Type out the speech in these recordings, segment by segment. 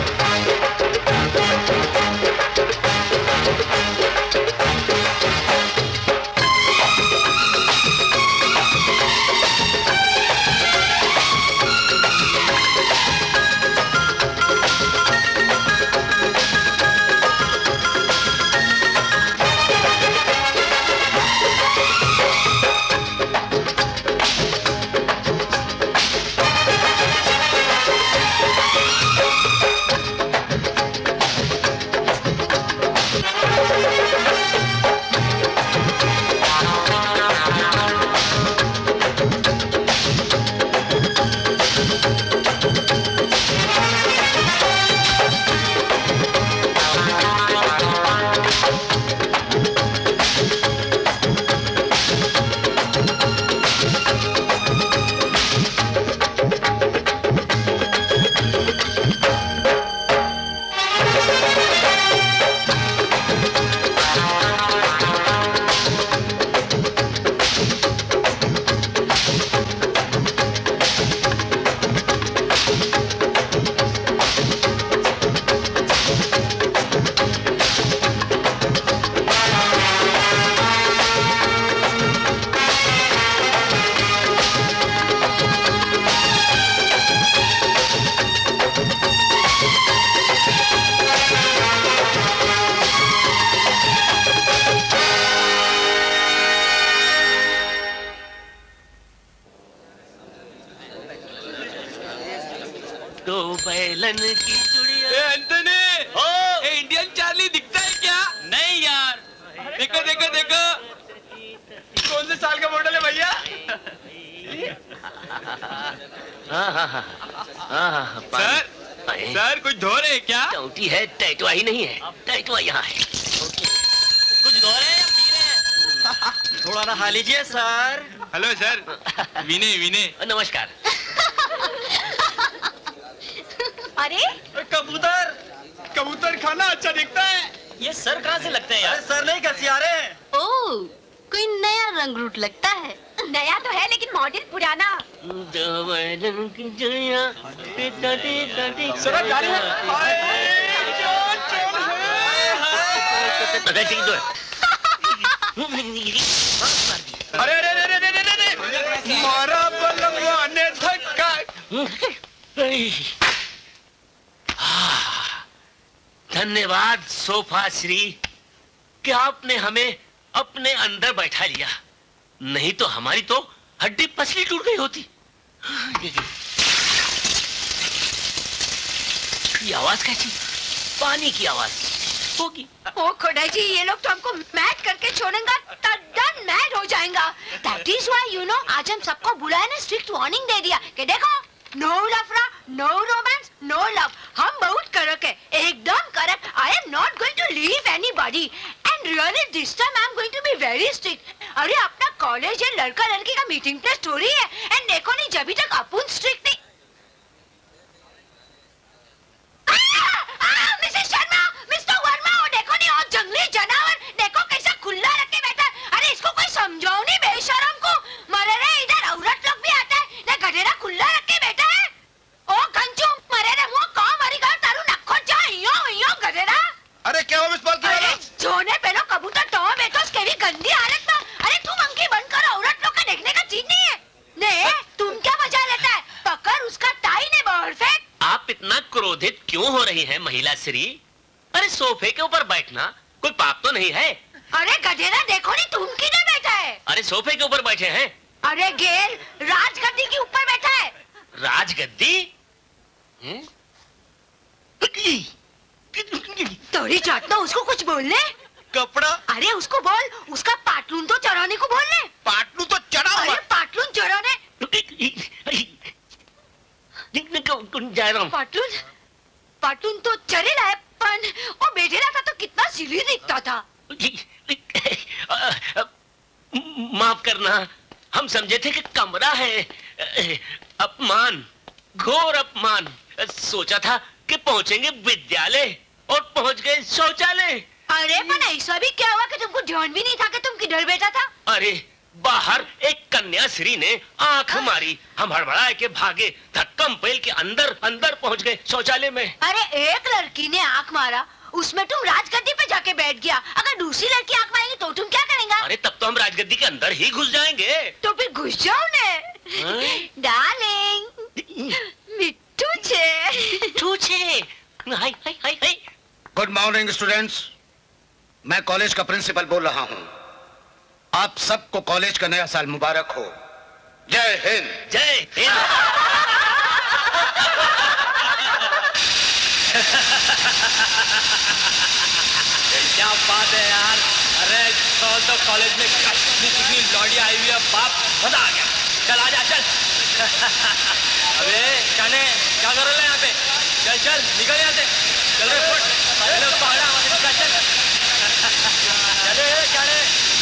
नमस्कार। अरे कबूतर, कबूतर खाना अच्छा दिखता है। ये सर कहाँ से लगते हैं यार? सर नहीं गसियारे हैं। ओह, कोई नया रंग रूट लगता है। नया तो है लेकिन मॉडल पुराना। सर जा रही अरे अरे अरे अरे अरे मारा बलवा ने धक्का। धन्यवाद सोफा श्री कि आपने हमें अपने अंदर बैठा लिया, नहीं तो हमारी तो हड्डी पसली टूट गई होती। ये आवाज कैसी? पानी की आवाज होगी। ओ खोड़ा जी, ये लोग तो हमको मैड करके छोड़ेंगे, तद्दन मैड हो जाएगा। That is why you know, आज हम सबको बुलाया ने स्ट्रिक्ट वार्निंग दे दिया कि देखो, नो लफड़ा, नो रोमांस, नो लव। हम बहुत कड़क है, एकदम कड़क। I am not going to leave anybody and really this time I am going to be very strict। अरे अपना कॉलेज है, लड़का लड़की का मीटिंग प्लेस थोड़ी है। एंड देखो नहीं, जब तक अपन स्ट्रिक्ट नहीं। मिसेस शर्मा, मिस्टर वर्मा, वो देखो नहीं, वो जंगली जानवर देखो कैसा खुला रख के बैठा है। अरे इसको कोई समझाओ नहीं बेशरम को। मरे रे, इधर औरत लोग भी आता है ना, गधेरा खुला रख के बैठा है। ओ कंचू, मरे रे मुंह कौन मरी गया तारू नखो जा यो यो गधेरा। अरे क्या हुआ इस बार की वाला? जोने पहनो कबूतर तो बैठो उसके भी गंदी हालत में। अरे तुम अंकी बंद करो, औरत लोग का देखने का चीज नहीं है। ने तुम क्या मजा लेता है? पकड़ उसका टाई ने बाहर फेंक। आप इतना क्रोधित क्यों हो रही हैं महिला श्री? अरे सोफे के ऊपर बैठना कोई पाप तो नहीं है। अरे गधेरा देखो नहीं, तुम किधर बैठा है? अरे सोफे के ऊपर बैठे हैं। अरे गेल, राजगद्दी के ऊपर बैठा है। राजगद्दी? थोड़ी चाटना, उसको कुछ बोलने। कपड़ा? अरे उसको बोल, उसका पाटलून तो चढ़ाने को बोलने। पाटलू तो चढ़ा हुआ। अरे पाटलून चढ़ाने। जा रहा हूँ। पाटलून, पाटलून तो चढ़ेला है, पर वो बैठेला था तो कितना सिली दिखता था। माफ करना, हम समझे थे कि कमरा है। अपमान, घोर अपमान। सोचा था कि पहुंचेंगे विद्यालय और पहुंच गए शौचालय। अरे पर ऐसा भी क्या हुआ कि तुमको ध्यान भी नहीं था कि तुम किधर बैठा था? अरे बाहर एक कन्याश्री ने आंख मारी। हम हड़बड़ाए के भागे, धक्कम पेल के अंदर अंदर पहुंच गए शौचालय में। अरे एक लड़की ने आंख मारा, उसमें तुम राजगद्दी पे जाके बैठ गया। अगर दूसरी लड़की आंख मारेगी तो तुम क्या करेंगे? अरे तब तो हम राजगद्दी के अंदर ही घुस जाएंगे। तो फिर घुस जाओ ने। डार्लिंग, मिट्टू छे। हाय हाय हाय हाय। गुड मॉर्निंग स्टूडेंट्स, मैं कॉलेज का प्रिंसिपल बोल रहा हूँ। आप सबको कॉलेज का नया साल मुबारक हो। जय हिंद। जय हिंद। क्या बात है यार। अरे तो कॉलेज में कितनी लौड़ी आई हुई है, बाप मजा आ गया। चल आजा चल। अबे जाने क्या कर रहे हो यहाँ पे? चल चल निकल यहाँ से। चल रे फुट। चल पकड़ा मत निकल चल। चले जाने।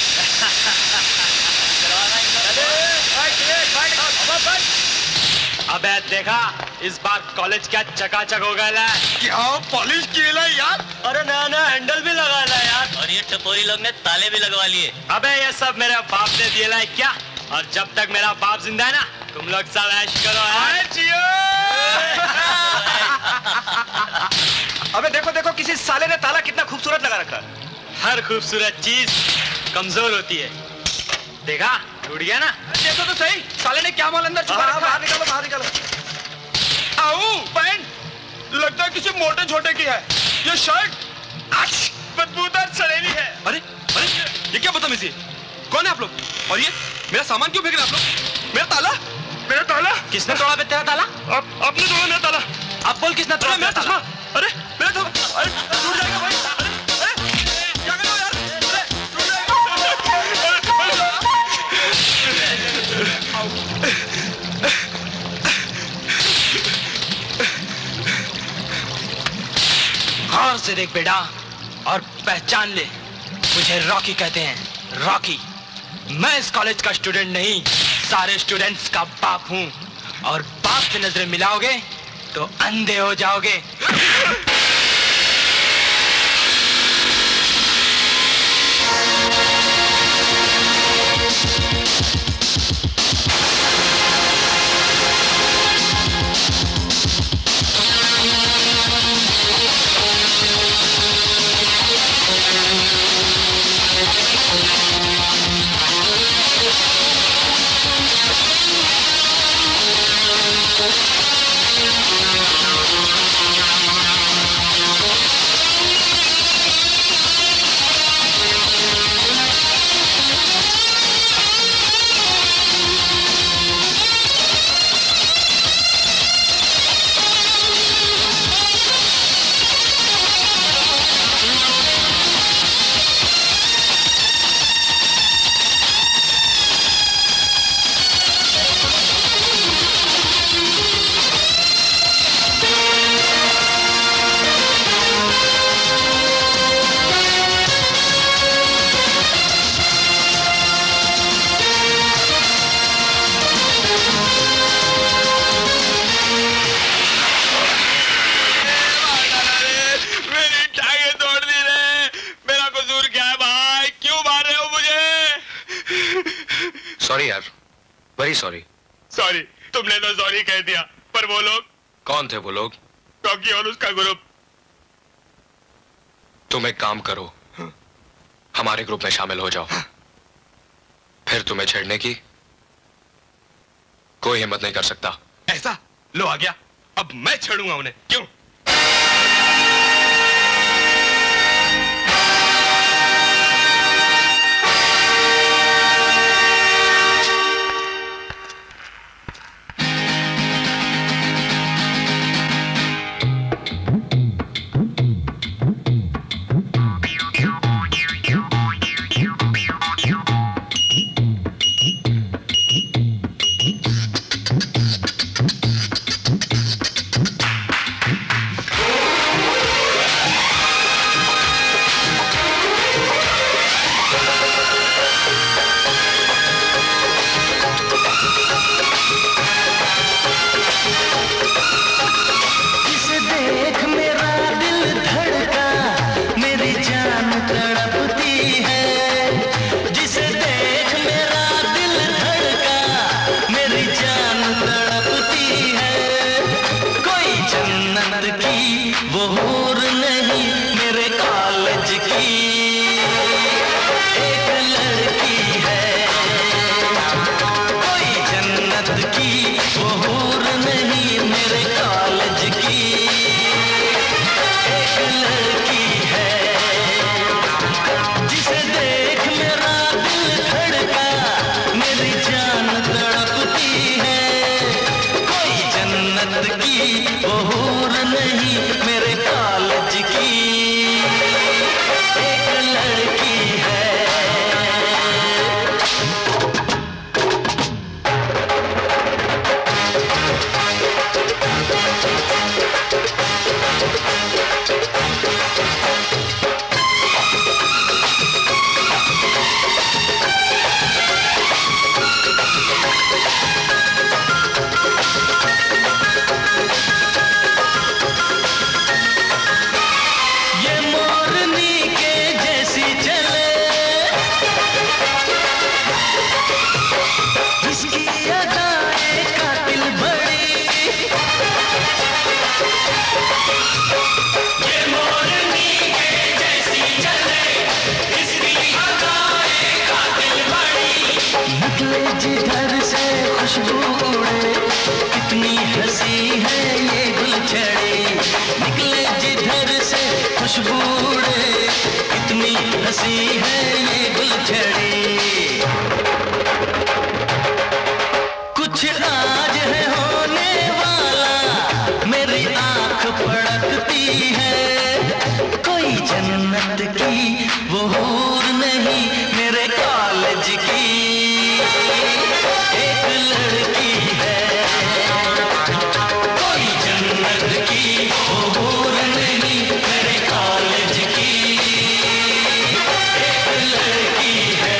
अबे देखा इस बार कॉलेज क्या चकाचक हो गया है। क्या पॉलिश किया यार? अरे नया नया हैंडल भी लगा ला यार, और ये टपोरी लोग ने ताले भी लगवा लिए। अबे ये सब मेरे बाप ने दिए ला क्या, और जब तक मेरा बाप जिंदा है ना तुम लोग सब ऐश करो। अबे देखो देखो किसी साले ने ताला कितना खूबसूरत लगा रखा। हर खूबसूरत चीज कमजोर होती है, देखा टूट गया ना। देखो तो सही साले ने क्या माल अंदर छुपा रखा। बाहर निकालो बाहर निकालो। आओ पैंट लगता है किसी मोटे छोटे की है। ये शर्ट बदबूदार सड़ेली है। अरे अरे ये क्या बदतमीजी है? कौन है आप लोग? और ये मेरा सामान क्यों फेंक रहे हैं आप लोग? मेरा ताला, मेरा ताला किसने तोड़ा बे तेरा ताला? आपने तोड़ा मेरा ताला। अब बोल किसने तोड़ा मेरा मेरा ताला? अरे मेरा ताला, अरे टूट जाएगा भाई। अरे क्या कर रहे हो यार? अरे टूट गौर से देख बेटा और पहचान ले, मुझे रॉकी कहते हैं, रॉकी। मैं इस कॉलेज का स्टूडेंट नहीं, सारे स्टूडेंट्स का बाप हूं, और बाप से नजरें मिलाओगे तो अंधे हो जाओगे। सॉरी यार, वेरी सॉरी। सॉरी, तुमने तो सॉरी कह दिया, पर वो लोग कौन थे वो लोग? रॉकी और उसका ग्रुप। तुम एक काम करो, हमारे ग्रुप में शामिल हो जाओ, फिर तुम्हें छेड़ने की कोई हिम्मत नहीं कर सकता। ऐसा लो आ गया, अब मैं छेड़ूंगा उन्हें। क्यों? जिधर से खुशबू उड़े, कितनी हंसी है ये गुलछड़े। निकले जिधर से खुशबू उड़े, कितनी हंसी है ये गुलछड़े। कुछ आज है होने वाला, मेरी आंख फड़कती है। कोई जन्नत की वो हूर नहीं, मेरे कॉलेज की एक लड़की है। कोई जन्नत की वो हूर नहीं, मेरे कॉलेज की एक लड़की है।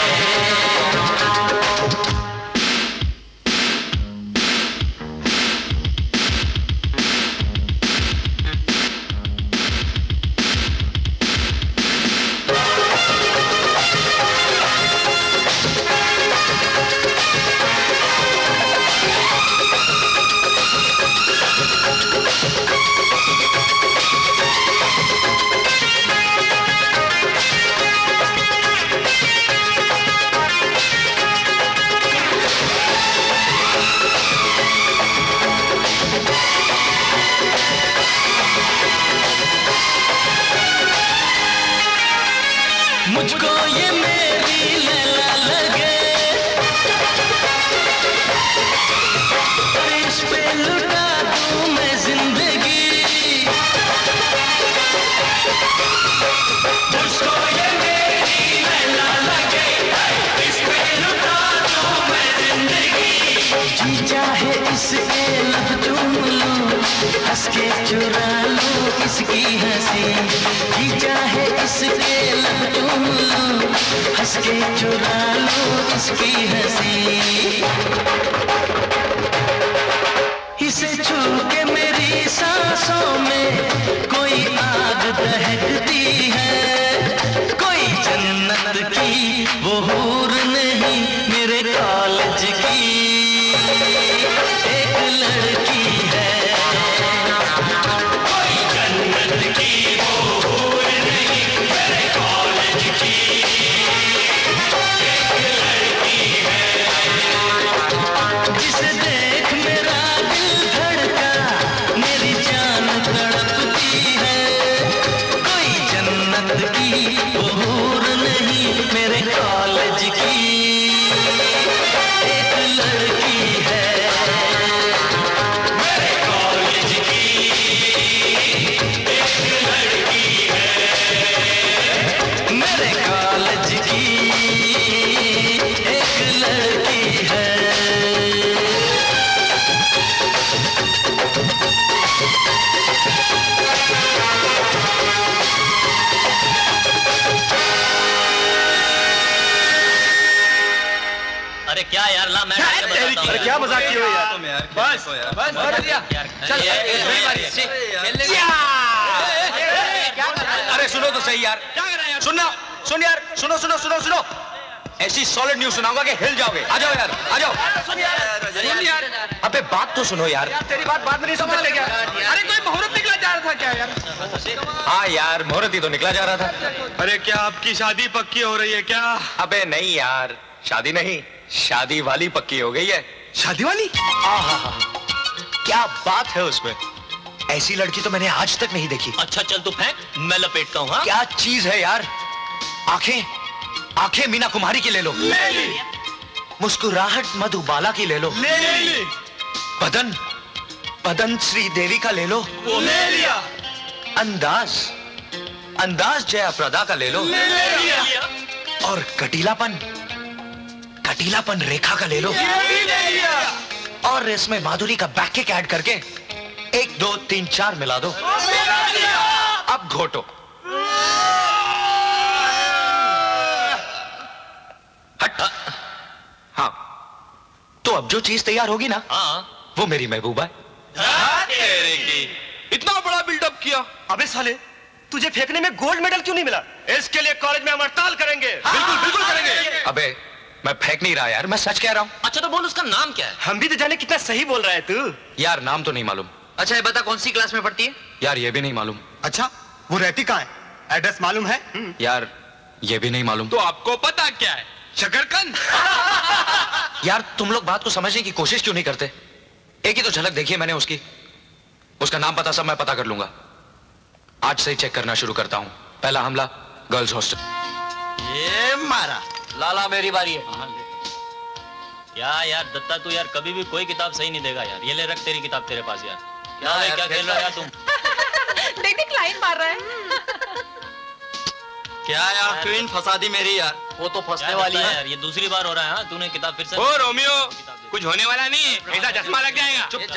मुझको ये मेरी लैला लगे, और इस पे लुटा दूं मैं जिंदगी। मुझको ये मेरी लैला लगे, इस पे लुटा दूं मैं जिंदगी। जी चाहे इसके लब चूम लूं, हंस के चुरा लूं इसकी हंसी। जी चाहे इसके लब चूम लूं, हंस के चुरा लूं इसकी हंसी। इसे छू के मेरी सांसों में कोई आग दहकती है। कोई जन्नत की वो हूर नहीं, मेरे कॉलेज की एक लड़की है। कोई जन्नत की वो हूर नहीं, मेरे कॉलेज की एक लड़की है। जिसे देख मेरा दिल धड़का, मेरी जान तड़पती है। कोई जन्नत की वो हूर नहीं, मेरे कॉलेज की एक लड़की है। मेरे कॉलेज की एक लड़की है। मेरे कॉलेज की एक लड़की है। अरे क्या यार, ला मैं अरे क्या मजाक किए हो यार तुम यार। बस बस कर दिया। चल मेरी बारी है। अरे सुनो तो सही यार, सुनो सुन यार, सुनो सुनो सुनो सुनो। ऐसी सॉलिड न्यूज सुनाऊंगा कि हिल जाओगे। आ जाओ यार, आ जाओ। सुन यार, अबे बात तो सुनो यार। तेरी बात बाद में नहीं समझ ले क्या? अरे कोई मुहूर्त निकला जा रहा था क्या यार? हाँ यार, मुहूर्त ही तो निकला जा रहा था। अरे क्या आपकी शादी पक्की हो रही है क्या? अबे नहीं यार, शादी नहीं, शादी वाली पक्की हो गई है। शादी वाली? क्या बात है उसमें, ऐसी लड़की तो मैंने आज तक नहीं देखी। अच्छा चल तू फेंक, मैं लपेटता हूँ। क्या चीज है यार। आंखें आंखें मीना कुमारी की ले लो, ले ली। मुस्कुराहट मधुबाला की ले लो, ले ली। बदन बदन श्रीदेवी का ले लो, वो ले लिया। अंदाज अंदाज जया प्रदा का ले लो, ले लिया। और कटीलापन कटीलापन रेखा का ले लो, ये भी ले लिया। और इसमें माधुरी का बैक किक ऐड करके 1 2 3 4 मिला दो। अब घोटो। हट। हाँ, तो अब जो चीज तैयार होगी ना, हाँ वो मेरी महबूबा है। इतना बड़ा बिल्डअप किया। अबे साले, तुझे फेंकने में गोल्ड मेडल क्यों नहीं मिला? इसके लिए कॉलेज में हम हड़ताल करेंगे। बिल्कुल बिल्कुल करेंगे। अबे मैं फेंक नहीं रहा यार, मैं सच कह रहा हूँ। अच्छा तो बोल उसका नाम क्या है? हम भी तो जाने कितना सही बोल रहा है तू। यार नाम तो नहीं मालूम। अच्छा ये बता कौन सी क्लास में पढ़ती है? यार ये भी नहीं मालूम। अच्छा, वो रहती कहाँ है? एड्रेस मालूम है? यार ये भी नहीं मालूम। तो आपको पता क्या है? शकरकंद। यार तुम लोग बात को समझने की कोशिश क्यों नहीं करते? एक ही तो झलक देखी है मैंने उसकी। उसका नाम पता सब मैं पता कर लूंगा। आज से ही चेक करना शुरू करता हूं। पहला हमला गर्ल्स हॉस्टल। ये मारा। लाला मेरी बारी है। क्या यार दत्ता, तू यार कभी भी कोई किताब सही नहीं देगा यार। ये ले रख तेरी किताब तेरे पास यार। क्या है, क्या खेल रहा है यार तुम? देख देख लाइन मार रहा है। क्या यार क्वीन फंसा दी मेरी यार। वो तो फंसने वाली है यार। ये दूसरी बार हो रहा है। हाँ तूने किताब फिर से। ओ रोमियो, कुछ होने वाला नहीं है, ऐसा चश्मा लग जाएगा। चुप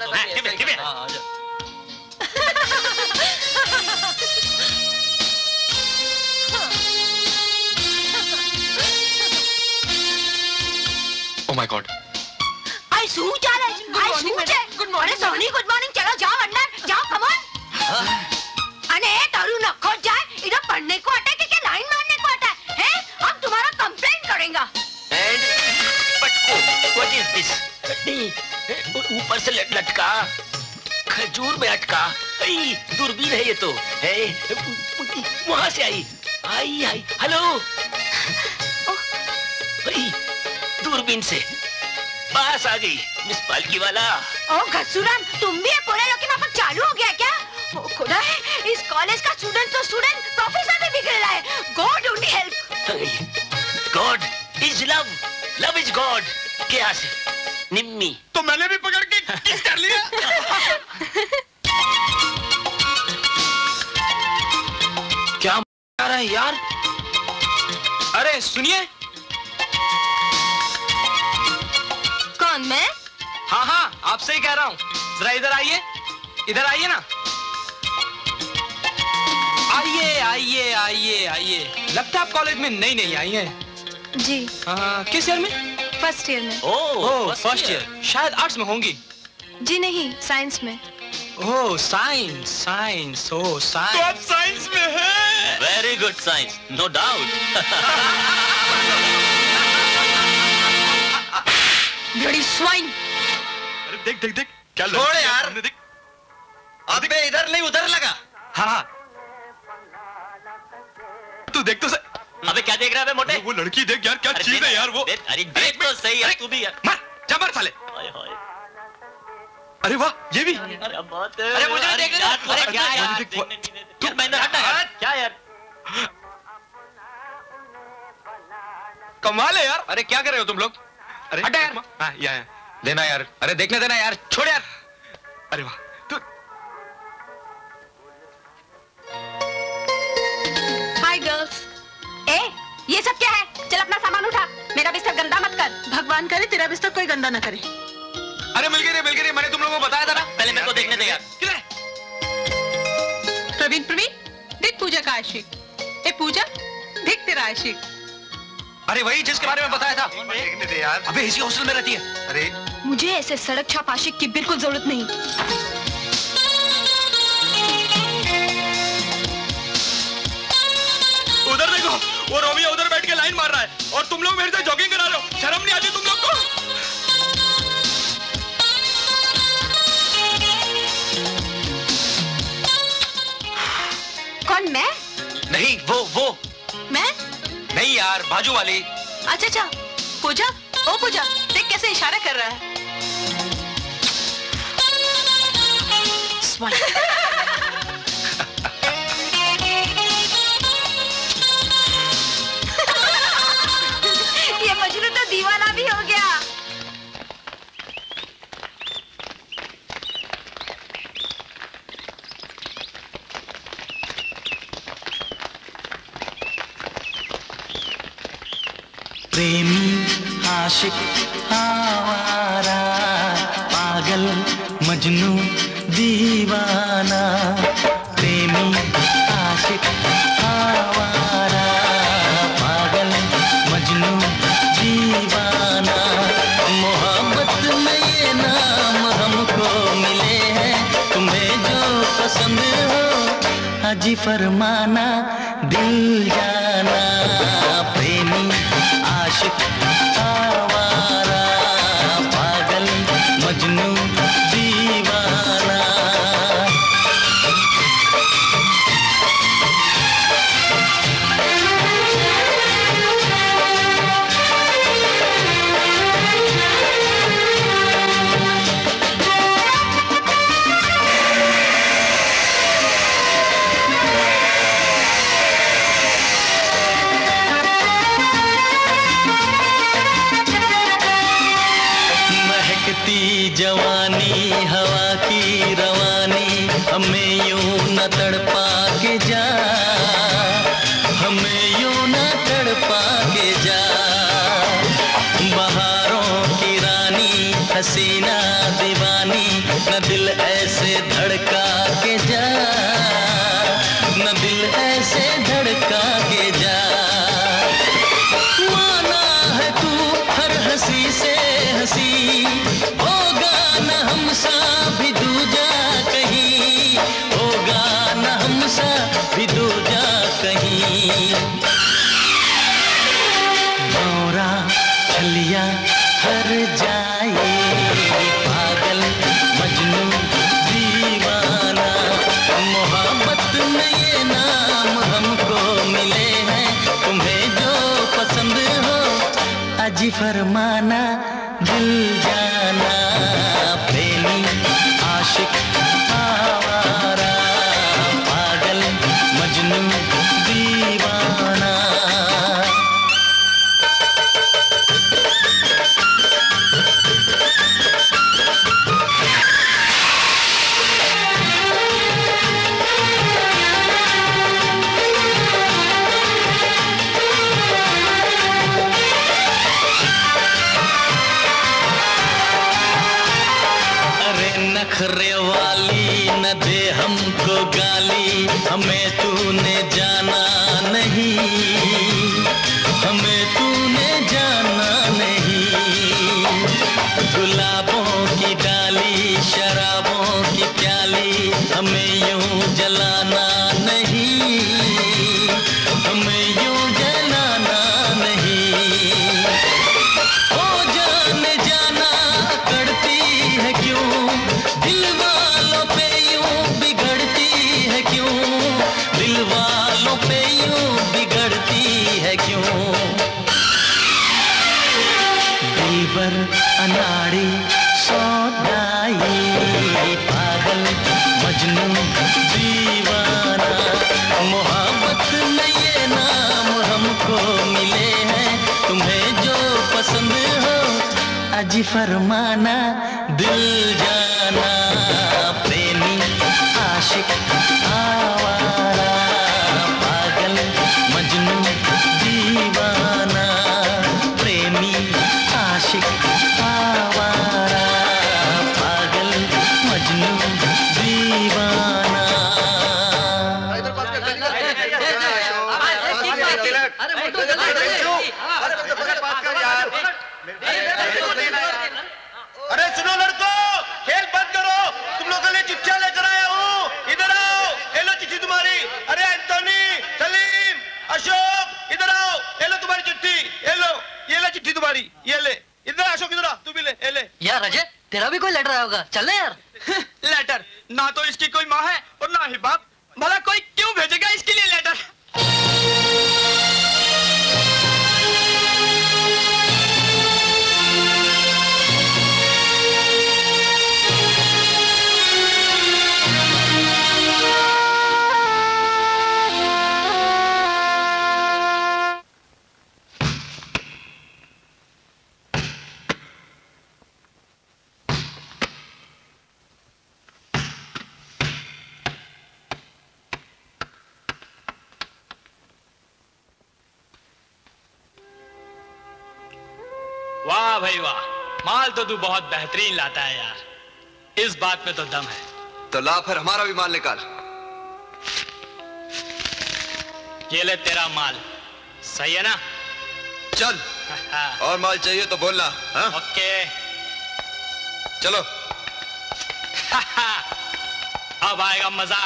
Oh my God. आई सूट जा रहा है। आई सूट है। अरे सोनी गुड मॉर्निंग, चलो जाओ अंदर जाओ, कम ऑन। अरे तारू न खोज जाए, इधर पढ़ने को आता है कि क्या लाइन मारने को आता है? हम तुम्हारा कंप्लेंट करेंगे। पटको, what is this? ऊपर से लटका, खजूर में अटका। दूरबीन है ये तो। वहां से आई। हेलो। दूरबीन से पास आ गई मिस पालकी वाला। ओ घसुरन, तुम भी पूरे लोग के वहाँ पर चालू हो गया क्या? ओ खुदा है, इस कॉलेज का स्टूडेंट तो स्टूडेंट, प्रोफेसर भी बिगड़ रहा है। God only help. God is love, love is God. क्या से निम्मी तो मैंने भी पकड़ के किस कर लिया। क्या आ रहा है यार? अरे सुनिए। कौन, मैं? हाँ आपसे ही कह रहा हूँ। जरा इधर आइए, इधर आइए ना। आइए। लगता है आप कॉलेज में नई आई हैं। जी। किस ईयर में? फर्स्ट ईयर में। Oh first year. शायद आर्ट्स में होंगी। जी नहीं, साइंस में। Oh science. Oh science. तो आप साइंस में हैं। Very good science, no doubt. Bloody swine. अरे देख क्या छोड़ यार। देख। अबे इधर नहीं उधर लगा। हाँ तू देख तो सही। अबे क्या देख रहा है मोटे? वो लड़की देख यार, क्या चीज है यार वो। अरे देख तो सही यार, तू भी यार। मार साले। अरे वाह, ये भी। अरे बात है। अरे मुझे देखने दो। अरे क्या यार, तू महेंद्र हटना यार। क्या यार? कमाल है यार। अरे क्या कर रहे हो तुम लोग? अरे हटा यार। हाँ या देना यार। अरे देखने देना यार। छोड़ यार। अरे वाह तू। Hi girls. ये सब क्या है? चल अपना सामान उठा, मेरा बिस्तर गंदा मत कर। भगवान करे तेरा बिस्तर कोई गंदा ना करे। अरे मिल गई, मैंने तुम लोगों को बताया था ना। पहले मेरे को देखने दे यार। प्रवीण, देख पूजा का आशिक। ए पूजा, देख तेरा आशिक। अरे वही जिसके बारे में बताया था। देखने दे यार। अबे इसी हॉस्टल में रहती है। अरे मुझे ऐसे सड़क छाप आशिक की बिल्कुल जरूरत नहीं। उधर देखो, वो रोमियो उधर बैठ के लाइन मार रहा है और तुम लोग मेरे से जॉगिंग करा रहे हो। शर्म नहीं आती तुम लोग को? कौन, मैं? नहीं वो मैं? नहीं यार, बाजू वाली। अच्छा, पूजा। ओ पूजा, देख कैसे इशारा कर रहा है। ये मजनू तो दीवाना भी हो गया। प्रेमी आशिक आवारा पागल मजनू दीवाना। प्रेमी आशिक आवारा पागल मजनू दीवाना। मोहब्बत में ये नाम हमको मिले हैं, तुम्हें जो पसंद हो हाजी फरमाना दिल जाना। प्रेमी आशिक आवारा पागल मजनू दीवाना। हसीना दीवानी, न दिल ऐसे धड़का के जा, न दिल ऐसे धड़का के जा। माना है तू हर हंसी से हंसी, होगा न हमसा भी दूजा कहीं, होगा न हमसा भी दूजा कहीं। भौरा छलिया हर जाए, पागल मजनू दीवाना, मोहब्बत में ये नाम हमको मिले हैं, तुम्हें जो पसंद हो अजी फरमाना, दिल जाना, प्रेमी आशिक आवारा, पागल मजनू दीवाना। नखरे वाली न दे हमको गाली, हमें तूने जाना नहीं, हमें तूने जाना नहीं। गुलाबों की डाली शराबों की प्याली, हमें यूं जलाना नहीं, हमें यूं जलाना नहीं। हो जाने जाना करती है क्यों, दिल वालों पे यूं बिगड़ती है क्यों, दिल वालों पे यूं बिगड़ती है क्यों। दिलबर अनाड़ी सौदाई, पागल मजनू दीवाना, मोहब्बत में ये नाम हमको मिले हैं, तुम्हें जो पसंद हो अजी फरमाना, दिल जाना, प्रेमी आशिक आवारा, पागल मजनू दीवाना, प्रेमी आशिक आवारा, पागल मजनू दीवाना। अरे सुनो लड़कों, खेल बंद करो, तुम लोगों के लिए चिट्ठियां लेकर आया हूँ, इधर आओ, ये लो चिट्ठी तुम्हारी। अरे एंटोनी, सलीम, अशोक, इधर आओ, ये लो तुम्हारी चिट्ठी, ये लो चिट्ठी तुम्हारी, ये ले। इधर अशोक, इधर आ, तू भी ले, ये ले। यार अजय, तेरा भी कोई लेटर आया होगा, चल ले यार। लेटर? ना तो इसकी कोई माँ है और ना ही बाप, भला कोई क्यों भेजेगा इसके लिए लेटर? वाह भाई वाह, माल तो तू बहुत बेहतरीन लाता है यार, इस बात में तो दम है। तो ला फिर हमारा भी माल निकाल। ये ले तेरा माल, सही है ना? चल। और माल चाहिए तो बोलना। हाँ? ओके चलो। अब आएगा मजा।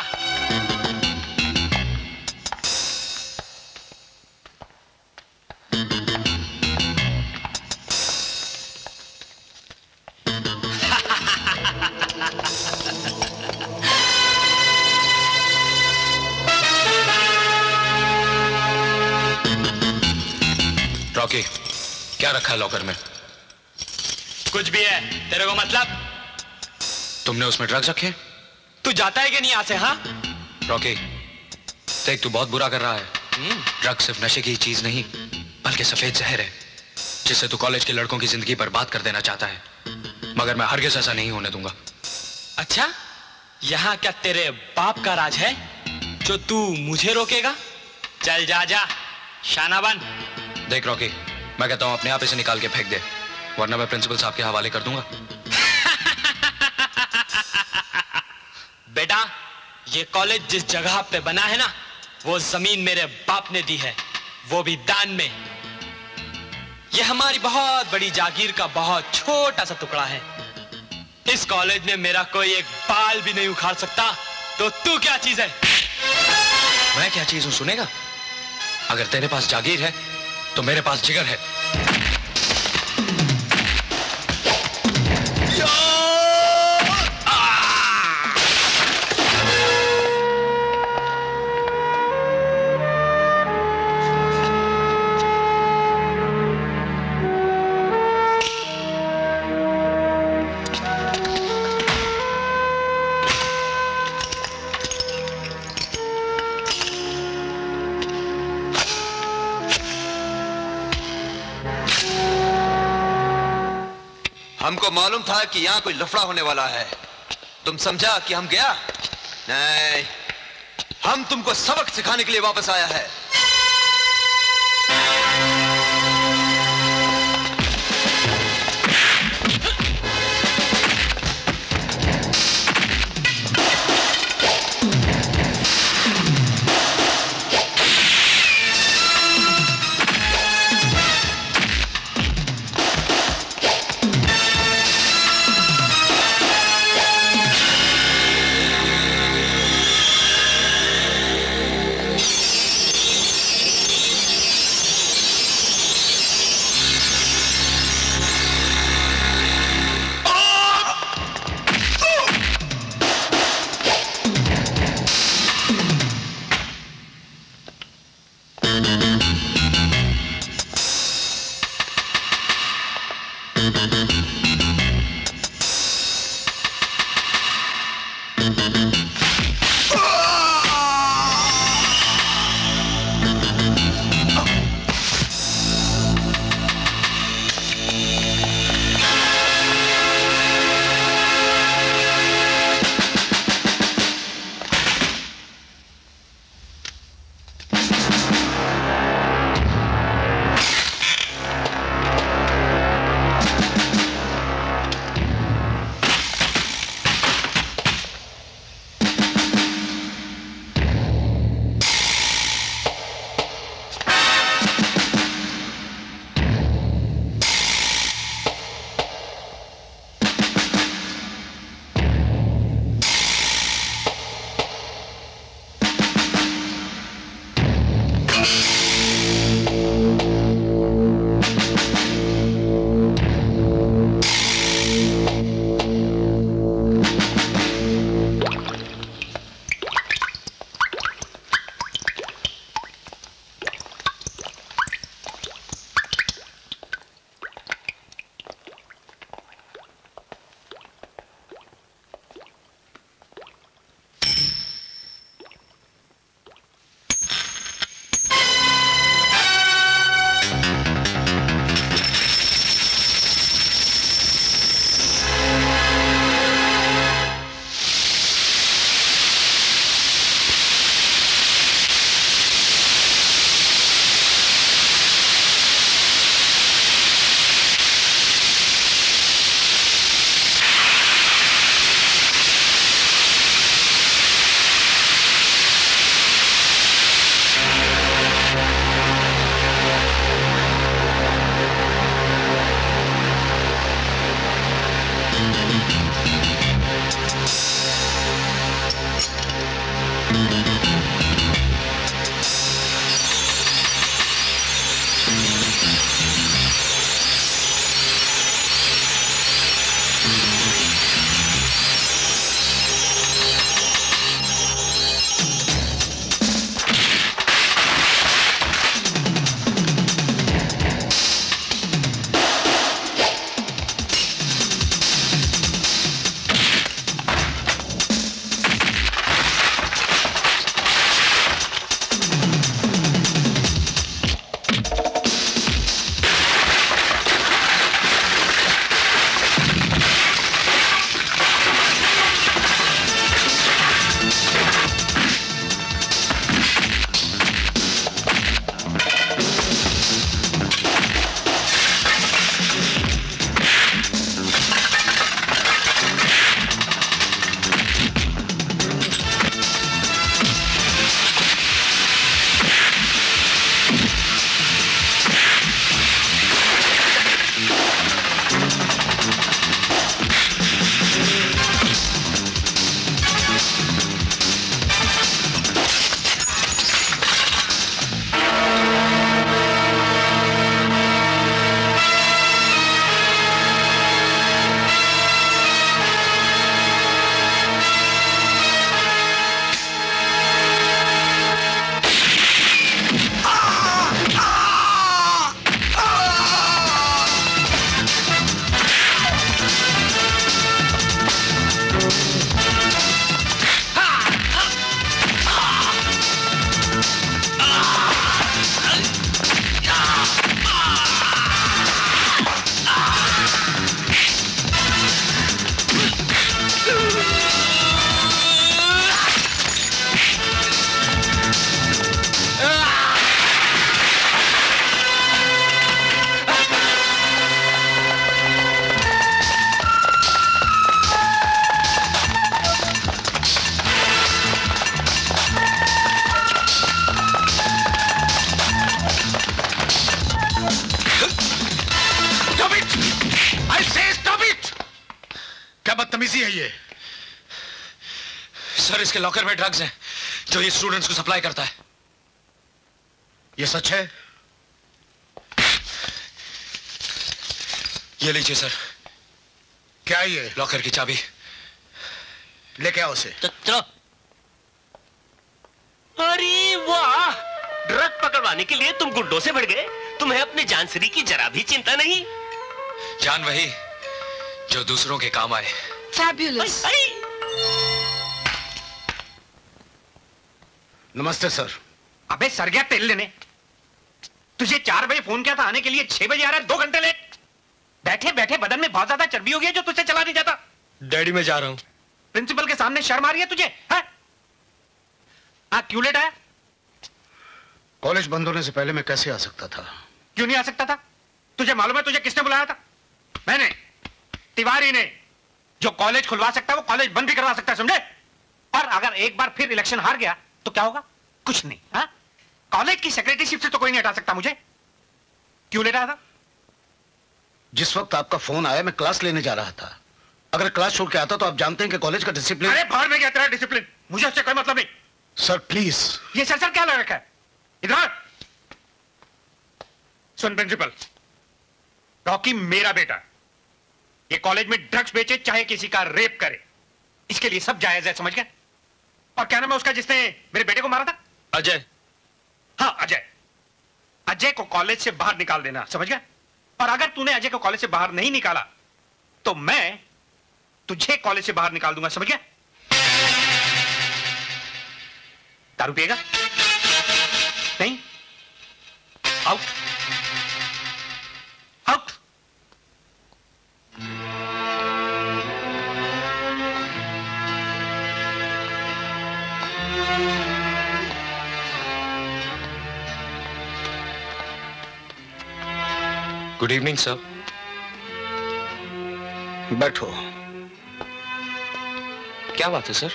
रॉकी, क्या रखा है लॉकर में? कुछ भी है, तेरे को मतलब? तुमने उसमें ड्रग्स रखे? तू जाता है कि नहीं यहाँ से? हाँ रॉकी, देख तू बहुत बुरा कर रहा है। ड्रग्स सिर्फ नशे की चीज नहीं, बल्कि सफेद जहर है, जिससे तू कॉलेज के लड़कों की जिंदगी बर्बाद कर देना चाहता है, मगर मैं हरगिज़ ऐसा नहीं होने दूंगा। अच्छा, यहाँ क्या तेरे बाप का राज है जो तू मुझे रोकेगा? चल जा जा, शाना बन। देख रॉकी, मैं कहता हूँ अपने आप इसे निकाल के फेंक दे, वरना मैं प्रिंसिपल साहब के हवाले कर दूंगा। बेटा, ये कॉलेज जिस जगह पे बना है ना, वो जमीन मेरे बाप ने दी है, वो भी दान में। ये हमारी बहुत बड़ी जागीर का बहुत छोटा सा टुकड़ा है। इस कॉलेज में मेरा कोई एक बाल भी नहीं उखाड़ सकता, तो तू क्या चीज है? मैं क्या चीज हूं सुनेगा? अगर तेरे पास जागीर है तो मेरे पास जिगर है। हमको मालूम था कि यहां कोई लफड़ा होने वाला है। तुम समझा कि हम गया? नहीं, हम तुमको सबक सिखाने के लिए वापस आया है। बदतमीजी है ये? सर इसके लॉकर में ड्रग्स हैं जो ये स्टूडेंट्स को सप्लाई करता है। ये सच है? ये लीजिए सर। क्या ये? लॉकर की चाबी। लेके आओ उसे। चलो। अरे वाह, ड्रग पकड़वाने के लिए तुम गुंडों से बढ़ गए। तुम्हें अपने जानसरी की जरा भी चिंता नहीं। जान वही जो दूसरों के काम आए। Fabulous. नमस्ते सर। अबे सर गया तेल लेने। तुझे 4 बजे फोन किया था आने के लिए, 6 बजे आ रहा है, 2 घंटे लेट। बैठे बैठे बदन में बहुत ज्यादा चर्बी हो गई है जो तुझसे चला नहीं जाता। डैडी मैं जा रहा हूं। प्रिंसिपल के सामने शर्म आ रही है तुझे? क्यों लेट आया? कॉलेज बंद होने से पहले मैं कैसे आ सकता था? क्यों नहीं आ सकता था? तुझे मालूम है तुझे किसने बुलाया था? मैंने, तिवारी ने। जो कॉलेज खुलवा सकता है वो कॉलेज बंद भी करवा सकता है, समझे? और अगर एक बार फिर इलेक्शन हार गया तो क्या होगा? कुछ नहीं। हाँ, कॉलेज की सेक्रेटरीशिप से तो कोई नहीं हटा सकता मुझे। क्यों लेट आया था? जिस वक्त आपका फोन आया मैं क्लास लेने जा रहा था। अगर क्लास छोड़ के आता तो आप जानते हैं कि कॉलेज का डिसिप्लिन। अरे बाहर में क्या तेरा डिसिप्लिन? मुझे उससे कोई मतलब नहीं। Sir please. ये सर क्या लग रखा है? इधर सुन प्रिंसिपल, रॉकी मेरा बेटा। ये कॉलेज में ड्रग्स बेचे चाहे किसी का रेप करे, इसके लिए सब जायज है, समझ गए? और क्या नाम है उसका जिसने मेरे बेटे को मारा था? अजय। हाँ अजय। अजय को कॉलेज से बाहर निकाल देना, समझ गए? और अगर तूने अजय को कॉलेज से बाहर नहीं निकाला तो मैं तुझे कॉलेज से बाहर निकाल दूंगा, समझ गया? दारू पिएगा? नहीं? Out. Out. Good evening sir. बैठो। क्या बात है सर?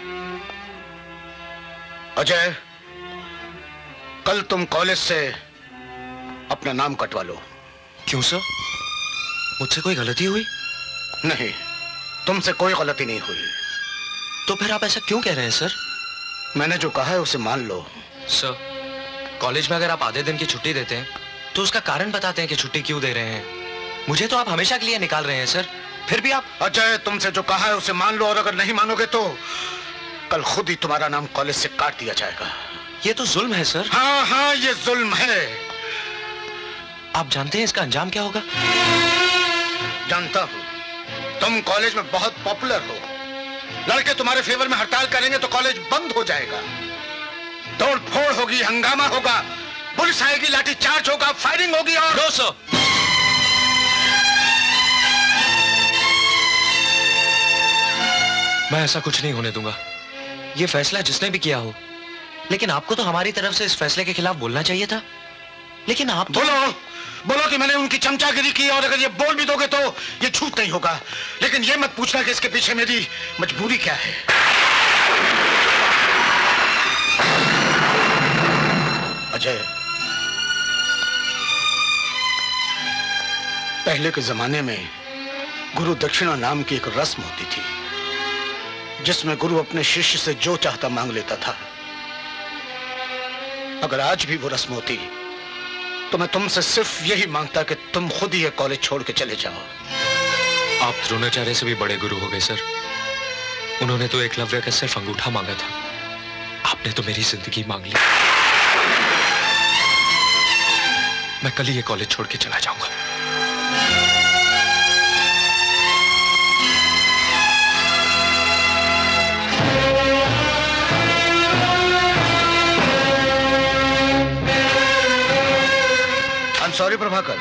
अजय, कल तुम कॉलेज से अपना नाम कटवा लो। क्यों सर? मुझसे कोई गलती हुई? नहीं, तुमसे कोई गलती नहीं हुई। तो फिर आप ऐसा क्यों कह रहे हैं सर? मैंने जो कहा है उसे मान लो। सर, कॉलेज में अगर आप आधे दिन की छुट्टी देते हैं तो उसका कारण बताते हैं कि छुट्टी क्यों दे रहे हैं। मुझे तो आप हमेशा के लिए निकाल रहे हैं सर, फिर भी आप। अजय, तुमसे जो कहा है उसे मान लो, और अगर नहीं मानोगे तो कल खुद ही तुम्हारा नाम कॉलेज से काट दिया जाएगा। ये तो जुल्म है सर। हाँ हाँ, ये जुल्म है। आप जानते हैं इसका अंजाम क्या होगा? जानता हूं। तुम कॉलेज में बहुत पॉपुलर हो। लड़के तुम्हारे फेवर में हड़ताल करेंगे तो कॉलेज बंद हो जाएगा। तोड़ फोड़ होगी, हंगामा होगा, पुलिस आएगी, लाठी चार्ज होगा, फायरिंग होगी और। नो सर, मैं ऐसा कुछ नहीं होने दूंगा। ये फैसला जिसने भी किया हो, लेकिन आपको तो हमारी तरफ से इस फैसले के खिलाफ बोलना चाहिए था। लेकिन आप तो... बोलो कि मैंने उनकी चमचागिरी की, और अगर ये बोल भी दोगे तो ये झूठ नहीं होगा। लेकिन ये मत पूछना कि इसके पीछे मेरी मजबूरी क्या है। अजय, पहले के जमाने में गुरु दक्षिणा नाम की एक रस्म होती थी, जिसमें गुरु अपने शिष्य से जो चाहता मांग लेता था। अगर आज भी वो रस्म होती तो मैं तुमसे सिर्फ यही मांगता कि तुम खुद ही ये कॉलेज छोड़ के चले जाओ। आप द्रोणाचार्य से भी बड़े गुरु हो गए सर। उन्होंने तो एकलव्य का सिर्फ अंगूठा मांगा था, आपने तो मेरी जिंदगी मांग ली। मैं कल ही ये कॉलेज छोड़ के चला जाऊंगा। सॉरी प्रभाकर।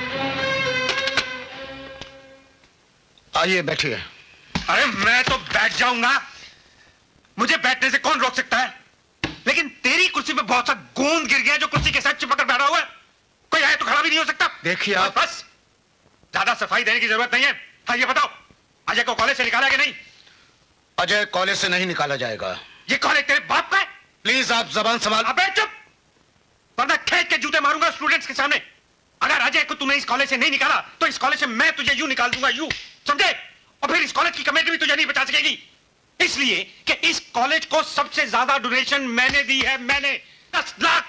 आइए बैठिए। अरे मैं तो बैठ जाऊंगा, मुझे बैठने से कौन रोक सकता है? लेकिन तेरी कुर्सी पे बहुत सा गोंद गिर गया जो कुर्सी के साथ चिपक कर बैठा हुआ है। कोई आए तो खड़ा भी नहीं हो सकता। देखिए आप, बस ज्यादा सफाई देने की जरूरत नहीं है। हाँ ये बताओ, अजय को कॉलेज से निकाला कि नहीं? अजय कॉलेज से नहीं निकाला जाएगा। ये कॉलेज तेरे बाप का है। प्लीज आप जबान संभाल। अबे चुप, वरना खेत के जूते मारूंगा स्टूडेंट्स के सामने। अगर अजय को तूने इस कॉलेज से नहीं निकाला तो इस कॉलेज से मैं तुझे यूं निकाल दूंगा, यूं, समझे? और फिर इस कॉलेज की कमेटी भी तुझे नहीं बचा सकेगी, इसलिए कि इस कॉलेज को सबसे ज्यादा डोनेशन मैंने दी है, मैंने 10 लाख।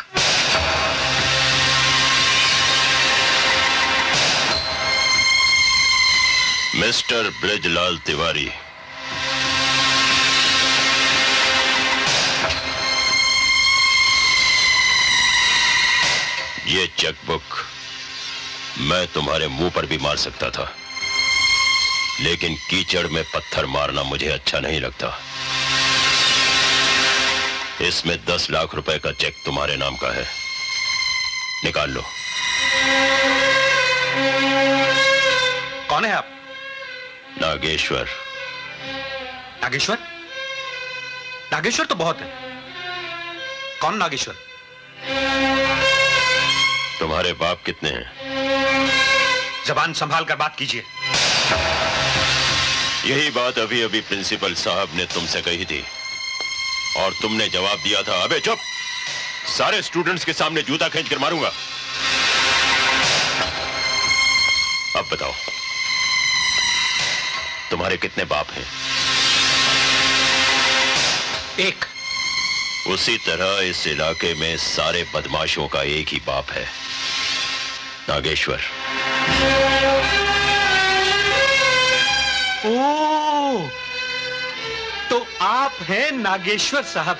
मिस्टर ब्रिजलाल तिवारी, ये चेकबुक मैं तुम्हारे मुंह पर भी मार सकता था, लेकिन कीचड़ में पत्थर मारना मुझे अच्छा नहीं लगता। इसमें 10 लाख रुपए का चेक तुम्हारे नाम का है, निकाल लो। कौन है आप? नागेश्वर। नागेश्वर? नागेश्वर तो बहुत है। कौन नागेश्वर? तुम्हारे बाप कितने हैं? जबान संभाल कर बात कीजिए। यही बात अभी अभी प्रिंसिपल साहब ने तुमसे कही थी और तुमने जवाब दिया था, अबे चुप, सारे स्टूडेंट्स के सामने जूता खींच कर मारूंगा। अब बताओ, तुम्हारे कितने बाप हैं? एक। उसी तरह इस इलाके में सारे बदमाशों का एक ही बाप है, नागेश्वर। ओह, तो आप हैं नागेश्वर साहब।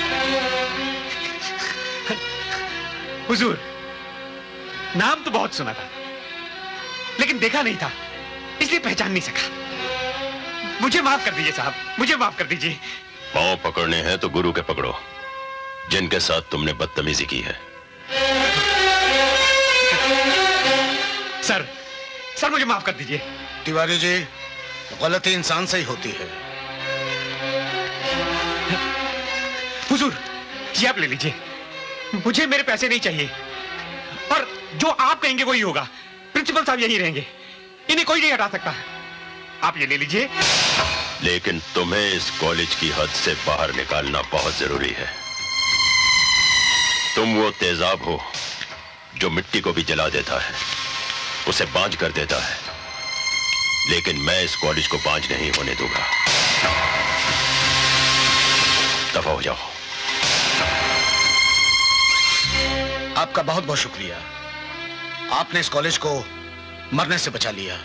हुजूर, नाम तो बहुत सुना था, लेकिन देखा नहीं था, इसलिए पहचान नहीं सका। मुझे माफ कर दीजिए साहब, मुझे माफ कर दीजिए। पांव पकड़ने हैं तो गुरु के पकड़ो, जिनके साथ तुमने बदतमीजी की है। सर मुझे माफ कर दीजिए। तिवारी जी, गलती इंसान से ही होती है। हुजूर, ये आप ले लीजिए, मुझे मेरे पैसे नहीं चाहिए, और जो आप कहेंगे वही होगा। प्रिंसिपल साहब यही रहेंगे, इन्हें कोई नहीं हटा सकता। आप ये ले लीजिए। लेकिन तुम्हें इस कॉलेज की हद से बाहर निकालना बहुत जरूरी है। तुम वो तेजाब हो जो मिट्टी को भी जला देता है, उसे बांझ कर देता है, लेकिन मैं इस कॉलेज को बांझ नहीं होने दूंगा। दफा हो जाओ। आपका बहुत बहुत शुक्रिया, आपने इस कॉलेज को मरने से बचा लिया।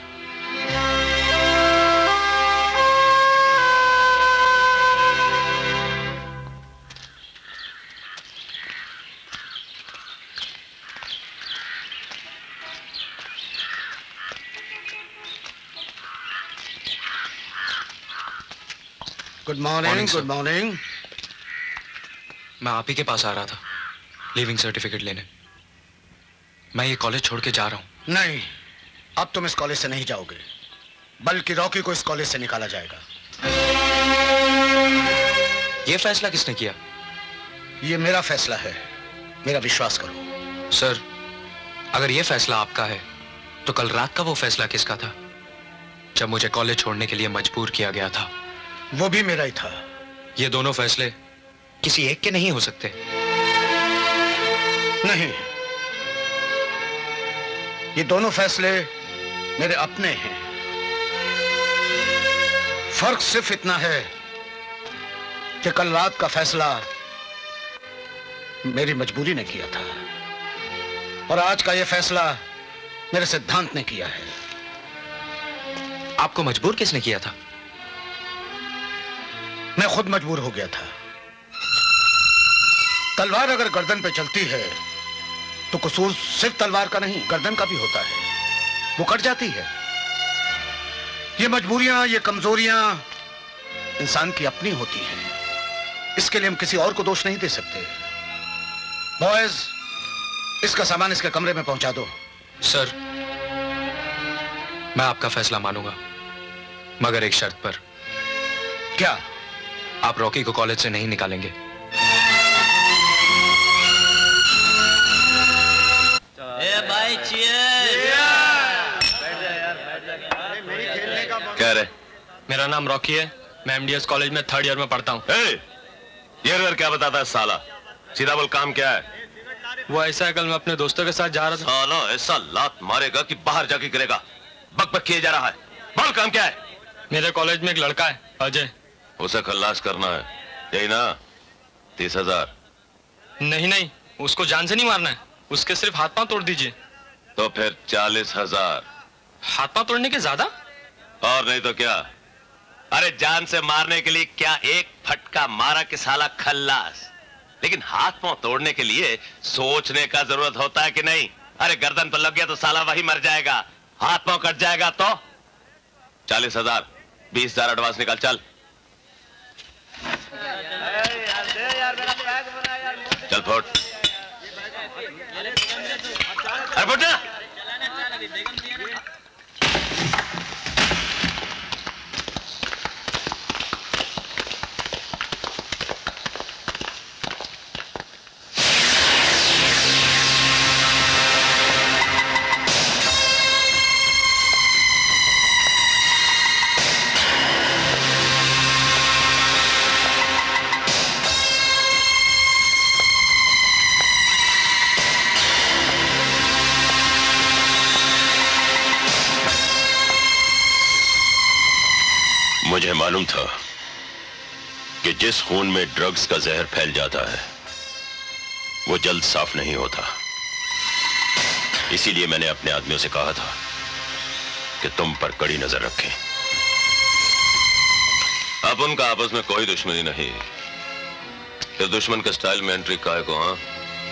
Good morning. Good morning. मैं आप ही के पास आ रहा था लीविंग सर्टिफिकेट लेने। मैं ये कॉलेज छोड़ के जा रहा हूं। नहीं, अब तुम इस कॉलेज से नहीं जाओगे, बल्कि रॉकी को इस कॉलेज से निकाला जाएगा। ये फैसला किसने किया? ये मेरा फैसला है, मेरा विश्वास करो। सर, अगर ये फैसला आपका है तो कल रात का वो फैसला किसका था जब मुझे कॉलेज छोड़ने के लिए मजबूर किया गया था? वो भी मेरा ही था। ये दोनों फैसले किसी एक के नहीं हो सकते। नहीं, ये दोनों फैसले मेरे अपने हैं। फर्क सिर्फ इतना है कि कल रात का फैसला मेरी मजबूरी ने किया था और आज का यह फैसला मेरे सिद्धांत ने किया है। आपको मजबूर किसने किया था? मैं खुद मजबूर हो गया था। तलवार अगर गर्दन पे चलती है तो कसूर सिर्फ तलवार का नहीं, गर्दन का भी होता है, वो कट जाती है। ये मजबूरियां, ये कमजोरियां इंसान की अपनी होती हैं, इसके लिए हम किसी और को दोष नहीं दे सकते। बॉयज, इसका सामान इसके कमरे में पहुंचा दो। सर, मैं आपका फैसला मानूंगा, मगर एक शर्त पर। क्या? आप रॉकी को कॉलेज से नहीं निकालेंगे। भाई क्या रे? मेरा नाम रॉकी है, मैं एमडीएस कॉलेज में 3rd ईयर में पढ़ता हूँ। ये क्या बताता है साला? सीधा बोल, काम क्या है? वो ऐसा है, कल मैं अपने दोस्तों के साथ जा रहा था। साला ऐसा लात मारेगा कि बाहर जाके गिरेगा। बक बक किए जा रहा है। बोल, काम क्या है? मेरे कॉलेज में एक लड़का है अजय। उसे खल्लास करना है, यही ना? 30,000। नहीं नहीं, उसको जान से नहीं मारना है, उसके सिर्फ हाथ पांव तोड़ दीजिए। तो फिर 40,000। हाथ पांव तोड़ने के ज्यादा? और नहीं तो क्या? अरे जान से मारने के लिए क्या एक फटका मारा कि साला खल्लास, लेकिन हाथ पांव तोड़ने के लिए सोचने का जरूरत होता है कि नहीं? अरे गर्दन पर लग गया तो साला वही मर जाएगा, हाथ पांव कट जाएगा तो? 40,000, 20,000 एडवांस निकाल। चल चल फोट। अरे फोट ना। मुझे मालूम था कि जिस खून में ड्रग्स का जहर फैल जाता है वो जल्द साफ नहीं होता। इसीलिए मैंने अपने आदमियों से कहा था कि तुम पर कड़ी नजर रखें। अब उनका आपस में कोई दुश्मनी नहीं, फिर दुश्मन के स्टाइल में एंट्री काहे को? हाँ,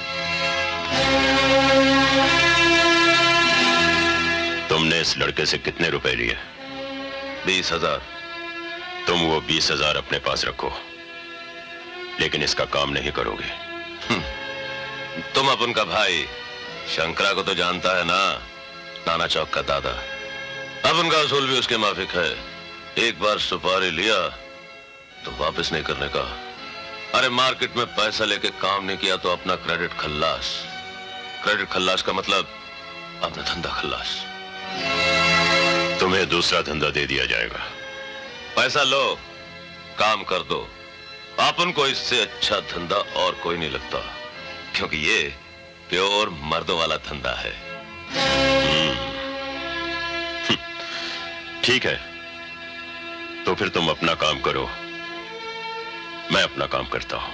तुमने इस लड़के से कितने रुपए लिए? 20,000। तुम वो 20,000 अपने पास रखो, लेकिन इसका काम नहीं करोगे। तुम अब उनका भाई शंकरा को तो जानता है ना, नाना चौक का दादा। अब उनका असूल भी उसके माफिक है। एक बार सुपारी लिया तो वापस नहीं करने का। अरे मार्केट में पैसा लेके काम नहीं किया तो अपना क्रेडिट खल्लास। क्रेडिट खल्लास का मतलब अपना धंधा खल्लास। तुम्हें दूसरा धंधा दे दिया जाएगा। पैसा लो, काम कर दो। अपन को इससे अच्छा धंधा और कोई नहीं लगता, क्योंकि ये प्योर मर्दों वाला धंधा है। ठीक है, तो फिर तुम अपना काम करो, मैं अपना काम करता हूं।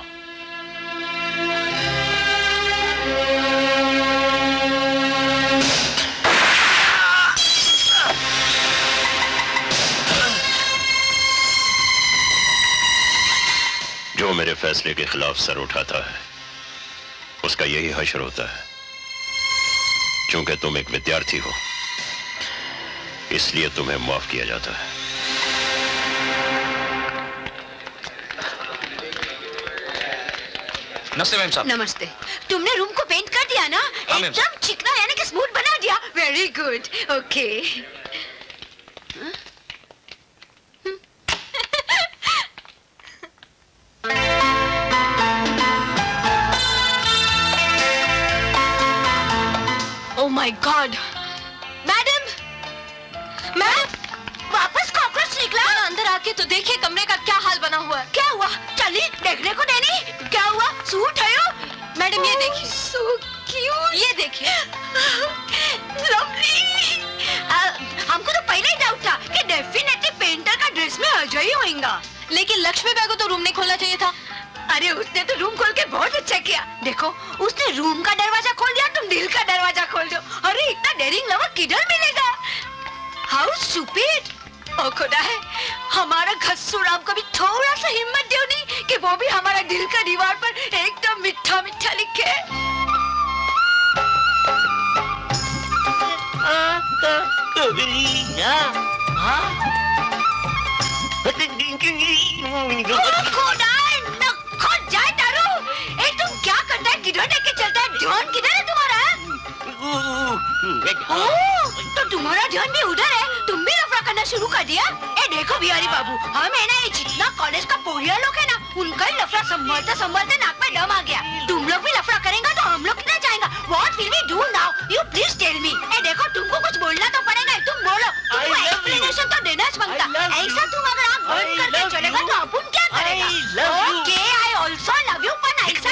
जो मेरे फैसले के खिलाफ सर उठाता है उसका यही हश्र होता है। चूंकि तुम एक विद्यार्थी हो इसलिए तुम्हें माफ किया जाता है। नमस्ते मैम साहब। नमस्ते। तुमने रूम को पेंट कर दिया ना? एकदम चिकना यानी कि स्मूथ बना दिया। Very good. Okay. Oh my God! Madam, ma'am, वापस कॉकरोच निकला। अंदर आके तो देखिए कमरे का क्या हाल बना हुआ है। क्या हुआ? चलिए देखने को देनी। क्या हुआ? सूट है यो? मैडम ये देखिए। So cute. ये देखिए। Lovely. हमको तो पहले ही डाउट था कि डेफिनेटली पेंटर का ड्रेस में अजय ही होगा। लेकिन लक्ष्मी बाई को तो रूम नहीं खोलना चाहिए था। अरे उसने तो रूम खोल के बहुत अच्छा किया। देखो, उसने रूम का दरवाजा खोल दिया, तुम दिल का दरवाजा खोल दो। अरे इतना डेयरिंग लवर किधर मिलेगा? How stupid. ओ खुदा है, हमारा घस्सू राम को भी थोड़ा सा हिम्मत दो नहीं कि वो भी हमारा दिल का दीवार पर एकदम मीठा मीठा लिखे। तुम क्या करता है? किधर लेके चलता है? ध्यान किधर है तुम्हारा? तो तुम्हारा ध्यान भी उधर है। तुम भी लफड़ा करना शुरू कर दिया। ए देखो बिहारी बाबू, हम है ना, ये जितना कॉलेज का पोरिया लोग है ना, उनका ही लफड़ा संभालते संभालते नाक में दम आ गया। तुम लोग भी लफड़ा करेंगे तो हम लोग कितना जाएगा? What will we do now? You please tell me. ए देखो, तुमको कुछ बोलना तो पड़ेगा। तुम बोलो। तुमको एक्सप्लेनेशन तो देना बनता। ऐसा तुम अगर आँख बंद करके चलेगा तो अपन क्या करेगा? Okay, I also love you, पर ऐसा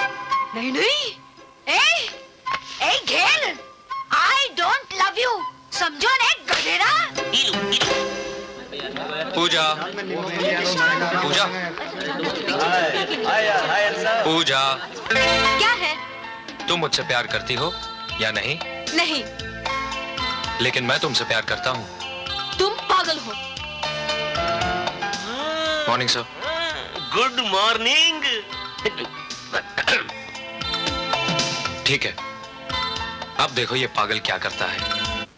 नहीं नहीं। ए घेल, I don't love you. समझो ने गधेड़ा। पूजा, पूजा, पूजा, क्या है? तुम मुझसे प्यार करती हो या नहीं? नहीं। लेकिन मैं तुमसे प्यार करता हूँ। तुम पागल हो। Morning sir. Good morning. ठीक है, अब देखो ये पागल क्या करता है।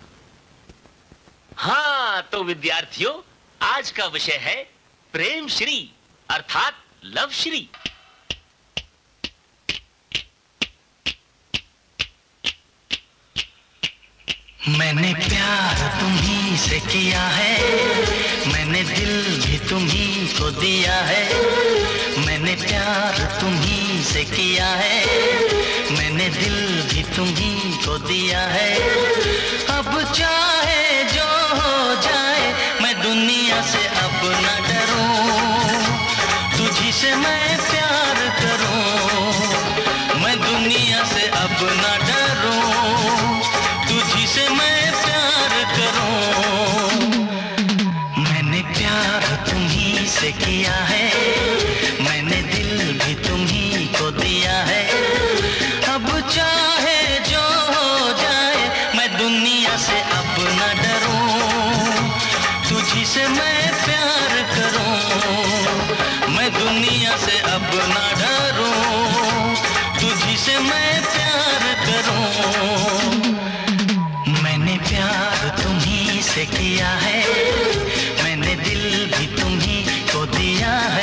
हाँ तो विद्यार्थियों, आज का विषय है प्रेम श्री अर्थात लव श्री। मैंने प्यार तुम्ही से किया है, मैंने दिल भी तुम्ही को दिया है। मैंने प्यार तुम्ही से किया है, मैंने दिल भी तुम्ही को दिया है। अब चाहे जो हो जाए मैं दुनिया से अब न डरूं, तुझी से मैं प्यार करूं। मैं दुनिया से अब न डरूं, तुझी से मैं प्यार करूं। मैंने प्यार तुम्ही से किया है, मैंने दिल भी तुम्ही को दिया है। अब चाहे जो हो जाए मैं दुनिया से अब न डरूं, तुझी से मैं प्यार करूं। मैं दुनिया से अब न डरूं, तुझी से मैं प्यार करूं। मैंने प्यार तुम्ही से किया है, मैंने दिल भी तुम्ही को दिया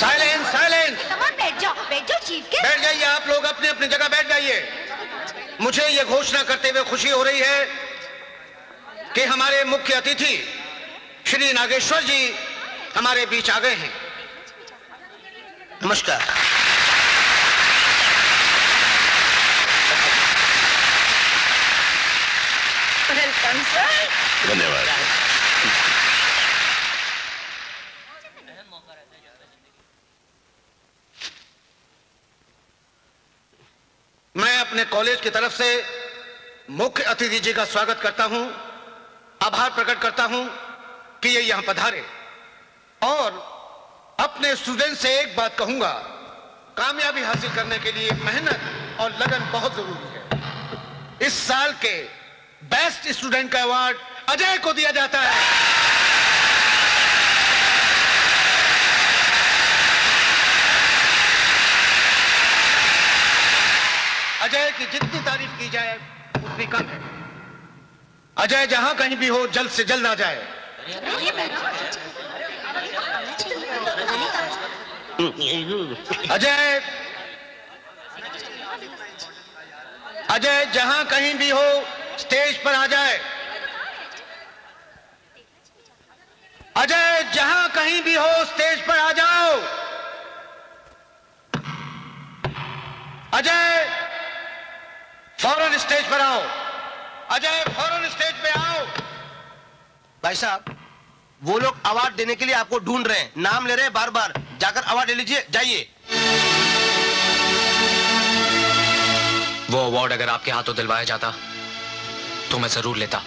साइलेंस साइलेंस। बैठ जाओ चीफ के। बैठ जाइए आप लोग, अपने अपनी जगह बैठ जाइए। मुझे ये घोषणा करते हुए खुशी हो रही है कि हमारे मुख्य अतिथि श्री नागेश्वर जी हमारे बीच आ गए हैं। नमस्कार। Welcome sir. धन्यवाद। मैं अपने कॉलेज की तरफ से मुख्य अतिथि जी का स्वागत करता हूं, आभार प्रकट करता हूं कि ये यहां पधारे, और अपने स्टूडेंट से एक बात कहूंगा, कामयाबी हासिल करने के लिए मेहनत और लगन बहुत जरूरी है। इस साल के बेस्ट स्टूडेंट का अवार्ड अजय को दिया जाता है। अजय की जितनी तारीफ की जाए उतनी कम है। अजय जहां कहीं भी हो जल्द से जल्द आ जाए। अजय अजय जहां कहीं भी हो स्टेज पर आ जाए। अजय जहां कहीं भी हो स्टेज पर आ जाओ। अजय फौरन स्टेज पर आओ। अजय फौरन स्टेज पे आओ। भाई साहब, वो लोग अवार्ड देने के लिए आपको ढूंढ रहे हैं, नाम ले रहे हैं बार बार। जाकर अवार्ड ले लीजिए, जाइए। वो अवार्ड अगर आपके हाथों दिलवाया जाता तो मैं जरूर लेता।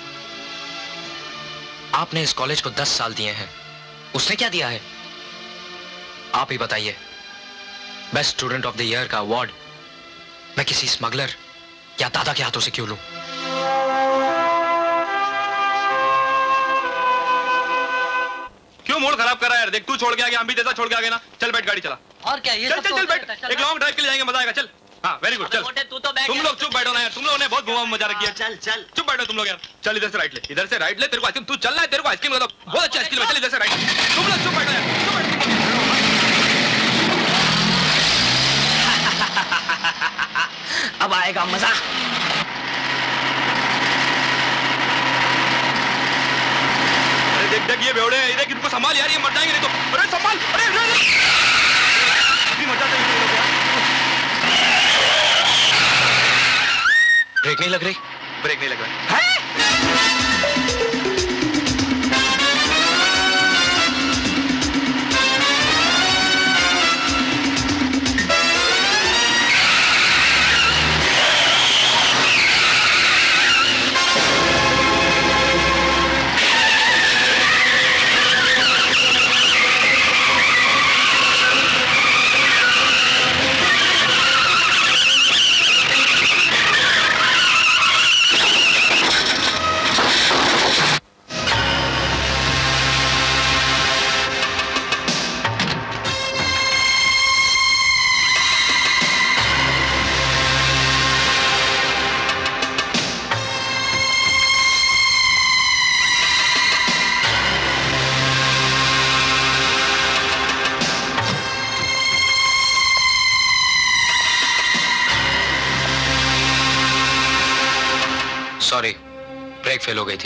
आपने इस कॉलेज को 10 साल दिए हैं, उसने क्या दिया है आप ही बताइए। Best student of the year का अवार्ड मैं किसी स्मगलर या दादा के हाथों से क्यों लूं? क्यों मूड खराब कर रहा है यार? देख, तू छोड़ के आ गया, हम भी जैसा छोड़ के आ गए ना। चल बैठ, गाड़ी चला। और क्या, ये चल सब चल तो चल होता बैठ, रहता है, एक लॉन्ग ड्राइव के लिए जाएंगे, मजा आएगा। चल। हाँ, वेरी गुड, चल। तू तो बैठ तुम लोग चुप बैठो ना यार, तुम लोगों ने बहुत घुमा मजा रखी है। चल चल चुप बैठो तुम लोग यार। चल इधर से राइट ले, इधर से राइट ले। तेरे को आइसक्रीम, तू चल रहा है, तेरे को आइसक्रीम लगा दो। बहुत अच्छी आइसक्रीम है। चल इधर से राइट। तुम लोग चुप बैठो यार, चुप बैठो। अब आएगा मजा। अरे देख देख ये बेवड़े हैं, इनको संभाल यार, ये मर जाएंगे नहीं तो। अरे संभाल, अरे अभी मजा चाहिए लोग यार। ब्रेक नहीं लग रही? ब्रेक नहीं लग रहा है। सॉरी, ब्रेक फेल हो गई थी।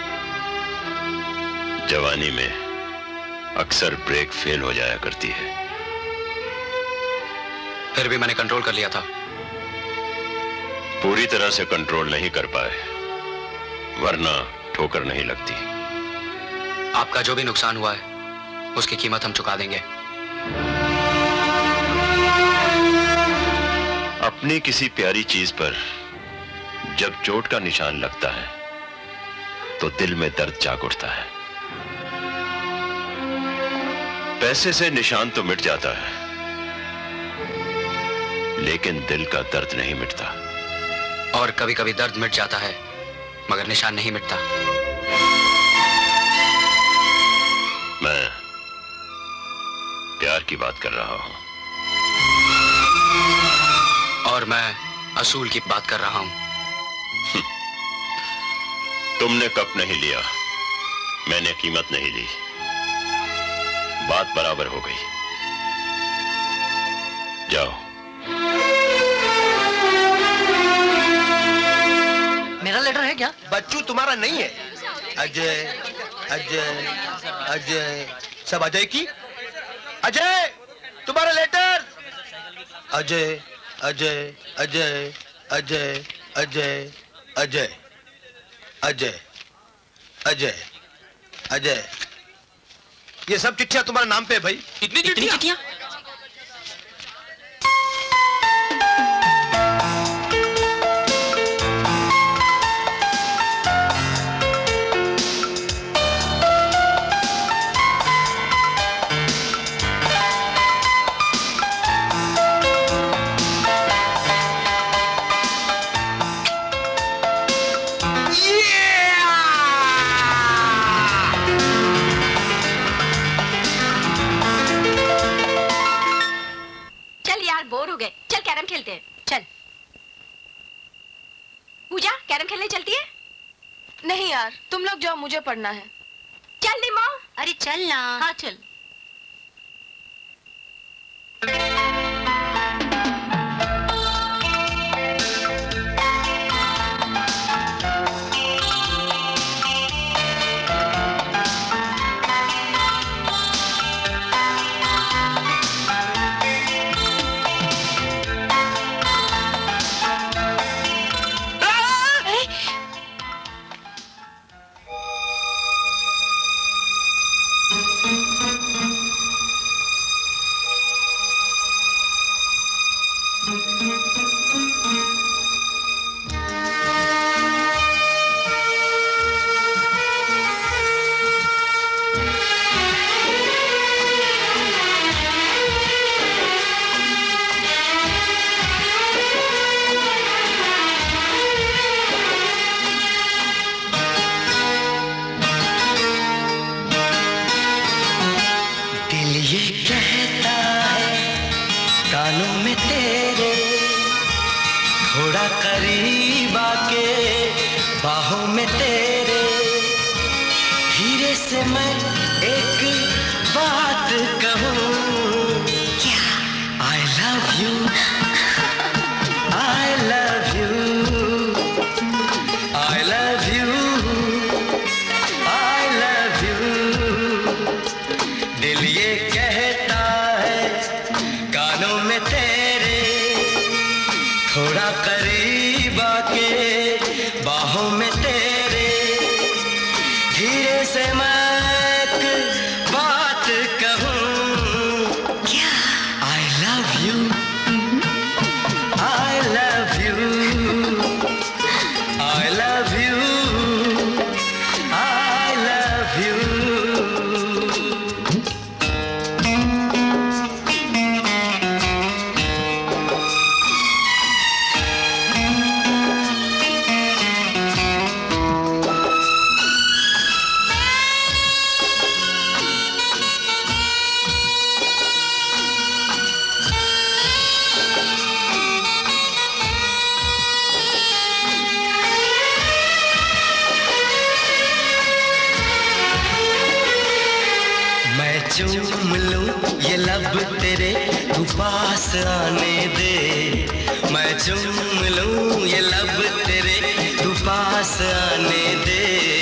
जवानी में अक्सर ब्रेक फेल हो जाया करती है। फिर भी मैंने कंट्रोल कर लिया था। पूरी तरह से कंट्रोल नहीं कर पाए, वरना ठोकर नहीं लगती। आपका जो भी नुकसान हुआ है उसकी कीमत हम चुका देंगे। अपनी किसी प्यारी चीज पर जब चोट का निशान लगता है तो दिल में दर्द जाग उठता है। पैसे से निशान तो मिट जाता है, लेकिन दिल का दर्द नहीं मिटता। और कभी कभी दर्द मिट जाता है मगर निशान नहीं मिटता। मैं प्यार की बात कर रहा हूं। और मैं असूल की बात कर रहा हूं। तुमने कप नहीं लिया, मैंने कीमत नहीं ली, बात बराबर हो गई। जाओ। मेरा लेटर है क्या? बच्चू तुम्हारा नहीं है। अजय अजय अजय, सब अजय की। अजय तुम्हारा लेटर। अजय अजय अजय अजय अजय अजय अजय अजय अजय, ये सब चिट्ठियां तुम्हारे नाम पे है भाई। इतनी चिट्ठियां? बोर हो गए, चल कैरम खेलते हैं। चल। पूजा कैरम खेलने चलती है? नहीं यार, तुम लोग जाओ, मुझे पढ़ना है। चल निमो। अरे चल ना। हाँ चल। चूम लूं ये लब तेरे, तू पास आने दे। मैं चूम लूं ये लब तेरे, तू पास आने दे।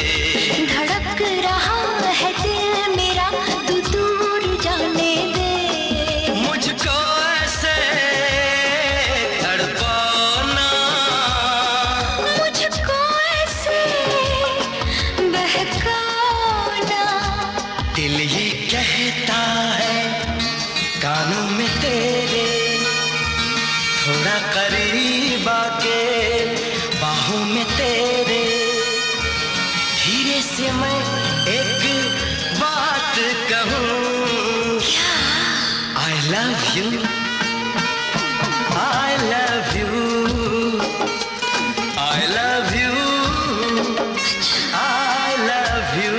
धड़क रहा है दिल मेरा, तू दूर जाने दे। मुझको ऐसे तड़पाना, मुझको ऐसे बहकाना। दिल ये कहता है कानों में तेरे, थोड़ा करीब आके बाहों में तेरे। धीरे से मैं एक बात कहूँ, I love you, I love you, I love you, I love you।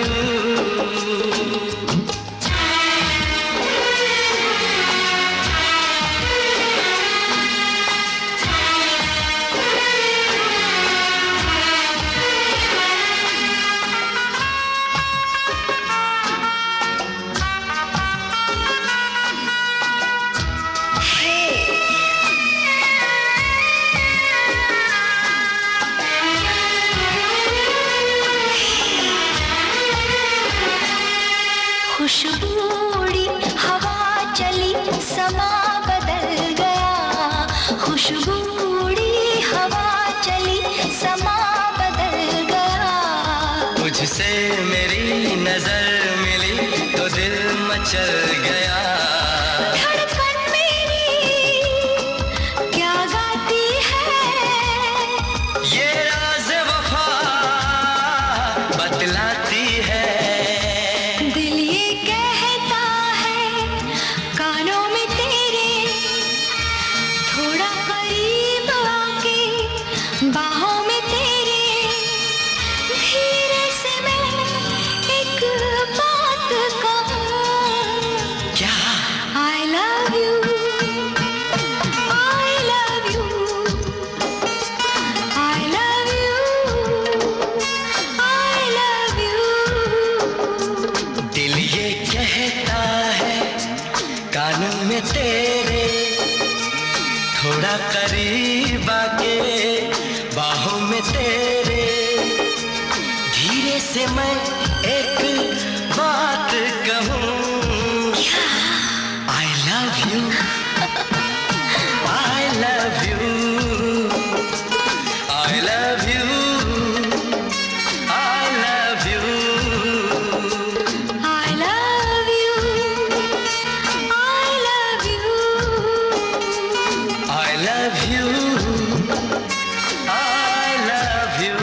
Hey, चल गया। धड़कन मेरी क्या गाती है, ये राज़ वफ़ा बतलाती है। दिल ये कहता है कानों में तेरे, थोड़ा करीब आके बाहों में तेरे, धीरे से मैं एक बात कहूँ। क्या? I love you, I love you, I love you, I love you। दिल ये कहता है कानों में तेरे, थोड़ा करीब आके बाहों में तेरे, धीरे से मैं एक बात कहूँ। I love you, I love you, I love you, I love you, I love you, I love you, I love you, I love you।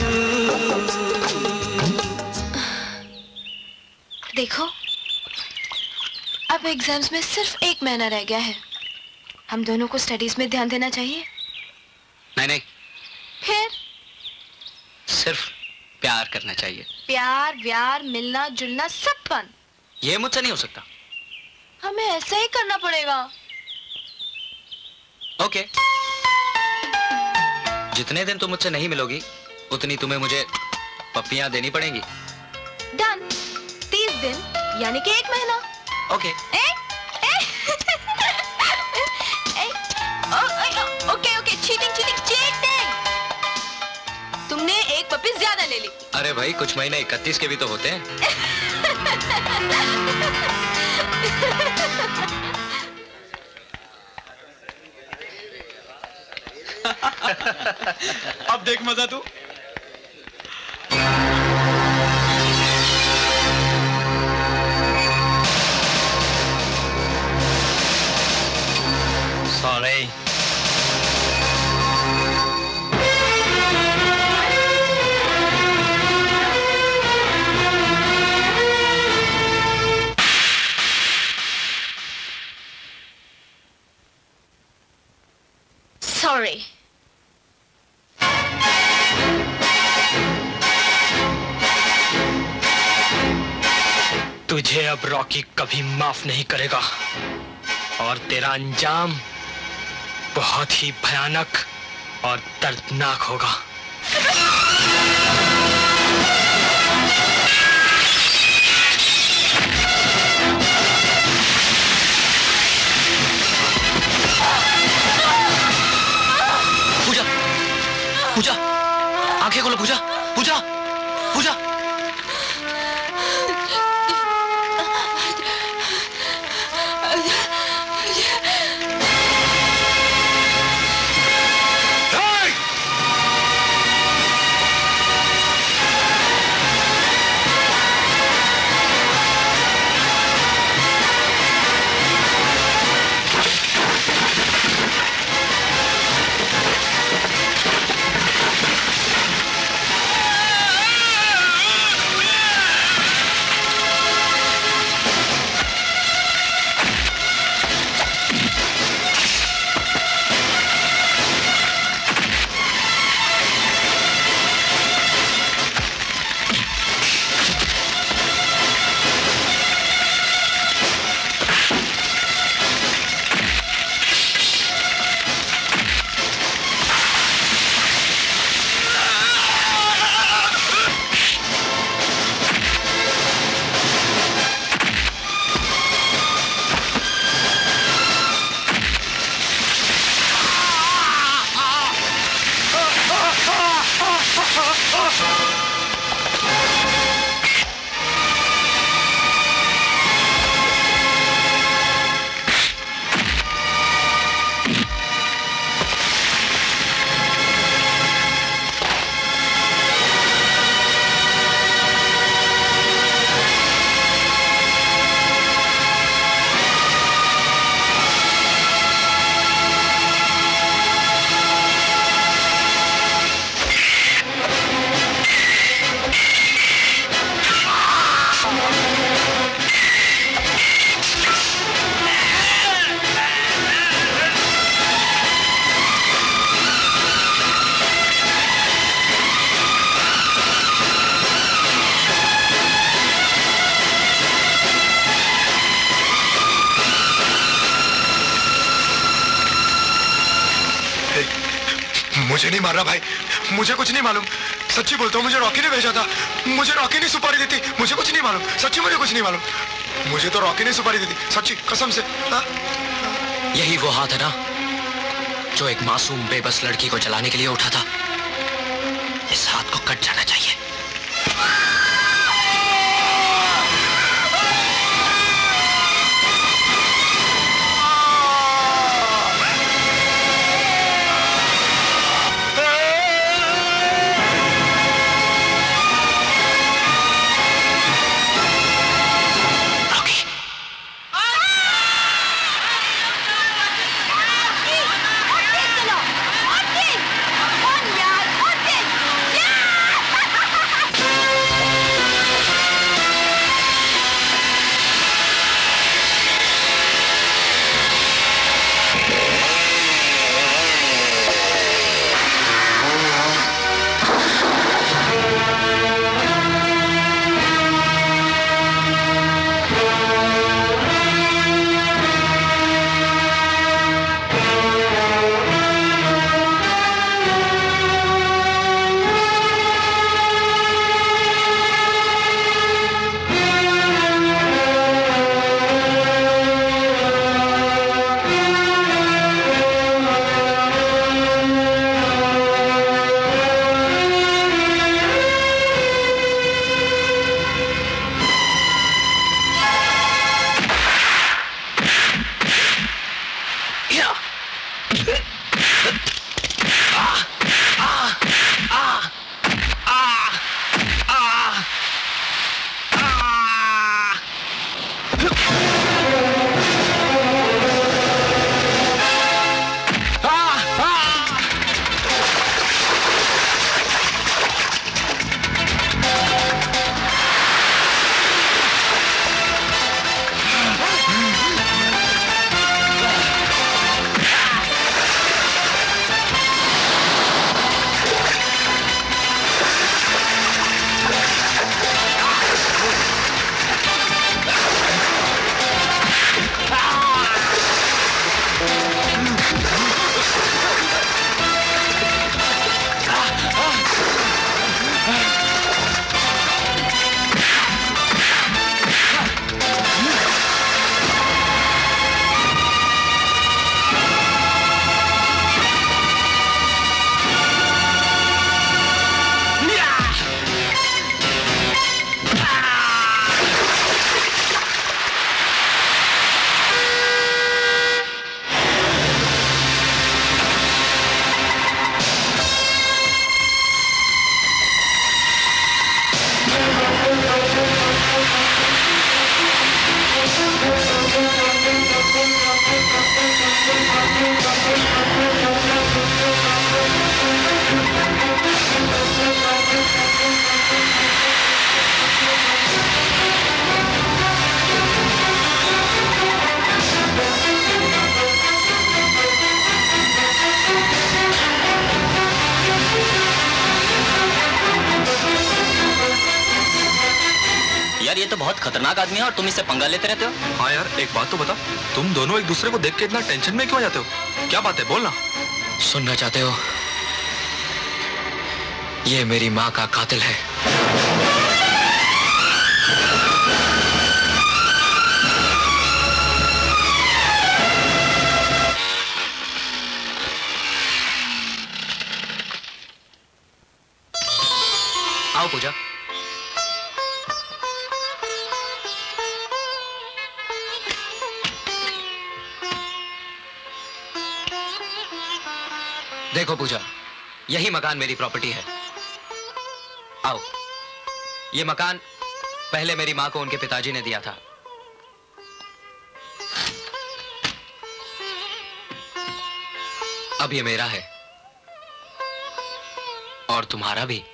देखो, अब एग्जाम्स में सिर्फ 1 महीना रह गया है। हम दोनों को स्टडीज में ध्यान देना चाहिए। नहीं, फिर सिर्फ प्यार करना चाहिए। प्यार व्यार मिलना जुलना सब बंद। ये मुझसे नहीं हो सकता। हमें ऐसा ही करना पड़ेगा। ओके। जितने दिन तुम मुझसे नहीं मिलोगी उतनी तुम्हें मुझे पप्पियां देनी पड़ेंगी। डन। 30 दिन यानी कि 1 महीना। ओके। Okay cheating. तुमने एक पप्पी ज्यादा ले ली। अरे भाई, कुछ महीने 31 के भी तो होते हैं। अब देख मजा तू। सॉरी। सॉरी। तुझे अब रॉकी कभी माफ नहीं करेगा और तेरा अंजाम बहुत ही भयानक और दर्दनाक होगा। पूजा, आंखें खोलो पूजा। मुझे नहीं मार रहा भाई, मुझे कुछ नहीं मालूम। सच्ची बोलता हूँ, मुझे रॉकी ने भेजा था। मुझे रॉकी ने सुपारी दी थी। मुझे कुछ नहीं मालूम, सच्ची मुझे कुछ नहीं मालूम। मुझे तो रॉकी ने सुपारी दी थी, सच्ची कसम से। यही वो हाथ है ना जो एक मासूम बेबस लड़की को जलाने के लिए उठा था। इस हाथ को कट जाना चाहिए। खतरनाक आदमी है और तुम इससे पंगा लेते रहते हो। हाँ यार, एक बात तो बता, तुम दोनों एक दूसरे को देख के इतना टेंशन में क्यों जाते हो? क्या बात है, बोलना। सुनना चाहते हो? ये मेरी माँ का कातिल है। आओ पूजा। देखो पूजा, यही मकान मेरी प्रॉपर्टी है। आओ, ये मकान पहले मेरी मां को उनके पिताजी ने दिया था। अब ये मेरा है और तुम्हारा भी।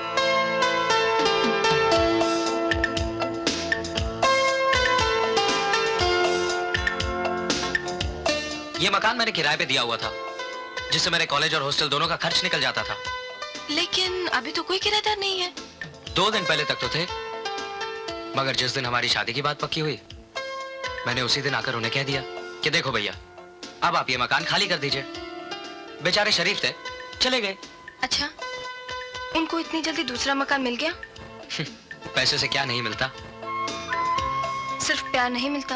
ये मकान मैंने किराए पे दिया हुआ था, जिससे मेरे कॉलेज और हॉस्टल दोनों का खर्च निकल जाता था। लेकिन अभी तो कोई किराएदार नहीं है। 2 दिन पहले तक तो थे, मगर जिस दिन हमारी शादी की बात पक्की हुई, मैंने उसी दिन आकर उन्हें कह दिया कि देखो भैया, अब आप ये मकान खाली कर दीजिए। बेचारे शरीफ थे चले गए। अच्छा, उनको इतनी जल्दी दूसरा मकान मिल गया? पैसे से क्या नहीं मिलता? सिर्फ प्यार नहीं मिलता।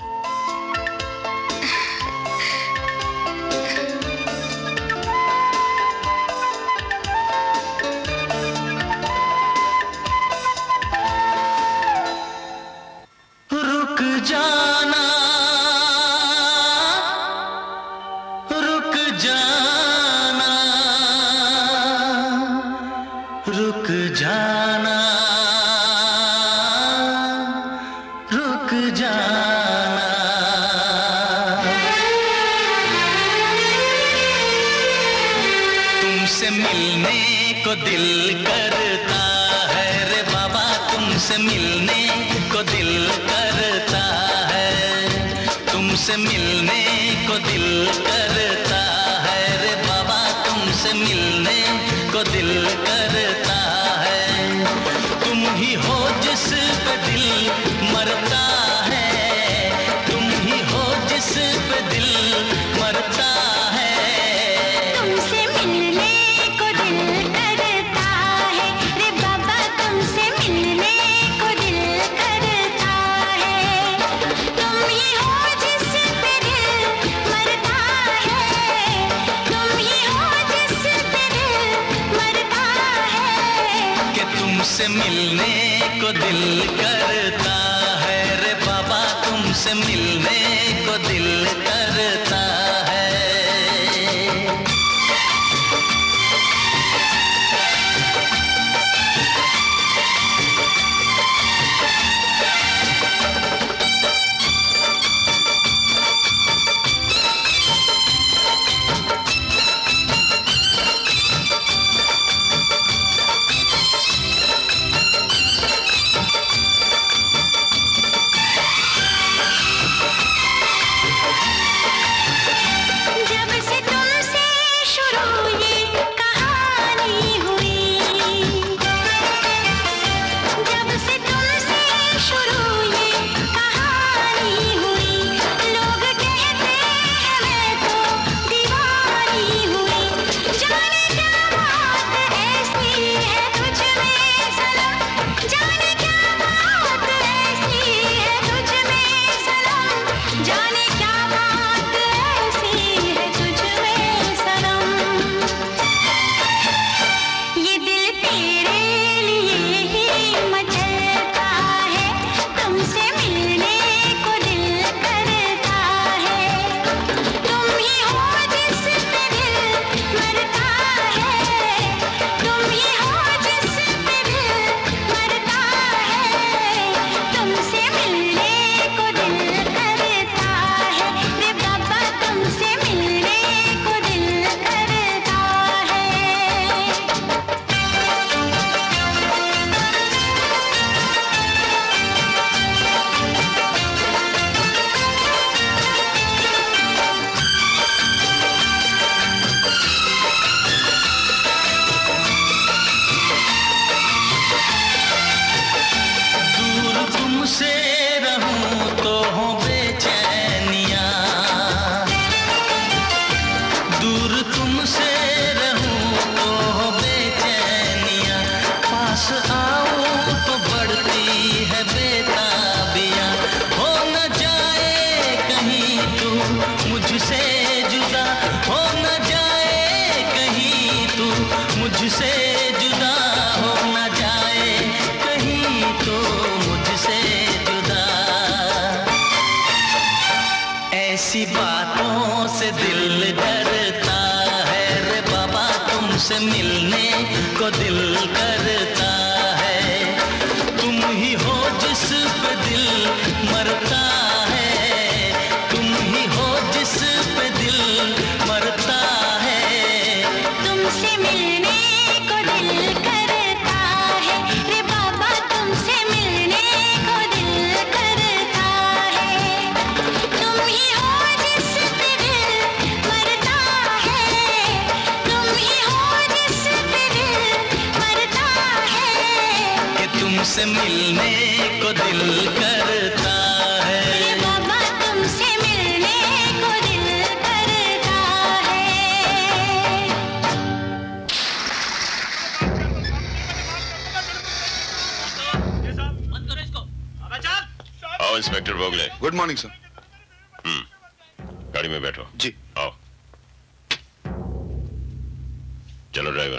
रुक जाना, रुक जाना, रुक जाना, रुक जाना। तुमसे मिलने को दिल करता है रे बाबा, तुमसे मिलने को दिल करता है, तुमसे मिलने को दिल करता है रे बाबा, तुमसे मिलने को दिल करता है। तुम ही हो जिस पे दिल मरता है, तुम ही हो जिस पे दिल मरता है। तुमसे मिलने को दिल करता है रे बाबा, तुमसे मिलने को दिल करता है। तुम ही हो जिस पे दिल मरता है, तुम ही हो जिस पे दिल मरता है। कि तुमसे मिलने को दिल करता है रे बाबा, तुमसे मिलने को दिल करता है। जब से तुमसे शुरू ये कहानी हुई, जब से तुमसे शुरू ये कहानी हुई, लोग कहते हैं मैं तो दीवानी हुई। जाने क्या बात ऐसी है तुझ में सनम, जाने क्या बात ऐसी है तुझ में सनम, जाने क्या बात ऐसी है तुझ में सनम। ये दिल तेरे लिए ही मचलता है, तुमसे मिलने को दिल करता है। तुम ही हो जिस पे दिल मरता है, तुम ही हो जिस पे दिल मरता है। तुमसे मिलने को दिल करता है रे बाबा, तुमसे मिलने को दिल करता है। दूर तुमसे रहूं तो हो बेचैनियां, दूर तुमसे रहूं तो हो बेचैनियां, पास आऊं तो बढ़ती है बेताबियां। हो न जाए कहीं तू मुझसे जुदा, हो न जाए कहीं तू मुझसे जुदा, हो न जाए कहीं तो मुझसे जुदा। ऐसी बातों से दिल डरता है रे बाबा, तुमसे मिलने को दिल करता है। तुम ही हो जिस पे दिल मरता है, तुम ही हो जिस पे दिल मरता है। तुमसे मिलने को दिल करता है रे बाबा, तुमसे मिलने को दिल करता है। तुम ही हो जिस पे दिल मरता है, तुम ही हो जिस पे दिल मरता है। कि तुमसे मिलने को दिल करता है रे बाबा, तुमसे मिलने को दिल करता है। Inspector Bogle. Good morning sir. गाड़ी में बैठो। जी। आओ। चलो ड्राइवर।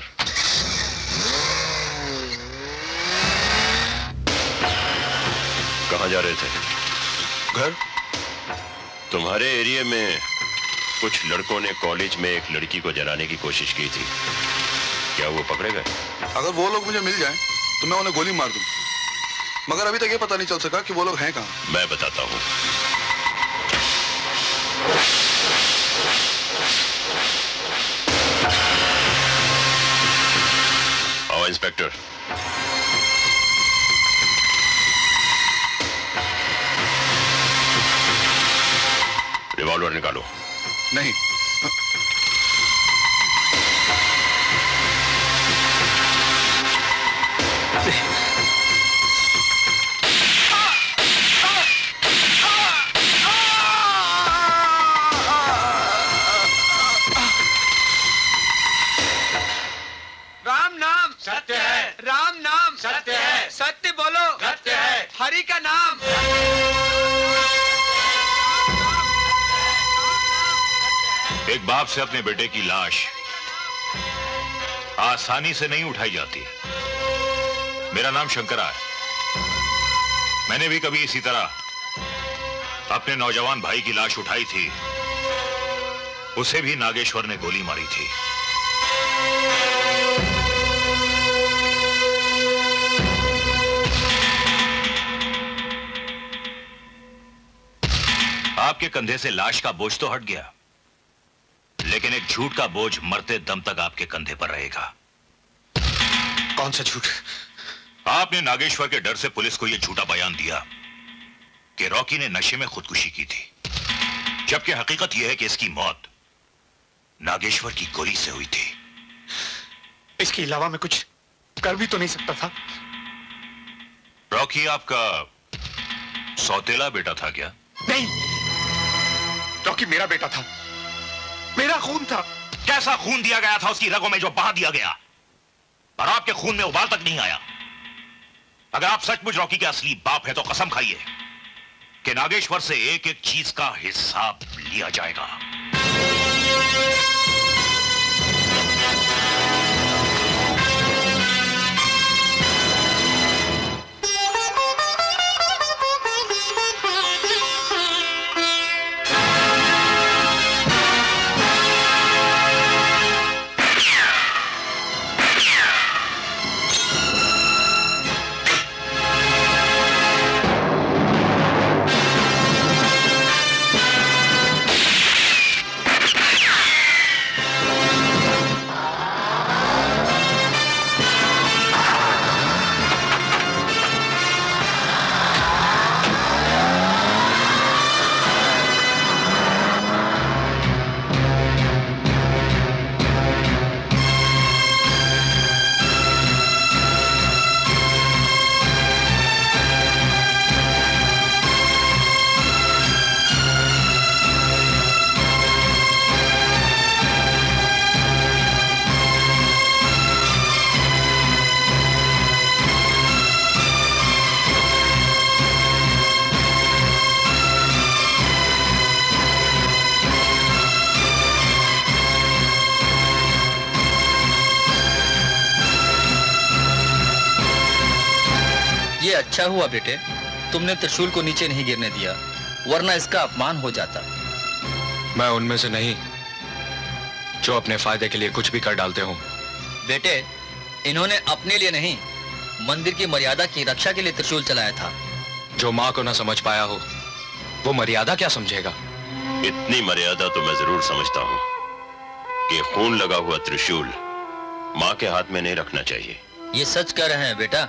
कहाँ जा रहे थे? घर। तुम्हारे एरिया में कुछ लड़कों ने कॉलेज में एक लड़की को जलाने की कोशिश की थी, क्या वो पकड़े गए? अगर वो लोग मुझे मिल जाएं, तो मैं उन्हें गोली मार दूं। मगर अभी तक ये पता नहीं चल सका कि वो लोग हैं कहाँ। मैं बताता हूँ। आओ इंस्पेक्टर। रिवॉल्वर निकालो। नहीं। राम नाम सत्य है। राम नाम सत्य है। सत्य बोलो। सत्य है। हरि का नाम। एक बाप से अपने बेटे की लाश आसानी से नहीं उठाई जाती। मेरा नाम शंकरा है। मैंने भी कभी इसी तरह अपने नौजवान भाई की लाश उठाई थी। उसे भी नागेश्वर ने गोली मारी थी। आपके कंधे से लाश का बोझ तो हट गया, लेकिन एक झूठ का बोझ मरते दम तक आपके कंधे पर रहेगा। कौन सा झूठ? आपने नागेश्वर के डर से पुलिस को यह झूठा बयान दिया कि रॉकी ने नशे में खुदकुशी की थी, जबकि हकीकत यह है कि इसकी मौत नागेश्वर की गोली से हुई थी। इसके अलावा मैं कुछ कर भी तो नहीं सकता था। रॉकी आपका सौतेला बेटा था क्या? नहीं, रॉकी मेरा बेटा था, मेरा खून था। कैसा खून दिया गया था उसकी रगों में जो बहा दिया गया, और आपके खून में उबाल तक नहीं आया। अगर आप सचमुच रॉकी के असली बाप है तो कसम खाइए कि नागेश्वर से एक एक चीज का हिसाब लिया जाएगा। अच्छा हुआ बेटे तुमने त्रिशूल को नीचे नहीं गिरने दिया, वरना इसका अपमान हो जाता। मैं उनमें से नहीं जो अपने फायदे के लिए कुछ भी कर डालते हूं। बेटे इन्होंने अपने लिए नहीं, मंदिर की मर्यादा की रक्षा के लिए त्रिशूल चलाया था। जो माँ को ना समझ पाया हो वो मर्यादा क्या समझेगा? इतनी मर्यादा तो मैं जरूर समझता हूं कि खून लगा हुआ त्रिशूल माँ के हाथ में नहीं रखना चाहिए। ये सच कह रहे हैं बेटा।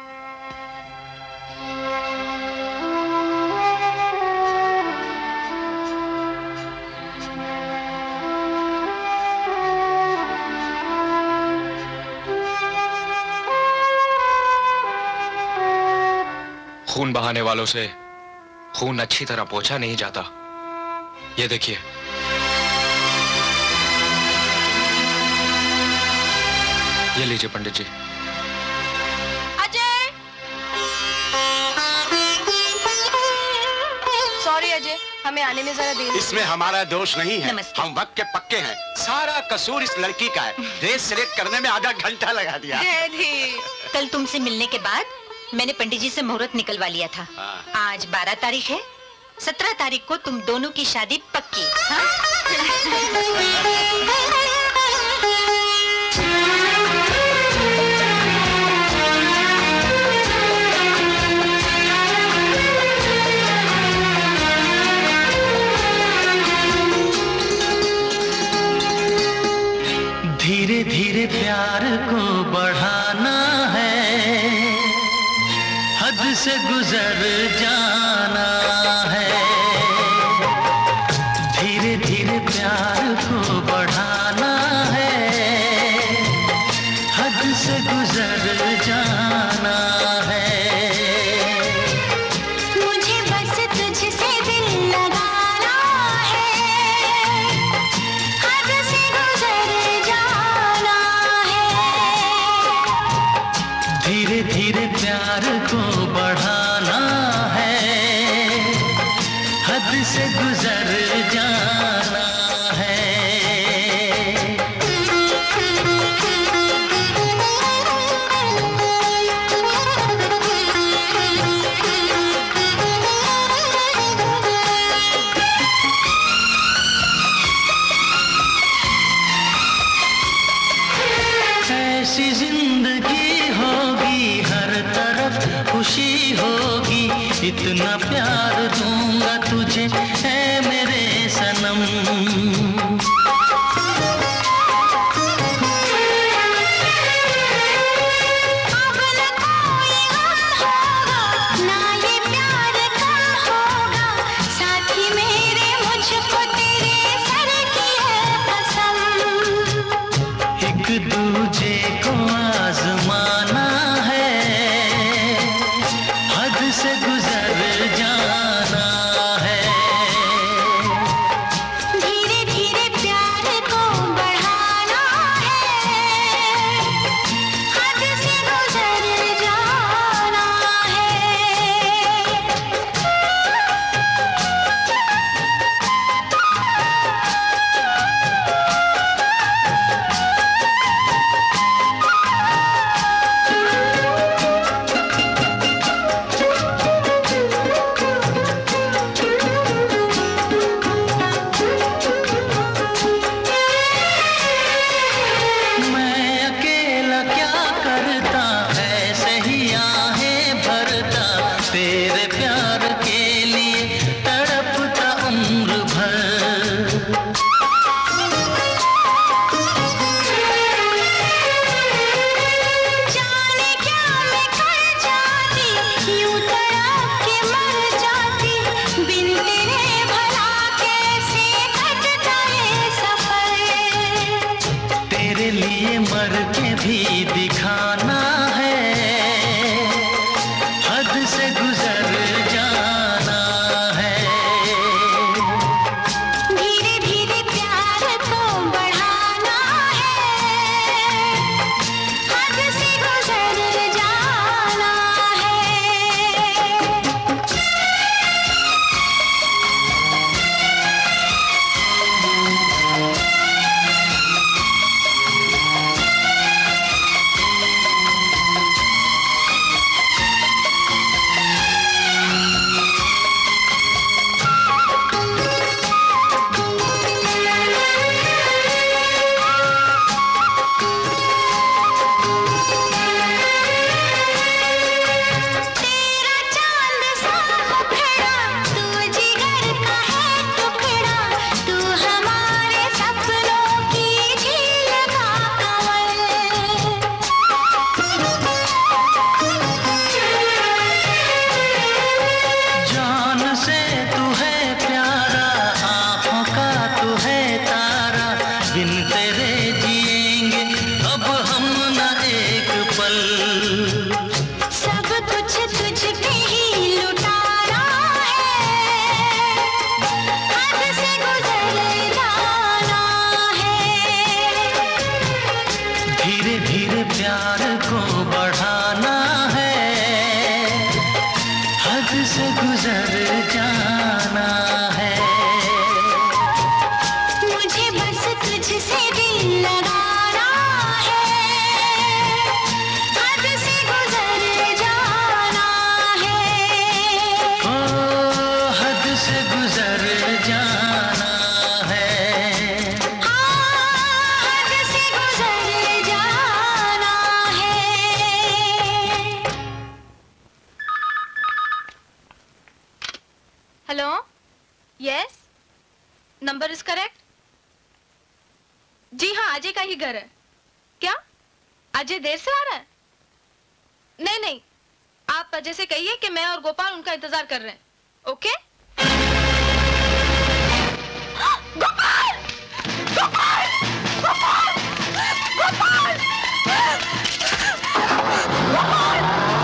खून बहाने वालों से खून अच्छी तरह पोंछा नहीं जाता। ये देखिए, ये लीजिए पंडित जी। अजय! हमें आने में जरा देर इसमें हमारा दोष नहीं है, हम वक्त के पक्के हैं। सारा कसूर इस लड़की का है, ड्रेस सिलेक्ट करने में आधा घंटा लगा दिया। कल तुमसे मिलने के बाद मैंने पंडित जी से मुहूर्त निकलवा लिया था। आज 12 तारीख है, 17 तारीख को तुम दोनों की शादी पक्की। हाँ? धीरे धीरे प्यार को बढ़ाना है, हद से गुजर जाना है। धीरे धीरे प्यार को बढ़ाना है, हद से गुजर जाना है। मुझे बस तुझसे दिल लगाना है, हद से गुजर जाना है। धीरे धीरे प्यार को बढ़ाना है, हद से गुजर जाना है। ऐसी जिंदगी होगी, हर तरफ खुशी होगी, इतना प्यार दूंगा तुझे ऐ मेरे सनम। ना ये प्यार कम होगा, साथी मेरे मुझको तेरे सर की है कसम। एक दूजे को आजमाना है, हद से गुजर जाना है। धीरे धीरे प्यार को बढ़ाना है, हद से गुजर जाना है। मैं अकेला क्या करता, ऐसे ही आहें भरता, तेरे प्यार के लिए तड़पता उम्र भर। जाने क्या मैं कर जाती, यूं तड़प के मर जाती, बिन तेरे भला कैसे कटता है सफर। तेरे लिए मर के भी दिखाना है, हद से गुजर जाना है। धीरे धीरे प्यार को बढ़ाना है, हद से गुजर जाना है। तेरा चांद सा मुखड़ा, तू जिगर का है टुकड़ा, तू हमारे सपनों की झील का जान से तू है प्यारा, आँखों का तू है तारा, बिन तेरे जिएंगे अब हम न एक पल। सब कुछ तुझ पे ही लुटाना है, हद से गुजर जाना है। धीरे धीरे प्यार को बढ़ाना है, हद से गुजर जाना है। अजय का ही घर है। क्या अजय देर से आ रहा है? नहीं नहीं, आप अजय से कहिए कि मैं और गोपाल उनका इंतजार कर रहे हैं। ओके? गोपाल! गोपाल! गोपाल! गोपाल! गोपाल!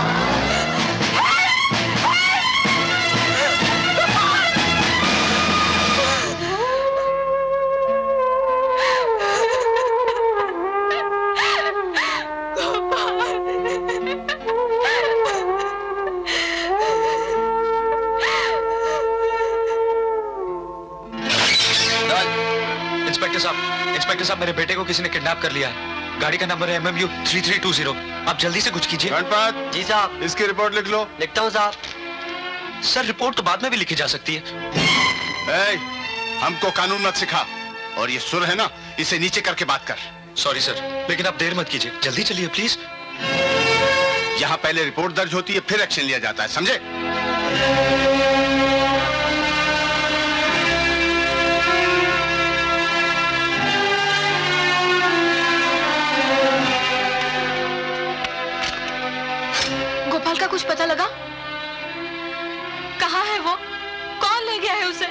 इंस्पेक्टर साहब, मेरे बेटे को किसी ने किडनैप कर लिया है। गाड़ी का नंबर है MMU 3320। आप जल्दी से कुछ कीजिए। गणपत जी साहब। इसकी रिपोर्ट लिख लो। लिखता हूँ साहब। सर, रिपोर्ट तो बाद में भी लिखी जा सकती है। हमको कानून मत सिखा, और ये सुर है ना, इसे नीचे करके बात कर। सॉरी सर, लेकिन आप देर मत कीजिए, जल्दी चलिए प्लीज। यहाँ पहले रिपोर्ट दर्ज होती है, फिर एक्शन लिया जाता है, समझे? गोपाल का कुछ पता लगा? कहाँ है वो? कौन ले गया है उसे?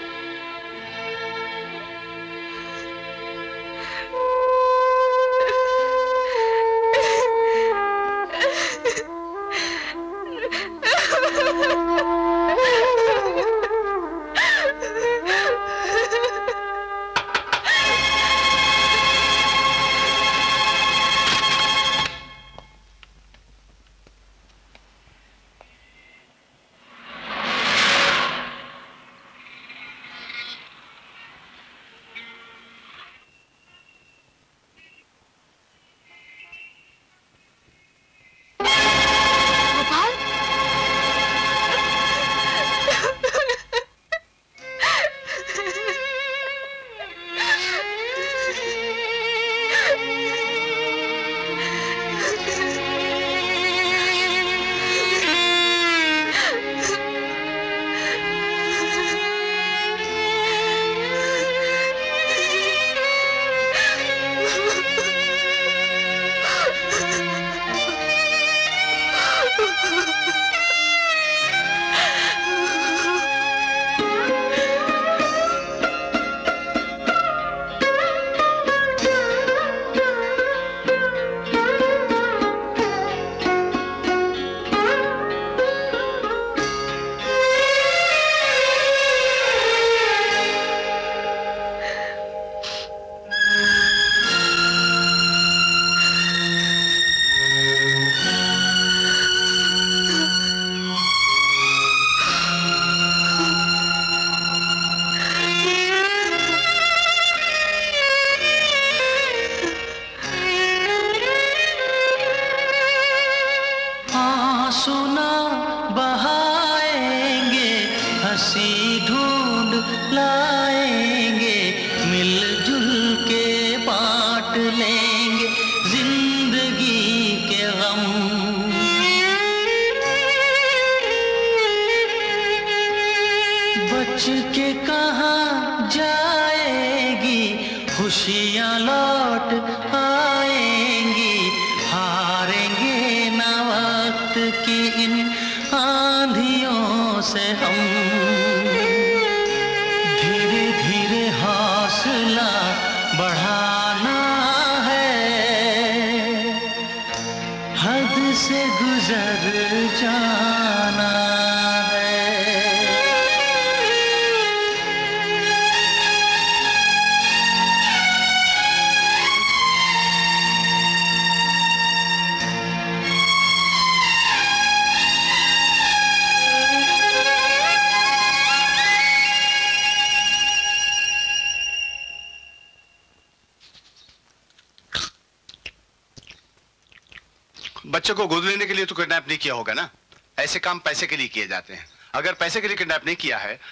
बच्चे को गोद लेने के लिए तो किडनैप नहीं किया होगा ना? ऐसे काम पैसे के लिए किए जाते हैं। अगर पैसे के लिए किडनैप नहीं किया है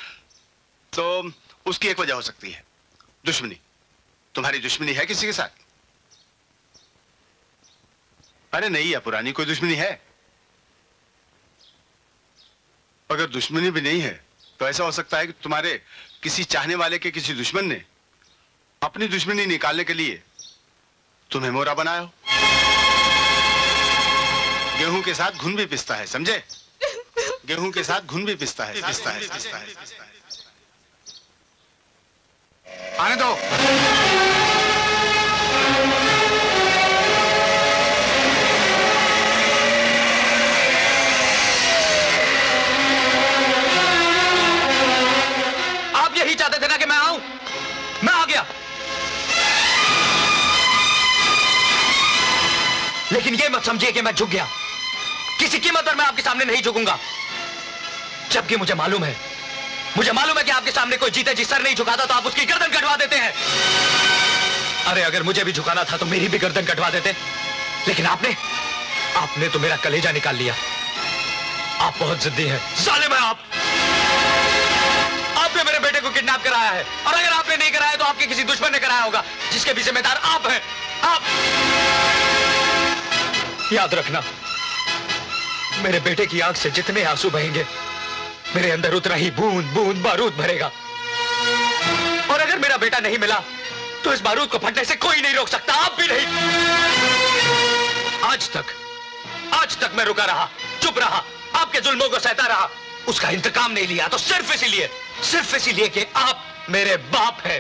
तो उसकी एक वजह हो सकती है, दुश्मनी। तुम्हारी दुश्मनी है किसी के साथ? अरे नहीं है, पुरानी कोई दुश्मनी है? अगर दुश्मनी भी नहीं है तो ऐसा हो सकता है कि तुम्हारे किसी चाहने वाले के किसी दुश्मन ने अपनी दुश्मनी निकालने के लिए तुम्हें मोरा बनाया हो। गेहूं के साथ घुन भी पिसता है, समझे? गेहूं के साथ घुन भी पिसता है। आने दो। आप यही चाहते थे ना कि मैं आऊं? मैं आ गया। लेकिन ये मत समझिए कि मैं झुक गया। किसी कीमत पर मैं आपके सामने नहीं झुकूंगा। जबकि मुझे मालूम है कि आपके सामने कोई जीते जी सर नहीं झुकाता तो आप उसकी गर्दन कटवा देते हैं। अरे अगर मुझे भी झुकाना था तो मेरी भी गर्दन कटवा देते। लेकिन आपने तो मेरा कलेजा निकाल लिया। आप बहुत जिद्दी हैं। जालिम है आप। आपने मेरे बेटे को किडनैप कराया है, और अगर आपने नहीं कराया तो आपके किसी दुश्मन ने कराया होगा, जिसके भी जिम्मेदार आप हैं। आप याद रखना, मेरे बेटे की आंख से जितने आंसू बहेंगे, मेरे अंदर उतना ही बूंद बूंद बारूद भरेगा। और अगर मेरा बेटा नहीं मिला तो इस बारूद को फटने से कोई नहीं रोक सकता, आप भी नहीं। आज तक मैं रुका रहा, चुप रहा, आपके जुल्मों को सहता रहा, उसका इंतकाम नहीं लिया तो सिर्फ इसीलिए कि आप मेरे बाप हैं।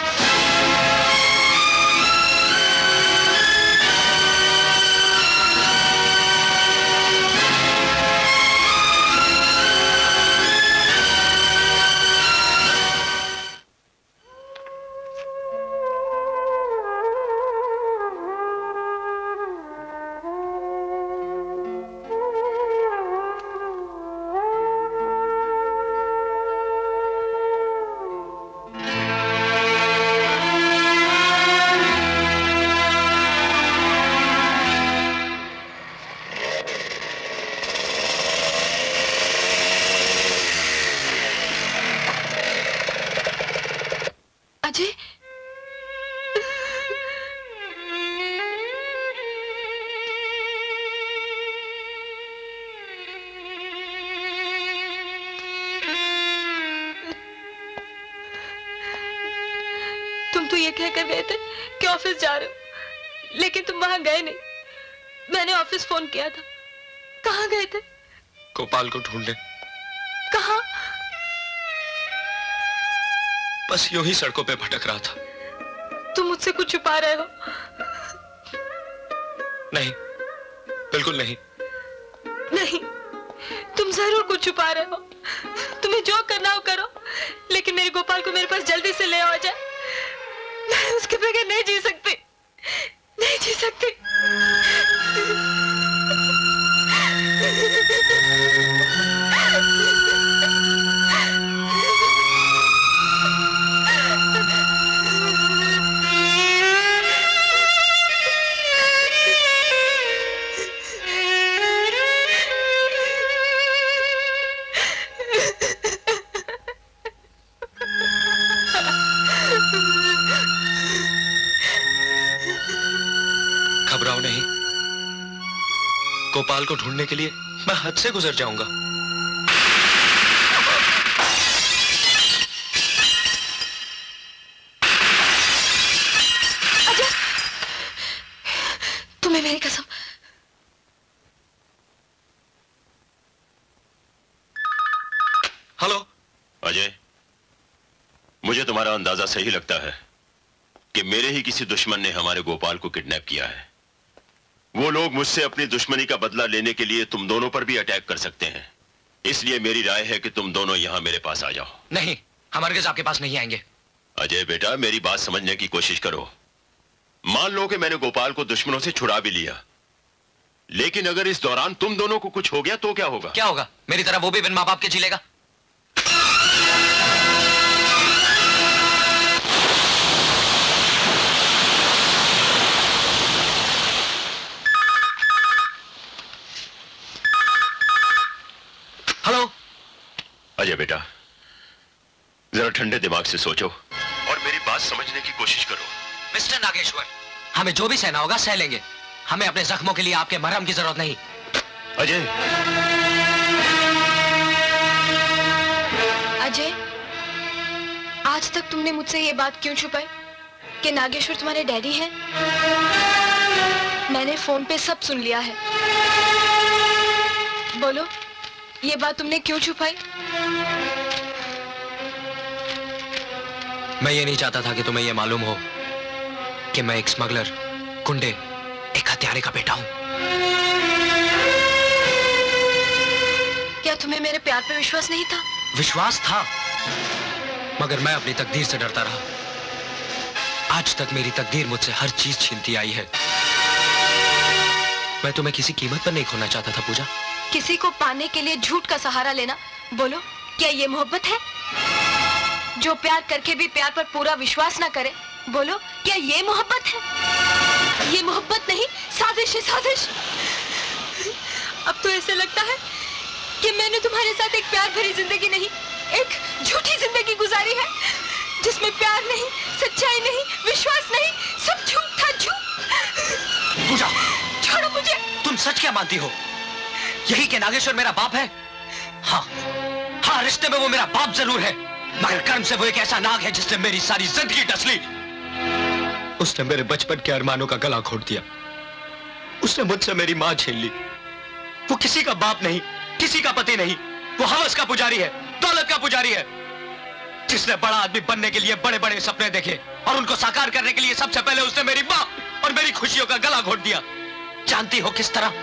ऑफिस जा रहे हो, लेकिन तुम वहां गए नहीं। मैंने ऑफिस फोन किया था। कहाँ गए थे? गोपाल को ढूंढने। कहाँ? बस यूं ही सड़कों पे भटक रहा था। तुम मुझसे कुछ छुपा रहे हो? नहीं, बिल्कुल नहीं। नहीं, तुम जरूर कुछ छुपा रहे हो। तुम्हें जो करना हो करो, लेकिन मेरे गोपाल को मेरे पास जल्दी से ले आ जाए। मैं उसके बगैर नहीं जी सकती, नहीं जी सकती। घबराओ नहीं, गोपाल को ढूंढने के लिए मैं हद से गुजर जाऊंगा। अजय, तुम्हें मेरी कसम। हेलो अजय, मुझे तुम्हारा अंदाजा सही लगता है कि मेरे ही किसी दुश्मन ने हमारे गोपाल को किडनैप किया है। वो लोग मुझसे अपनी दुश्मनी का बदला लेने के लिए तुम दोनों पर भी अटैक कर सकते हैं। इसलिए मेरी राय है कि तुम दोनों यहां मेरे पास आ जाओ। नहीं, हम हरगिज़ आपके पास नहीं आएंगे। अजय बेटा, मेरी बात समझने की कोशिश करो। मान लो कि मैंने गोपाल को दुश्मनों से छुड़ा भी लिया, लेकिन अगर इस दौरान तुम दोनों को कुछ हो गया तो क्या होगा? क्या होगा? मेरी तरह वो भी बिन माँ बाप के जी लेगा। हेलो अजय बेटा, जरा ठंडे दिमाग से सोचो और मेरी बात समझने की कोशिश करो। मिस्टर नागेश्वर, हमें जो भी सहना होगा सह लेंगे। हमें अपने जख्मों के लिए आपके मरहम की जरूरत नहीं। अजय, अजय, आज तक तुमने मुझसे ये बात क्यों छुपाई कि नागेश्वर तुम्हारे डैडी हैं? मैंने फोन पे सब सुन लिया है। बोलो, ये बात तुमने क्यों छुपाई? मैं ये नहीं चाहता था कि तुम्हें ये मालूम हो कि मैं एक स्मगलर, गुंडे, एक हत्यारे का बेटा हूं। क्या तुम्हें मेरे प्यार पे विश्वास नहीं था? विश्वास था, मगर मैं अपनी तकदीर से डरता रहा। आज तक मेरी तकदीर मुझसे हर चीज छीनती आई है। मैं तुम्हें किसी कीमत पर नहीं खोना चाहता था पूजा। किसी को पाने के लिए झूठ का सहारा लेना, बोलो क्या ये मोहब्बत है? जो प्यार करके भी प्यार पर पूरा विश्वास ना करे, बोलो क्या ये मोहब्बत है? ये मोहब्बत नहीं, साजिश है, साजिश। अब तो ऐसे लगता है कि मैंने तुम्हारे साथ एक प्यार भरी जिंदगी नहीं, एक झूठी जिंदगी गुजारी है, जिसमें प्यार नहीं, सच्चाई नहीं, विश्वास नहीं, सब झूठ था, झूठ। पूजा, छोड़ो मुझे। तुम सच क्या मानती हो? यही कि नागेश्वर मेरा बाप है? हाँ, हाँ, रिश्ते में वो मेरा बाप जरूर है, मगर कर्म से वो एक ऐसा नाग है जिसने मेरी सारी जिंदगी डस ली। उसने मेरे बचपन के अरमानों का गला घोट दिया। उसने मुझसे मेरी मां छीन ली। वो किसी का बाप नहीं, किसी का पति नहीं, वो हवस का पुजारी है, दौलत का पुजारी है, जिसने बड़ा आदमी बनने के लिए बड़े बड़े सपने देखे और उनको साकार करने के लिए सबसे पहले उसने मेरी मां और मेरी खुशियों का गला घोट दिया। जानती हो किस तरह?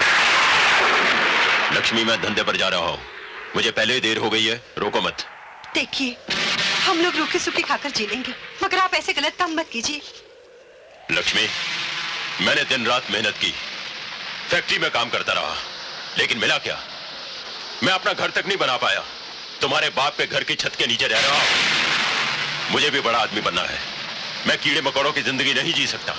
लक्ष्मी, मैं धंधे पर जा रहा हूं, मुझे पहले ही देर हो गई है, रोको मत। देखिए, हम लोग रूखी सूखी खाकर जी लेंगे, मगर आप ऐसे गलत काम मत कीजिए। लक्ष्मी, मैंने दिन रात मेहनत की, फैक्ट्री में काम करता रहा, लेकिन मिला क्या? मैं अपना घर तक नहीं बना पाया। तुम्हारे बाप के घर की छत के नीचे रह रहा हूं। मुझे भी बड़ा आदमी बनना है, मैं कीड़े मकोड़ों की जिंदगी नहीं जी सकता।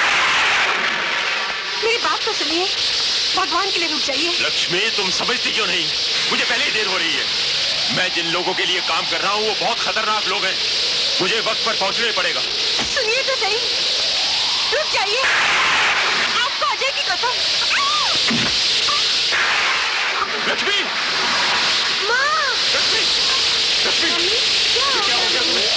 मेरी बात तो सुनिए, भगवान के लिए रुक जाइए। लक्ष्मी, तुम समझती क्यों नहीं? मुझे पहले ही देर हो रही है। मैं जिन लोगों के लिए काम कर रहा हूं वो बहुत खतरनाक लोग हैं, मुझे वक्त पर पहुंचना ही पड़ेगा। सुनिए तो सही, रुक जाइए, आपको अजय की कसम। लक्ष्मी, माँ, लक्ष्मी, लक्ष्मी, क्या हो गया तुम्हें?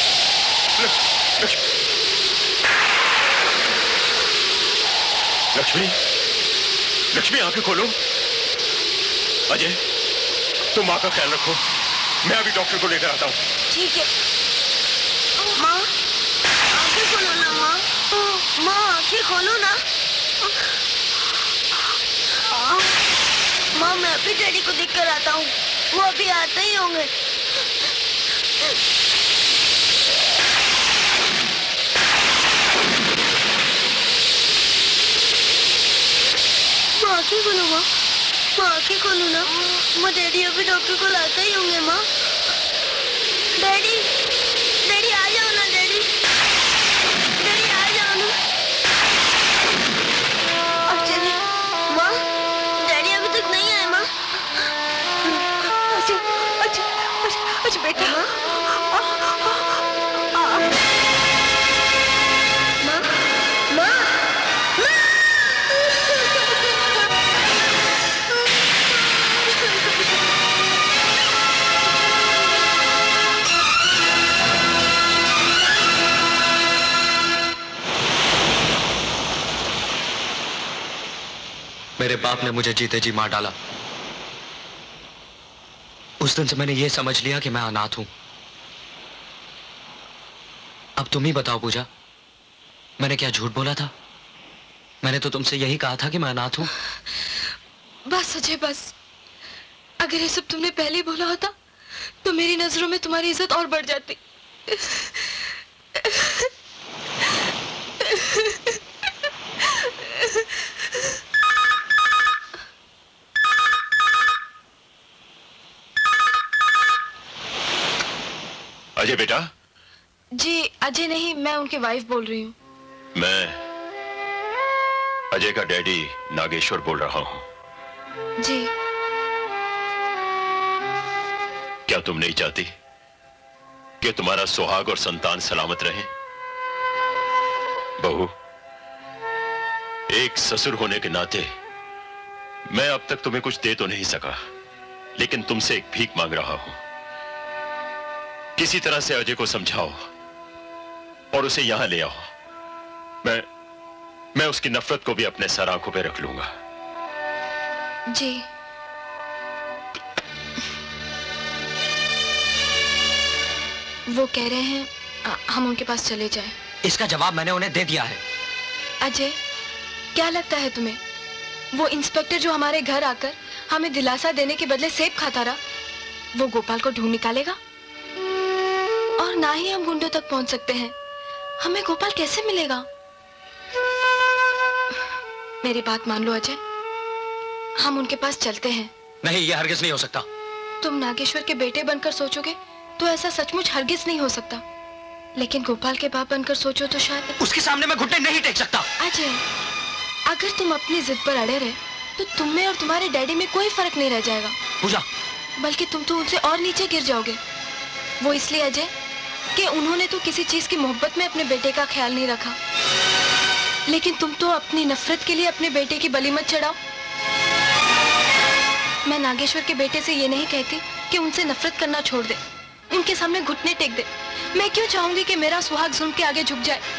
लक्ष्मी, लक्ष्मी, आंखें खोलो। अजय, तुम माँ का ख्याल रखो, मैं अभी डॉक्टर को लेकर आता हूँ। ठीक है। माँ, आंखें खोलो ना माँ। माँ, आंखें खोलो ना। माँ, मैं अभी डैडी को देख कर आता हूँ, वो अभी आते ही होंगे। माँ, आंखें खोलो माँ। माँ, आंखें खोलो ना। माँ, डैडी अभी डॉक्टर को लाते ही होंगे माँ। डैडी, डैडी आ जाओ ना डैडी। डैडी आ जाओ ना। अजय, माँ, डैडी अभी तक नहीं आए माँ। अच्छा बेटा। माँ, माँ, मेरे बाप ने मुझे जीते जी मार डाला। उस दिन से मैंने यह समझ लिया कि मैं अनाथ हूं। अब तुम ही बताओ पूजा, मैंने क्या झूठ बोला था? मैंने तो तुमसे यही कहा था कि मैं अनाथ हूं। बस अजय, बस। अगर ये सब तुमने पहले ही बोला होता तो मेरी नजरों में तुम्हारी इज्जत और बढ़ जाती। अजय बेटा? जी अजय नहीं, मैं उनकी वाइफ बोल रही हूँ। मैं अजय का डैडी नागेश्वर बोल रहा हूँ। जी। क्या तुम नहीं चाहती कि तुम्हारा सुहाग और संतान सलामत रहे? बहू, एक ससुर होने के नाते मैं अब तक तुम्हें कुछ दे तो नहीं सका, लेकिन तुमसे एक भीख मांग रहा हूं। किसी तरह से अजय को समझाओ और उसे यहां ले आओ। मैं उसकी नफरत को भी अपने सर आंखों पे रख लूंगा। जी वो कह रहे हैं हम उनके पास चले जाएं। इसका जवाब मैंने उन्हें दे दिया है। अजय, क्या लगता है तुम्हें वो इंस्पेक्टर जो हमारे घर आकर हमें दिलासा देने के बदले सेब खाता रहा, वो गोपाल को ढूंढ निकालेगा? और ना ही हम गुंडों तक पहुंच सकते हैं, हमें गोपाल कैसे मिलेगा? मेरी बात मान लो अजय, हम उनके पास चलते हैं। नहीं, ये हरगिज नहीं हो सकता। तुम नागेश्वर के बेटे बनकर सोचोगे तो ऐसा सचमुच हरगिज नहीं हो सकता, लेकिन गोपाल के बाप बनकर सोचो तो शायद। उसके सामने मैं घुटने नहीं टेक सकता। अजय, अगर तुम अपनी जिद पर अड़े रहे तो तुम में और तुम्हारे डैडी में कोई फर्क नहीं रह जाएगा पूजा, बल्कि तुम तो उनसे और नीचे गिर जाओगे। वो इसलिए अजय कि उन्होंने तो किसी चीज की मोहब्बत में अपने बेटे का ख्याल नहीं रखा, लेकिन तुम तो अपनी नफरत के लिए अपने बेटे की बलि मत चढ़ाओ। मैं नागेश्वर के बेटे से ये नहीं कहती कि उनसे नफरत करना छोड़ दे, उनके सामने घुटने टेक दे। मैं क्यों चाहूंगी कि मेरा सुहाग जुल्म के आगे झुक जाए?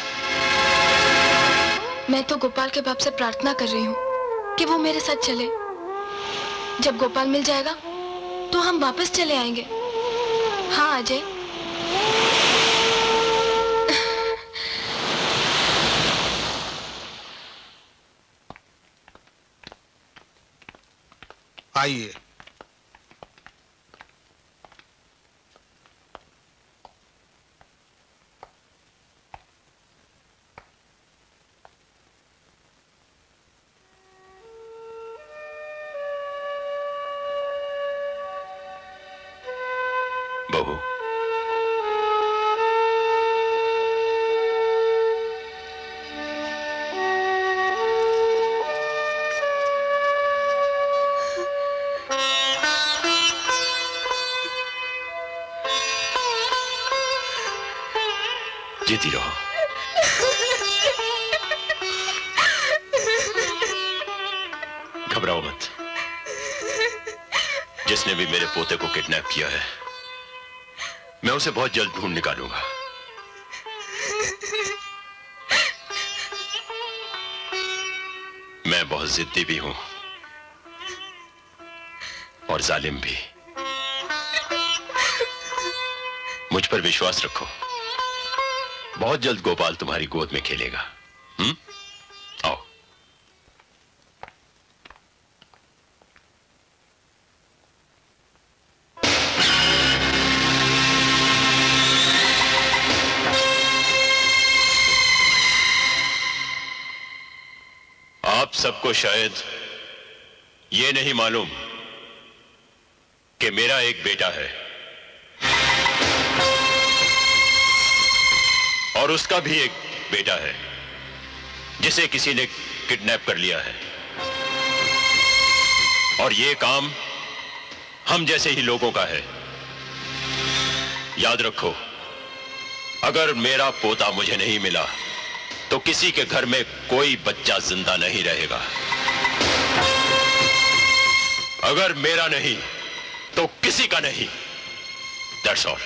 मैं तो गोपाल के बाप से प्रार्थना कर रही हूँ कि वो मेरे साथ चले। जब गोपाल मिल जाएगा तो हम वापस चले आएंगे। हाँ अजय। आइए। बहू, जीती रहो। घबराओ मत। जिसने भी मेरे पोते को किडनैप किया है, मैं उसे बहुत जल्द ढूंढ निकालूंगा। मैं बहुत जिद्दी भी हूं और जालिम भी। मुझ पर विश्वास रखो, बहुत जल्द गोपाल तुम्हारी गोद में खेलेगा। आओ। आप सबको शायद ये नहीं मालूम कि मेरा एक बेटा है और उसका भी एक बेटा है जिसे किसी ने किडनैप कर लिया है। और ये काम हम जैसे ही लोगों का है। याद रखो, अगर मेरा पोता मुझे नहीं मिला तो किसी के घर में कोई बच्चा जिंदा नहीं रहेगा। अगर मेरा नहीं तो किसी का नहीं। That's all.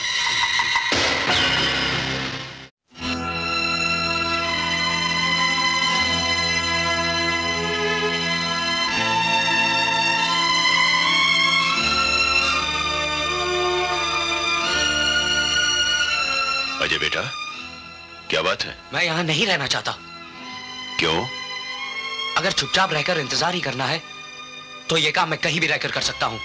अजय बेटा, क्या बात है? मैं यहां नहीं रहना चाहता। क्यों? अगर चुपचाप रहकर इंतजार ही करना है तो यह काम मैं कहीं भी रहकर कर सकता हूं।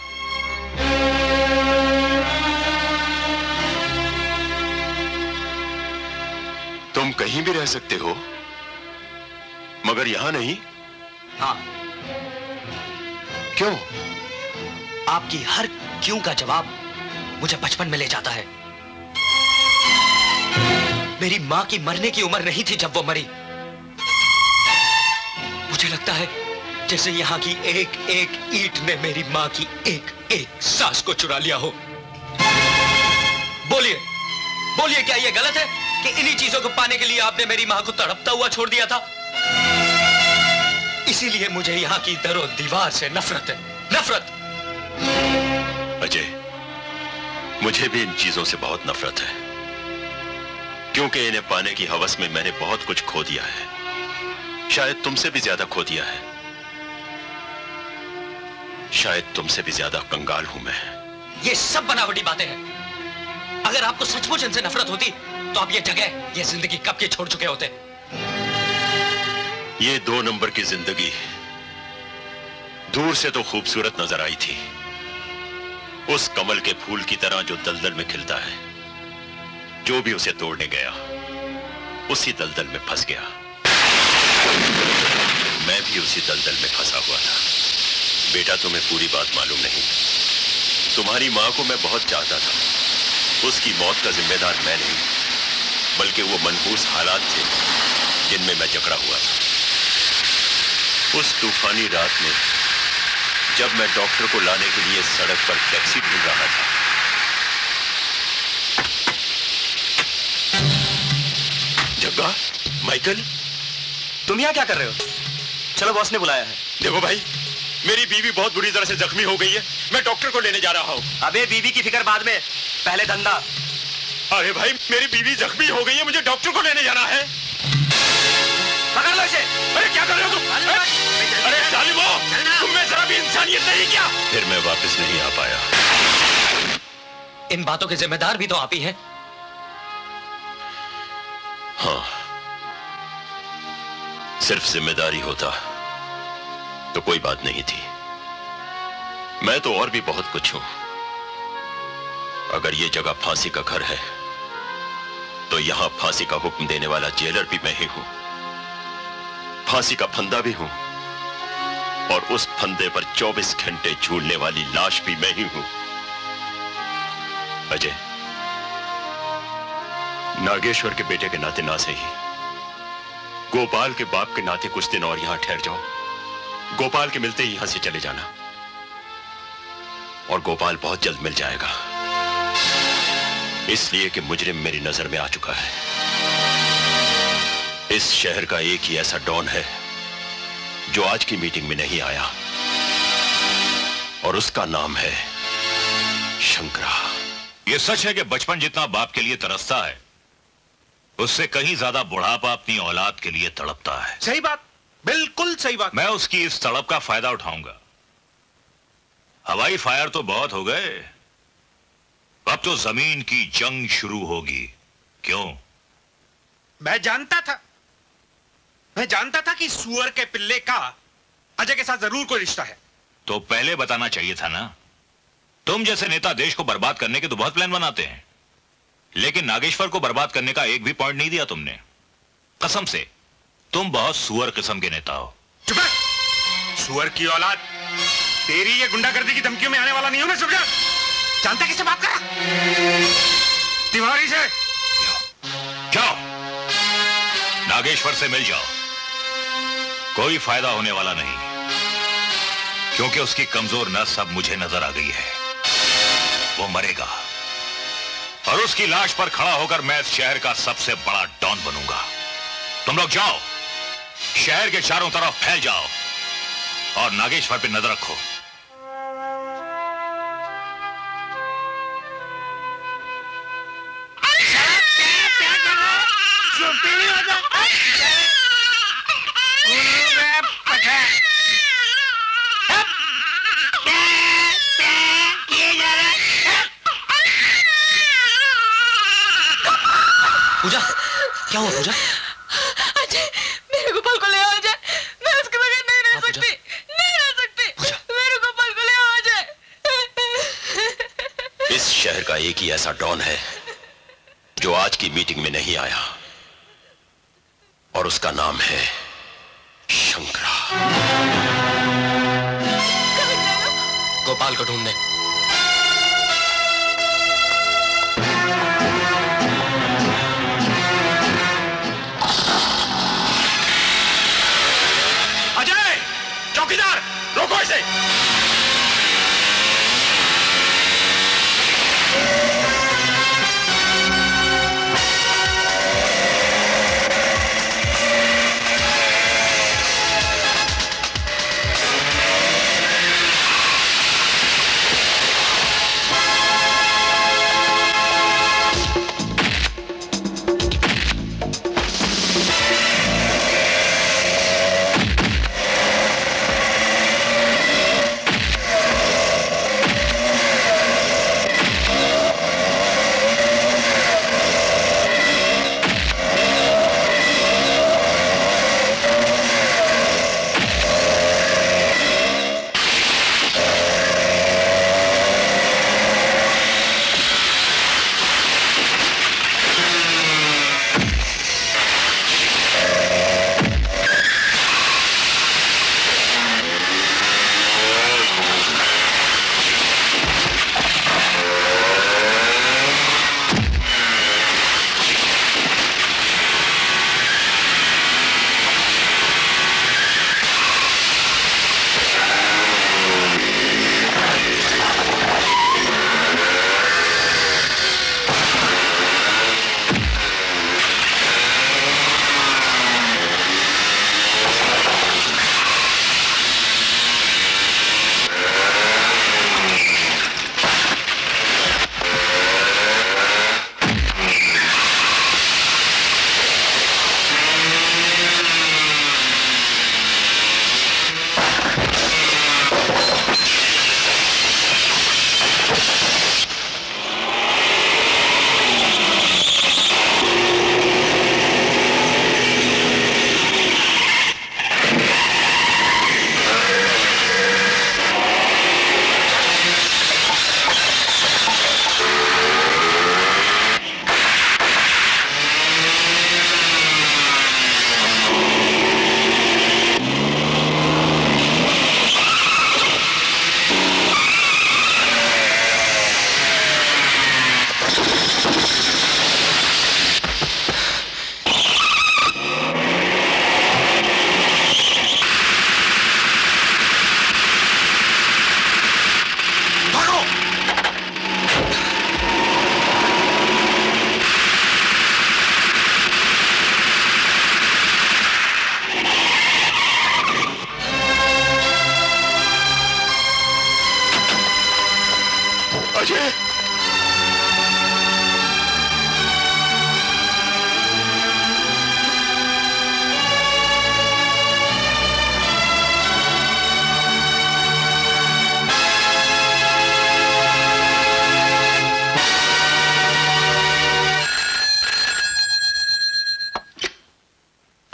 तुम कहीं भी रह सकते हो, मगर यहां नहीं? हाँ। क्यों? आपकी हर क्यों का जवाब मुझे बचपन में ले जाता है। मेरी मां की मरने की उम्र नहीं थी जब वो मरी। मुझे लगता है जैसे यहां की एक एक ईंट ने मेरी मां की एक एक सांस को चुरा लिया हो। बोलिए, बोलिए, क्या यह गलत है कि इन्हीं चीजों को पाने के लिए आपने मेरी मां को तड़पता हुआ छोड़ दिया था? इसीलिए मुझे यहां की दरो दीवार से नफरत है, नफरत। अजय, मुझे भी इन चीजों से बहुत नफरत है, क्योंकि इन्हें पाने की हवस में मैंने बहुत कुछ खो दिया है। शायद तुमसे भी ज्यादा खो दिया है। शायद तुमसे भी ज्यादा कंगाल हूं मैं। ये सब बनावटी बातें हैं। अगर आपको सचमुच इनसे नफरत होती तो आप ये जगह, ये जिंदगी कब के छोड़ चुके होते। ये 2 नंबर की जिंदगी दूर से तो खूबसूरत नजर आई थी, उस कमल के फूल की तरह जो दलदल में खिलता है। जो भी उसे तोड़ने गया उसी दलदल में फंस गया। मैं भी उसी दलदल में फंसा हुआ था। बेटा, तुम्हें पूरी बात मालूम नहीं। तुम्हारी मां को मैं बहुत चाहता था। उसकी मौत का जिम्मेदार मैं नहीं, बल्कि वो मनहूस हालात थे जिनमें मैं जकड़ा हुआ था। उस तूफानी रात में जब मैं डॉक्टर को लाने के लिए सड़क पर टैक्सी ढूंढ रहा था, जग्गा, माइकल, तुम यहाँ क्या कर रहे हो? चलो, बॉस ने बुलाया है। देखो भाई, मेरी बीवी बहुत बुरी तरह से जख्मी हो गई है। मैं डॉक्टर को लेने जा रहा हूँ। अबे बीवी की फिक्र बाद में, पहले धंधा। अरे भाई, मेरी बीवी जख्मी हो गई है, मुझे डॉक्टर को लेने जाना है। पकड़ लो इसे। अरे क्या कर रहे हो तुम? अरे जालिमो, तुम में जरा भी इंसानियत नहीं क्या? फिर मैं वापस नहीं आ पाया। इन बातों के जिम्मेदार भी तो आप ही हैं। हाँ, सिर्फ जिम्मेदारी होता तो कोई बात नहीं थी। मैं तो और भी बहुत कुछ हूं। अगर ये जगह फांसी का घर है तो यहां फांसी का हुक्म देने वाला जेलर भी मैं ही हूं। फांसी का फंदा भी हूं और उस फंदे पर 24 घंटे झूलने वाली लाश भी मैं ही हूं। अजय, नागेश्वर के बेटे के नाते ना सही, गोपाल के बाप के नाते कुछ दिन और यहां ठहर जाओ। गोपाल के मिलते ही यहां से चले जाना, और गोपाल बहुत जल्द मिल जाएगा, इसलिए कि मुजरिम मेरी नजर में आ चुका है। इस शहर का एक ही ऐसा डॉन है जो आज की मीटिंग में नहीं आया, और उसका नाम है शंकरा। यह सच है कि बचपन जितना बाप के लिए तरसता है, उससे कहीं ज्यादा बुढ़ापा अपनी औलाद के लिए तड़पता है। सही बात, बिल्कुल सही बात। मैं उसकी इस तड़प का फायदा उठाऊंगा। हवाई फायर तो बहुत हो गए, अब तो जमीन की जंग शुरू होगी। क्यों? मैं जानता था कि सुअर के पिल्ले का अजय के साथ जरूर कोई रिश्ता है। तो पहले बताना चाहिए था ना। तुम जैसे नेता देश को बर्बाद करने के तो बहुत प्लान बनाते हैं, लेकिन नागेश्वर को बर्बाद करने का एक भी पॉइंट नहीं दिया तुमने। कसम से, तुम बहुत सुअर किस्म के नेता हो। चुप है, सुअर की औलाद। तेरी ये गुंडागर्दी की धमकियों में आने वाला नहीं हूं मैं, समझा? जानता किससे बात कर? तिवारी से। जाओ, नागेश्वर से मिल जाओ। कोई फायदा होने वाला नहीं, क्योंकि उसकी कमजोर नस अब मुझे नजर आ गई है। वो मरेगा और उसकी लाश पर खड़ा होकर मैं इस शहर का सबसे बड़ा डॉन बनूंगा। तुम लोग जाओ, शहर के चारों तरफ फैल जाओ और नागेश्वर पे नजर रखो। पूजा, क्या हुआ पूजा? अजय, मेरे गोपाल को ले आओ अजय। मैं उसके बगैर नहीं रह सकती, नहीं रह सकती। मेरे गोपाल को ले आओ अजय। इस शहर का एक ही ऐसा डॉन है जो आज की मीटिंग में नहीं आया, और उसका नाम है शंकरा। गोपाल को ढूंढने। अजय, चौकीदार, रोको इसे।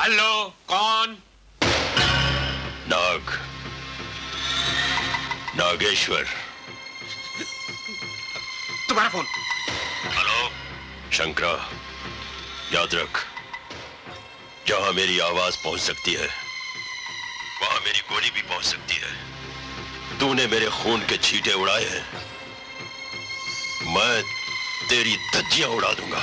हेलो, कौन? नागेश्वर। तुम्हारा फोन। हेलो शंकरा, याद रख, जहां मेरी आवाज पहुंच सकती है वहां मेरी गोली भी पहुंच सकती है। तूने मेरे खून के छींटे उड़ाए हैं, मैं तेरी धज्जियां उड़ा दूंगा।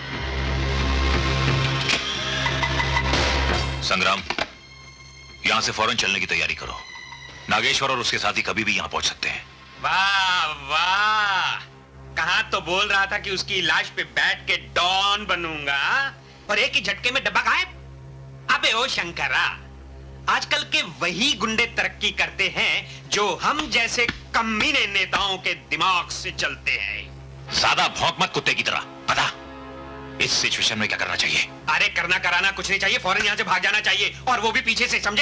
संग्राम, यहां से फौरन चलने की तैयारी करो। नागेश्वर और उसके साथी कभी भी यहां पहुंच सकते हैं। वाह वाह, कहा तो बोल रहा था कि उसकी लाश पे बैठ के डॉन बनूंगा और एक ही झटके में डब्बा गायब। अबे ओ शंकरा, आजकल के वही गुंडे तरक्की करते हैं जो हम जैसे कमीने नेताओं के दिमाग से चलते हैं। ज्यादा भौंक मत कुत्ते की तरह। पता इस सिचुएशन में क्या करना चाहिए? अरे करना कराना कुछ नहीं चाहिए, फौरन यहां से भाग जाना चाहिए, और वो भी पीछे से, समझे?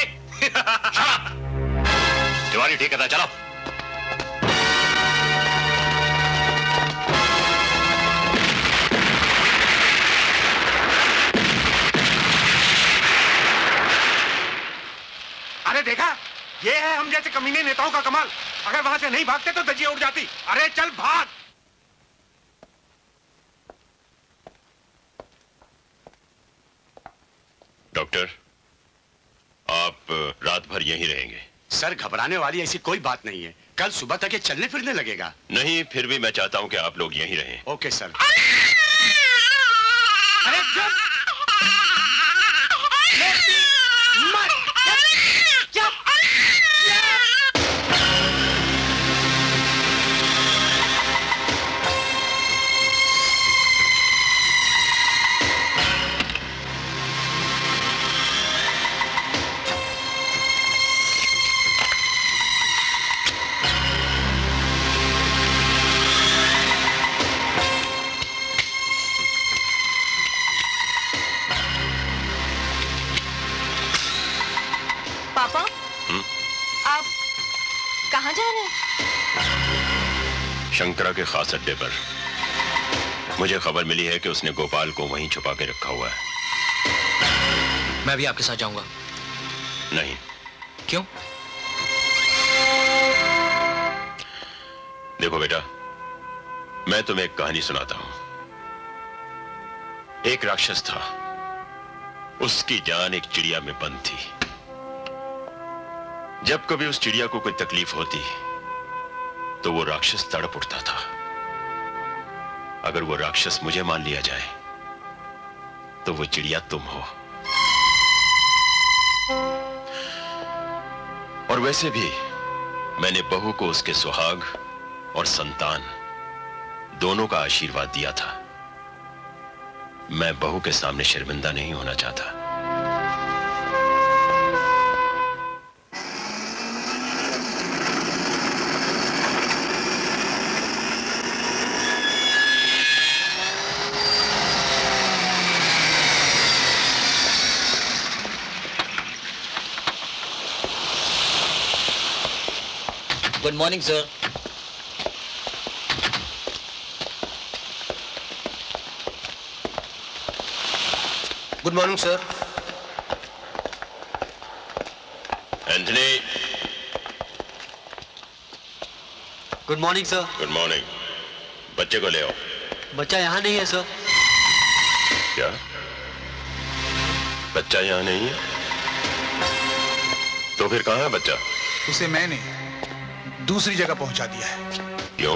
तिवारी ठीक है, चलो। अरे देखा, ये है हम जैसे कमीने नेताओं का कमाल। अगर वहां से नहीं भागते तो धज्जियां उड़ जाती। अरे चल भाग। डॉक्टर, आप रात भर यहीं रहेंगे? सर, घबराने वाली ऐसी कोई बात नहीं है, कल सुबह तक ये चलने फिरने लगेगा। नहीं, फिर भी मैं चाहता हूं कि आप लोग यहीं रहें। Okay sir. अरे चुप! मत! चुप! पापा, आप कहाँ जा रहे हैं? शंकरा के खास अड्डे पर। मुझे खबर मिली है कि उसने गोपाल को वहीं छुपा के रखा हुआ है। मैं भी आपके साथ जाऊंगा। नहीं। क्यों? देखो बेटा, मैं तुम्हें एक कहानी सुनाता हूं। एक राक्षस था, उसकी जान एक चिड़िया में बंद थी। जब कभी उस चिड़िया को कोई तकलीफ होती तो वो राक्षस तड़प उठता था। अगर वो राक्षस मुझे मान लिया जाए तो वो चिड़िया तुम हो। और वैसे भी मैंने बहू को उसके सुहाग और संतान दोनों का आशीर्वाद दिया था। मैं बहू के सामने शर्मिंदा नहीं होना चाहता। Good morning sir. Good morning sir. Anthony. Good morning sir. Good morning. बच्चे को ले आओ। बच्चा यहाँ नहीं है सर। क्या? बच्चा यहाँ नहीं है? तो फिर कहाँ है बच्चा? उसे मैंने दूसरी जगह पहुंचा दिया है। क्यों?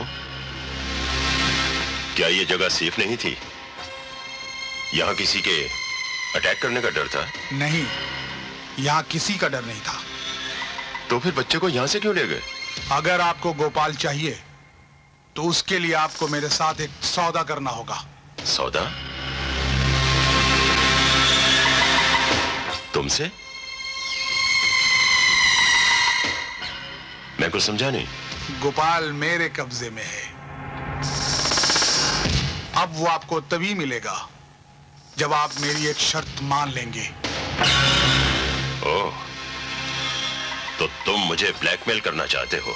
क्या ये जगह सेफ नहीं थी? यहाँ किसी के अटैक करने का डर था? नहीं, यहाँ किसी का डर नहीं था। तो फिर बच्चे को यहाँ से क्यों ले गए? अगर आपको गोपाल चाहिए तो उसके लिए आपको मेरे साथ एक सौदा करना होगा। सौदा? तुमसे? मैं कुछ समझा नहीं। गोपाल मेरे कब्जे में है। अब वो आपको तभी मिलेगा जब आप मेरी एक शर्त मान लेंगे। ओह, तो तुम मुझे ब्लैकमेल करना चाहते हो?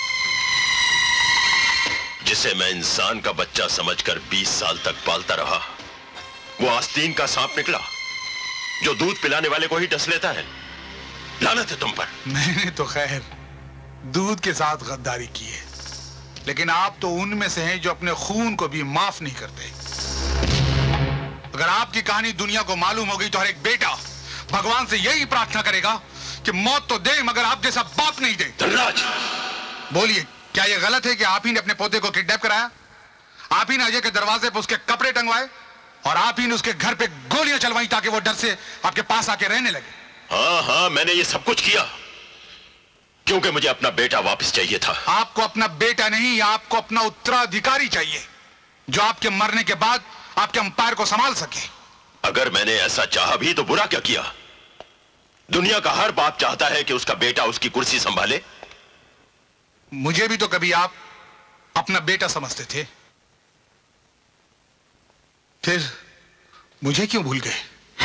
जिसे मैं इंसान का बच्चा समझकर 20 साल तक पालता रहा, वो आस्तीन का सांप निकला। जो दूध पिलाने वाले को ही डस लेता है। लानत है तुम पर। मैंने तो खैर दूध के साथ गद्दारी की है, लेकिन आप तो उनमें से हैं जो अपने खून को भी माफ नहीं करते। अगर आपकी कहानी दुनिया को मालूम हो गई तो हर एक बेटा भगवान से यही प्रार्थना करेगा कि मौत तो दे मगर आप जैसा बाप नहीं दे। धनराज, बोलिए, क्या यह गलत है कि आप ही ने अपने पोते को किडनैप कराया? आप ही ने अजय के दरवाजे पर उसके कपड़े टंगवाए और आप ही ने उसके घर पे गोलियां चलवाई ताकि वो डर से आपके पास आके रहने लगे। हाँ हाँ, मैंने ये सब कुछ किया क्योंकि मुझे अपना बेटा वापस चाहिए था। आपको अपना बेटा नहीं, आपको अपना उत्तराधिकारी चाहिए जो आपके मरने के बाद आपके अंपायर को संभाल सके। अगर मैंने ऐसा चाहा भी तो बुरा क्या किया? दुनिया का हर बाप चाहता है कि उसका बेटा उसकी कुर्सी संभाले। मुझे भी तो कभी आप अपना बेटा समझते थे, फिर मुझे क्यों भूल गए?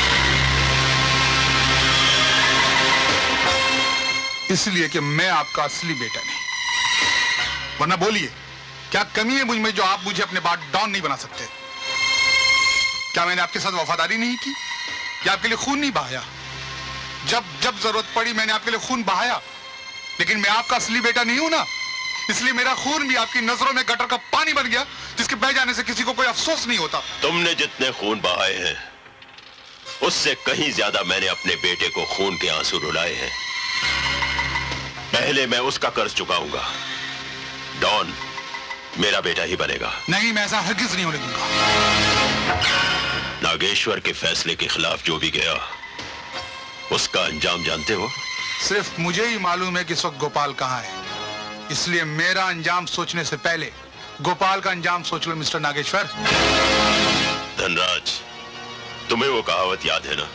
इसलिए कि मैं आपका असली बेटा नहीं। वरना बोलिए, क्या कमी है मुझ में जो आप मुझे अपने बाद डॉन नहीं बना सकते? क्या मैंने आपके साथ वफादारी नहीं की या आपके लिए खून नहीं बहाया? जब जब जरूरत पड़ी मैंने आपके लिए खून बहाया, लेकिन मैं आपका असली बेटा नहीं हूं ना, इसलिए मेरा खून भी आपकी नजरों में गटर का पानी बन गया जिसके बह जाने से किसी को कोई अफसोस नहीं होता। तुमने जितने खून बहाए हैं उससे कहीं ज्यादा मैंने अपने बेटे को खून के आंसू रुलाए हैं। पहले मैं उसका कर्ज चुकाऊंगा। डॉन मेरा बेटा ही बनेगा। नहीं, मैं ऐसा हरगिज नहीं होने दूंगा। नागेश्वर के फैसले के खिलाफ जो भी गया उसका अंजाम जानते हो? सिर्फ मुझे ही मालूम है कि इस वक्त गोपाल कहां है, इसलिए मेरा अंजाम सोचने से पहले गोपाल का अंजाम सोच लो मिस्टर नागेश्वर। धनराज, तुम्हें वो कहावत याद है ना?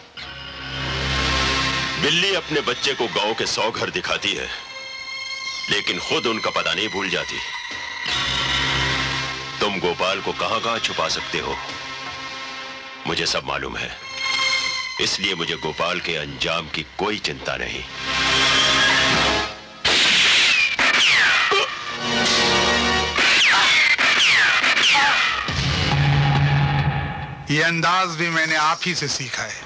बिल्ली अपने बच्चे को गांव के 100 घर दिखाती है लेकिन खुद उनका पता नहीं भूल जाती। तुम गोपाल को कहां कहां छुपा सकते हो मुझे सब मालूम है, इसलिए मुझे गोपाल के अंजाम की कोई चिंता नहीं। ये अंदाज भी मैंने आप ही से सीखा है।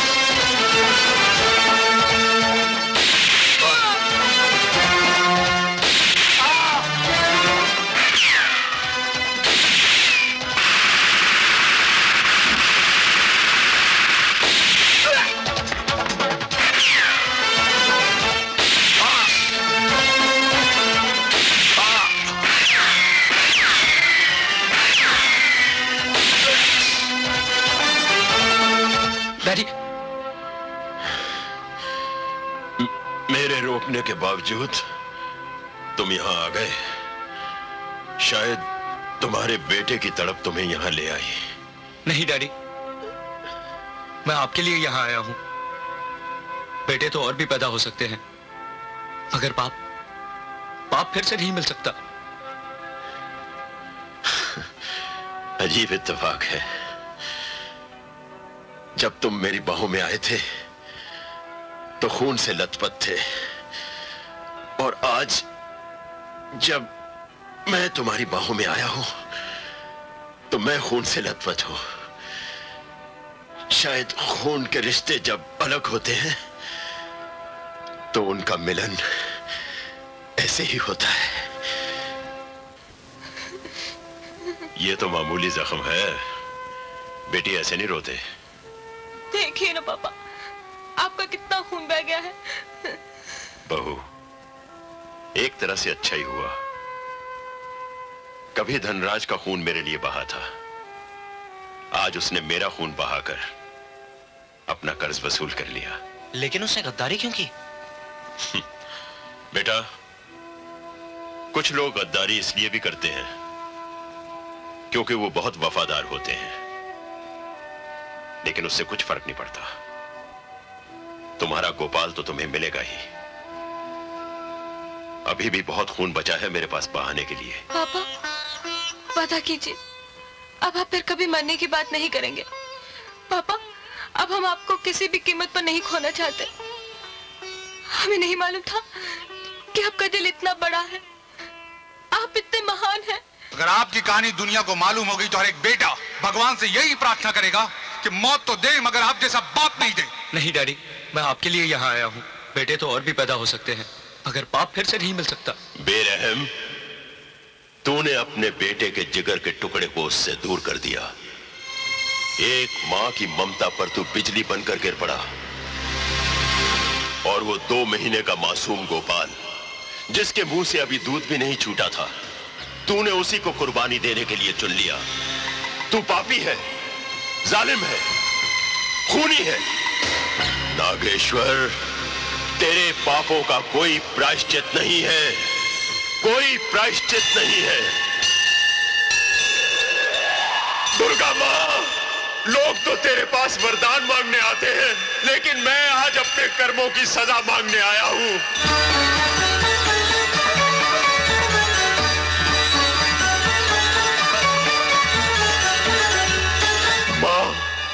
मेरे रोकने के बावजूद तुम यहां आ गए। शायद तुम्हारे बेटे की तड़प तुम्हें यहां ले आई। नहीं डैडी, मैं आपके लिए यहां आया हूं। बेटे तो और भी पैदा हो सकते हैं मगर बाप फिर से नहीं मिल सकता। अजीब इत्तेफाक है, जब तुम मेरी बाहों में आए थे तो खून से लथपथ थे और आज जब मैं तुम्हारी बाहों में आया हूं तो मैं खून से लथपथ हूं। शायद खून के रिश्ते जब अलग होते हैं तो उनका मिलन ऐसे ही होता है। ये तो मामूली जख्म है, बेटी ऐसे नहीं रोते। देखिए ना पापा, आपका कितना खून बह गया है। बहू, एक तरह से अच्छा ही हुआ। कभी धनराज का खून मेरे लिए बहा था, आज उसने मेरा खून बहाकर अपना कर्ज वसूल कर लिया। लेकिन उसने गद्दारी क्यों की? बेटा, कुछ लोग गद्दारी इसलिए भी करते हैं क्योंकि वो बहुत वफादार होते हैं, लेकिन उससे कुछ फर्क नहीं पड़ता। तुम्हारा गोपाल तो तुम्हें मिलेगा ही। अभी भी बहुत खून बचा है मेरे पास बहाने के लिए। पापा, वादा कीजिए अब आप फिर कभी मरने की बात नहीं करेंगे। पापा, अब हम आपको किसी भी कीमत पर नहीं खोना चाहते। हमें नहीं मालूम था कि आपका दिल इतना बड़ा है, आप इतने महान हैं। अगर आपकी कहानी दुनिया को मालूम हो गई तो हर एक बेटा भगवान से यही प्रार्थना करेगा कि मौत तो दे मगर आप जैसा बाप नहीं दे। नहीं डैडी, मैं आपके लिए यहाँ आया हूँ। बेटे तो और भी पैदा हो सकते हैं, मगर बाप फिर से नहीं मिल सकता। बेरहम, तूने अपने बेटे के जिगर के टुकड़े को उससे दूर कर दिया। एक मां की ममता पर तू बिजली बनकर गिर पड़ा, और वो 2 महीने का मासूम गोपाल, जिसके मुंह से अभी दूध भी नहीं छूटा था, तूने उसी को कुर्बानी देने के लिए चुन लिया। तू पापी है, जालिम है, खूनी है। नागेश्वर, तेरे पापों का कोई प्रायश्चित नहीं है, कोई प्रायश्चित नहीं है। दुर्गा मां, लोग तो तेरे पास वरदान मांगने आते हैं, लेकिन मैं आज अपने कर्मों की सजा मांगने आया हूं। मां,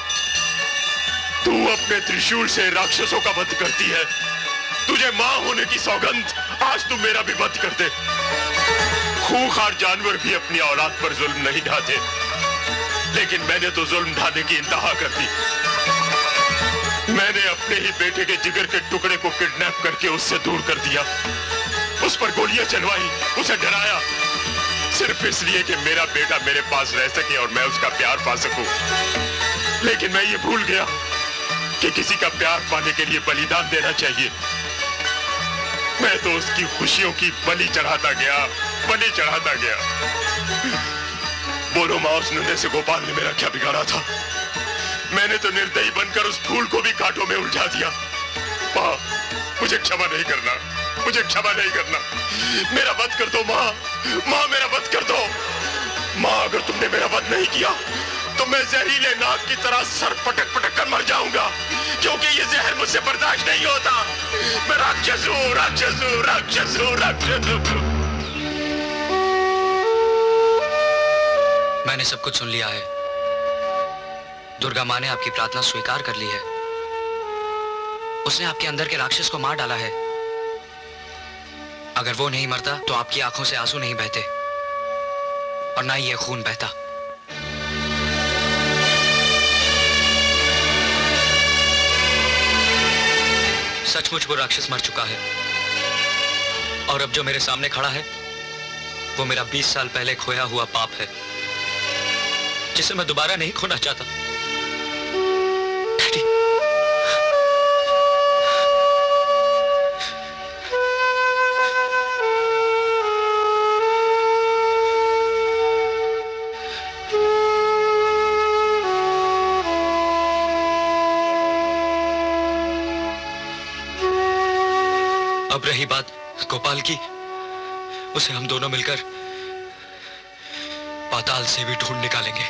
तू अपने त्रिशूल से राक्षसों का वध करती है। तुझे मां होने की सौगंध, आज तू मेरा भी वध कर दे। खूंखार जानवर भी अपनी औलाद पर जुल्म नहीं ढाते, लेकिन मैंने तो जुल्म ढाने की इंतहा कर दी। मैंने अपने ही बेटे के जिगर के टुकड़े को किडनैप करके उससे दूर कर दिया, उस पर गोलियां चलवाई, उसे डराया, सिर्फ इसलिए कि मेरा बेटा मेरे पास रह सके और मैं उसका प्यार पा सकूं। लेकिन मैं ये भूल गया कि किसी का प्यार पाने के लिए बलिदान देना चाहिए। मैं तो उसकी खुशियों की बलि चढ़ाता गया, बलि चढ़ाता गया। बोलो मां, उस नन्हे से गोपाल ने मेरा क्या बिगाड़ा था? मैंने तो निर्दयी बनकर उस फूल को भी कांटों में उलझा दिया। मां, मुझे क्षमा नहीं करना, मुझे क्षमा नहीं करना। मेरा वध कर दो मां, मां मेरा वध कर दो। मां, अगर तुमने मेरा वध नहीं किया तो मैं जहरीले नाग की तरह सर पटक पटक कर मर जाऊंगा, क्योंकि ये जहर मुझसे बर्दाश्त नहीं होता। मैं राक्षस हूं, राक्षस हूं, राक्षस हूं, राक्षस हूं। मैंने सब कुछ सुन लिया है। दुर्गा माँ ने आपकी प्रार्थना स्वीकार कर ली है। उसने आपके अंदर के राक्षस को मार डाला है। अगर वो नहीं मरता तो आपकी आंखों से आंसू नहीं बहते और ना ही ये खून बहता। सचमुच वो राक्षस मर चुका है, और अब जो मेरे सामने खड़ा है वो मेरा 20 साल पहले खोया हुआ पाप है, जिसे मैं दोबारा नहीं खोना चाहता। डैडी, अब रही बात गोपाल की, उसे हम दोनों मिलकर पाताल से भी ढूंढ निकालेंगे।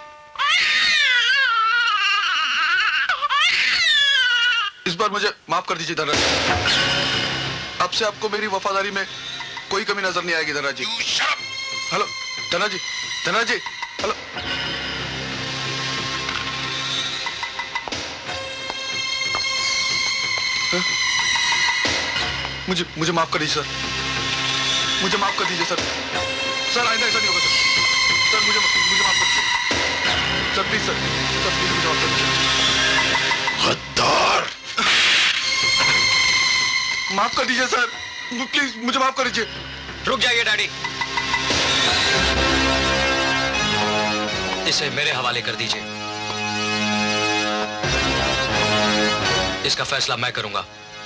इस बार मुझे माफ कर दीजिए धनराज। अब से आपको मेरी वफादारी में कोई कमी नजर नहीं आएगी धनराज जी। Hello Dhanraj ji, Dhanraj ji, hello. मुझे माफ कर दीजिए सर, मुझे माफ कर दीजिए सर। सर आइंदा ऐसा नहीं होगा सर। सर मुझे माफ कर दीजिए sir, please sir, sir please मुझे माफ कर दीजिए। हद्दार, माफ कर दीजिए सर, प्लीज मुझे माफ कर दीजिए। रुक जाइए डैडी, इसे मेरे हवाले कर दीजिए। इसका फैसला मैं करूंगा।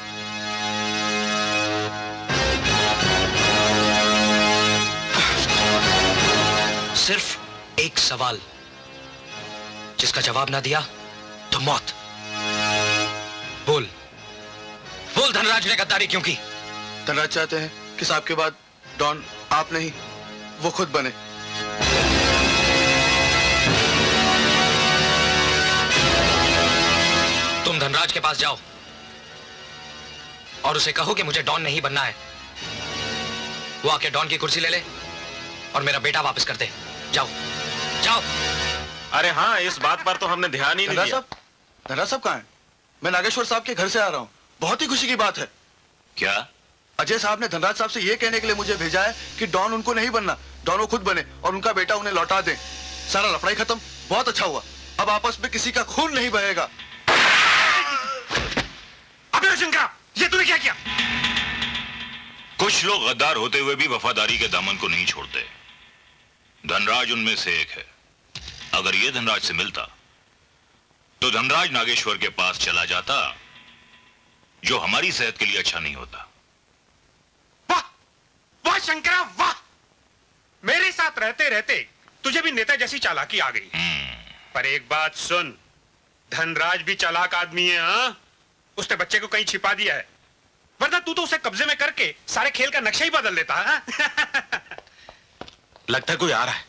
सिर्फ एक सवाल, जिसका जवाब ना दिया तो मौत। बोल बोल, धनराज ने गद्दारी क्यों की? धनराज चाहते हैं कि साहब के बाद डॉन आप नहीं, वो खुद बने। तुम धनराज के पास जाओ और उसे कहो कि मुझे डॉन नहीं बनना है। वो आके डॉन की कुर्सी ले ले और मेरा बेटा वापस कर दे। जाओ जाओ। अरे हाँ, इस बात पर तो हमने ध्यान ही नहीं दिया। धनराज साहब कहाँ हैं? मैं नागेश्वर साहब के घर से आ रहा हूँ। बहुत ही खुशी की बात है। क्या? अजय साहब ने धनराज साहब से ये कहने के लिए मुझे भेजा है कि डॉन उनको नहीं बनना, डॉन वो खुद बने और उनका बेटा उन्हें लौटा दे। सारा लफड़ाई खत्म। बहुत अच्छा हुआ। अब आपस में किसी का खून नहीं बहेगा। अबे शंकरा, ये तूने क्या किया? कुछ लोग गद्दार होते हुए भी वफादारी के दामन को नहीं छोड़ते। धनराज उनमें से एक है। अगर ये धनराज से मिलता तो धनराज नागेश्वर के पास चला जाता, जो हमारी सेहत के लिए अच्छा नहीं होता। वाह वाह शंकरा वाह, मेरे साथ रहते रहते तुझे भी नेता जैसी चालाकी आ गई। पर एक बात सुन, धनराज भी चालाक आदमी है। हाँ, उसने बच्चे को कहीं छिपा दिया है, वरना तू तो उसे कब्जे में करके सारे खेल का नक्शा ही बदल देता है। लगता है कोई आ रहा है।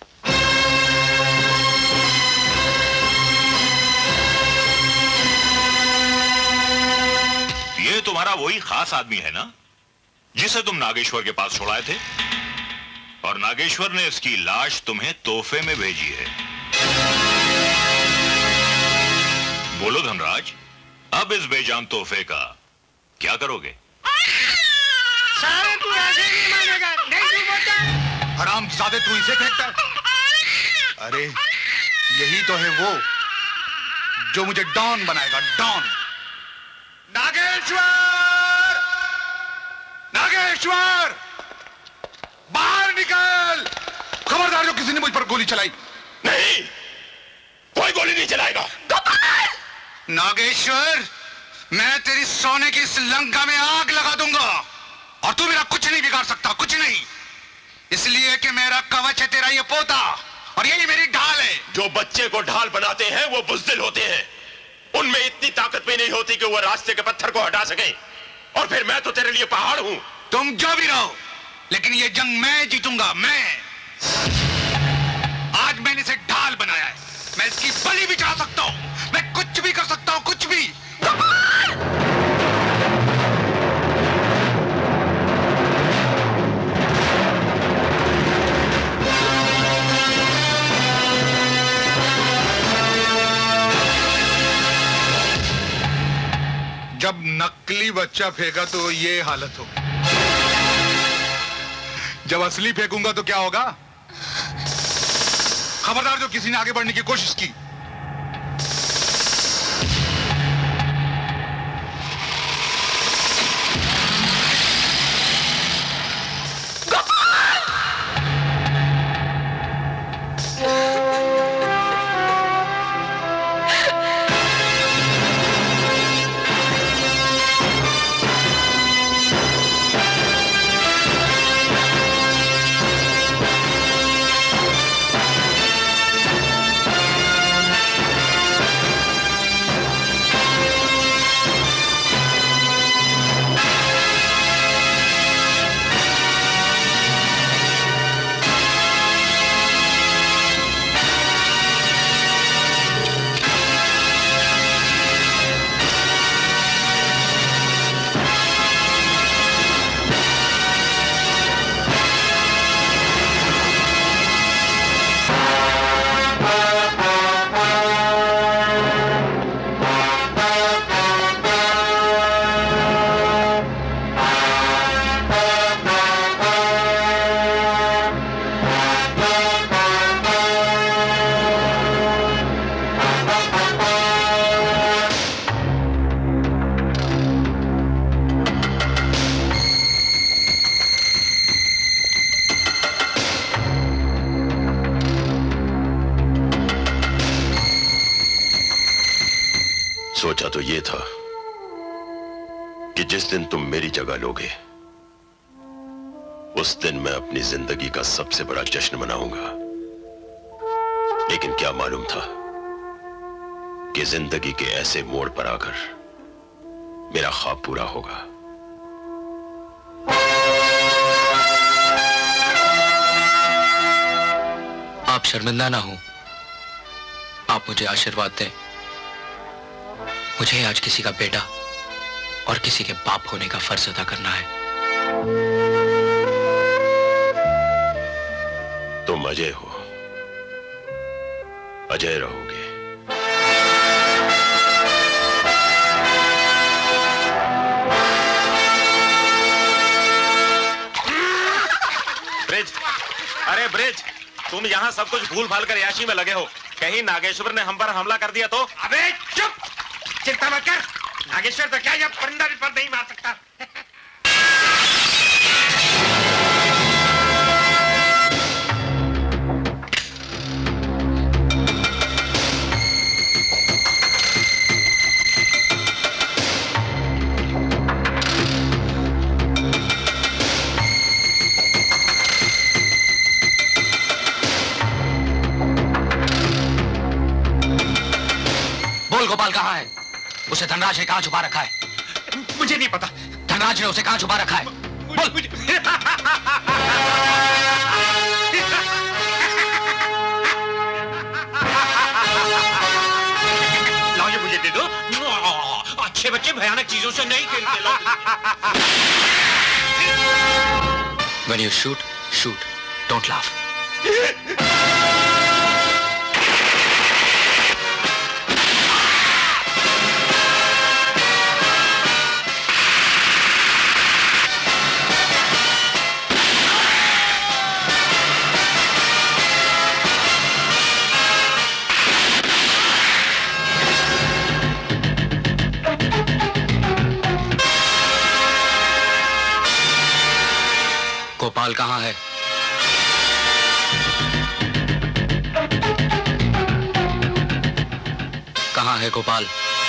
ये तुम्हारा वही खास आदमी है ना, जिसे तुम नागेश्वर के पास छोड़ाए थे, और नागेश्वर ने इसकी लाश तुम्हें तोहफे में भेजी है। बोलो धनराज, अब इस बेजान तोहफे का क्या करोगे? सारे तू ऐसे नहीं मानेगा, नहीं तू बोलता। हरामजादे, तू इसे फेंकता है? अरे यही तो है वो जो मुझे डॉन बनाएगा, डॉन। नागेश्वर! नागेश्वर! बाहर निकल! खबरदार, जो किसी ने मुझ पर गोली चलाई। नहीं, कोई गोली नहीं चलाएगा। नागेश्वर, मैं तेरी सोने की इस लंका में आग लगा दूंगा और तू मेरा कुछ नहीं बिगाड़ सकता, कुछ नहीं। इसलिए कि मेरा कवच है तेरा ये पोता और यही मेरी ढाल है। जो बच्चे को ढाल बनाते हैं वो बुज़दिल होते हैं। उनमें इतनी ताकत भी नहीं होती कि वो रास्ते के पत्थर को हटा सके। और फिर मैं तो तेरे लिए पहाड़ हूं। तुम जो भी रहो, लेकिन ये जंग मैं जीतूंगा, मैं। आज मैंने इसे ढाल बनाया है, मैं इसकी बलि भी चढ़ा सकता हूं, मैं कुछ भी कर सकता हूं, कुछ भी। जब नकली बच्चा फेंका तो ये हालत हो, जब असली फेंकूंगा तो क्या होगा? खबरदार, जो किसी ने आगे बढ़ने की कोशिश की। सोचा तो ये था कि जिस दिन तुम मेरी जगह लोगे, उस दिन मैं अपनी जिंदगी का सबसे बड़ा जश्न मनाऊंगा। लेकिन क्या मालूम था कि जिंदगी के ऐसे मोड़ पर आकर मेरा ख्वाब पूरा होगा। आप शर्मिंदा ना हो, आप मुझे आशीर्वाद दें। मुझे आज किसी का बेटा और किसी के बाप होने का फर्ज अदा करना है। तुम अजय हो, अजय रहोगे। ब्रिज, अरे ब्रिज, तुम यहाँ सब कुछ भूल भाल कर याशी में लगे हो। कहीं नागेश्वर ने हम पर हमला कर दिया तो? अबे चुप, चिंता मत कर। नागेश्वर तो क्या ये परिंदा भी पर नहीं मार सकता। गोपाल कहाँ है? उसे धनराज ने कहाँ छुपा रखा है? मुझे नहीं पता। धनराज ने उसे कहाँ छुपा रखा है? बोल। लाओ ये मुझे दे दो। अच्छे बच्चे भयानक चीजों से नहीं खेलते। When you shoot, shoot. Don't laugh. Gopal कहाँ है? कहाँ है गोपाल?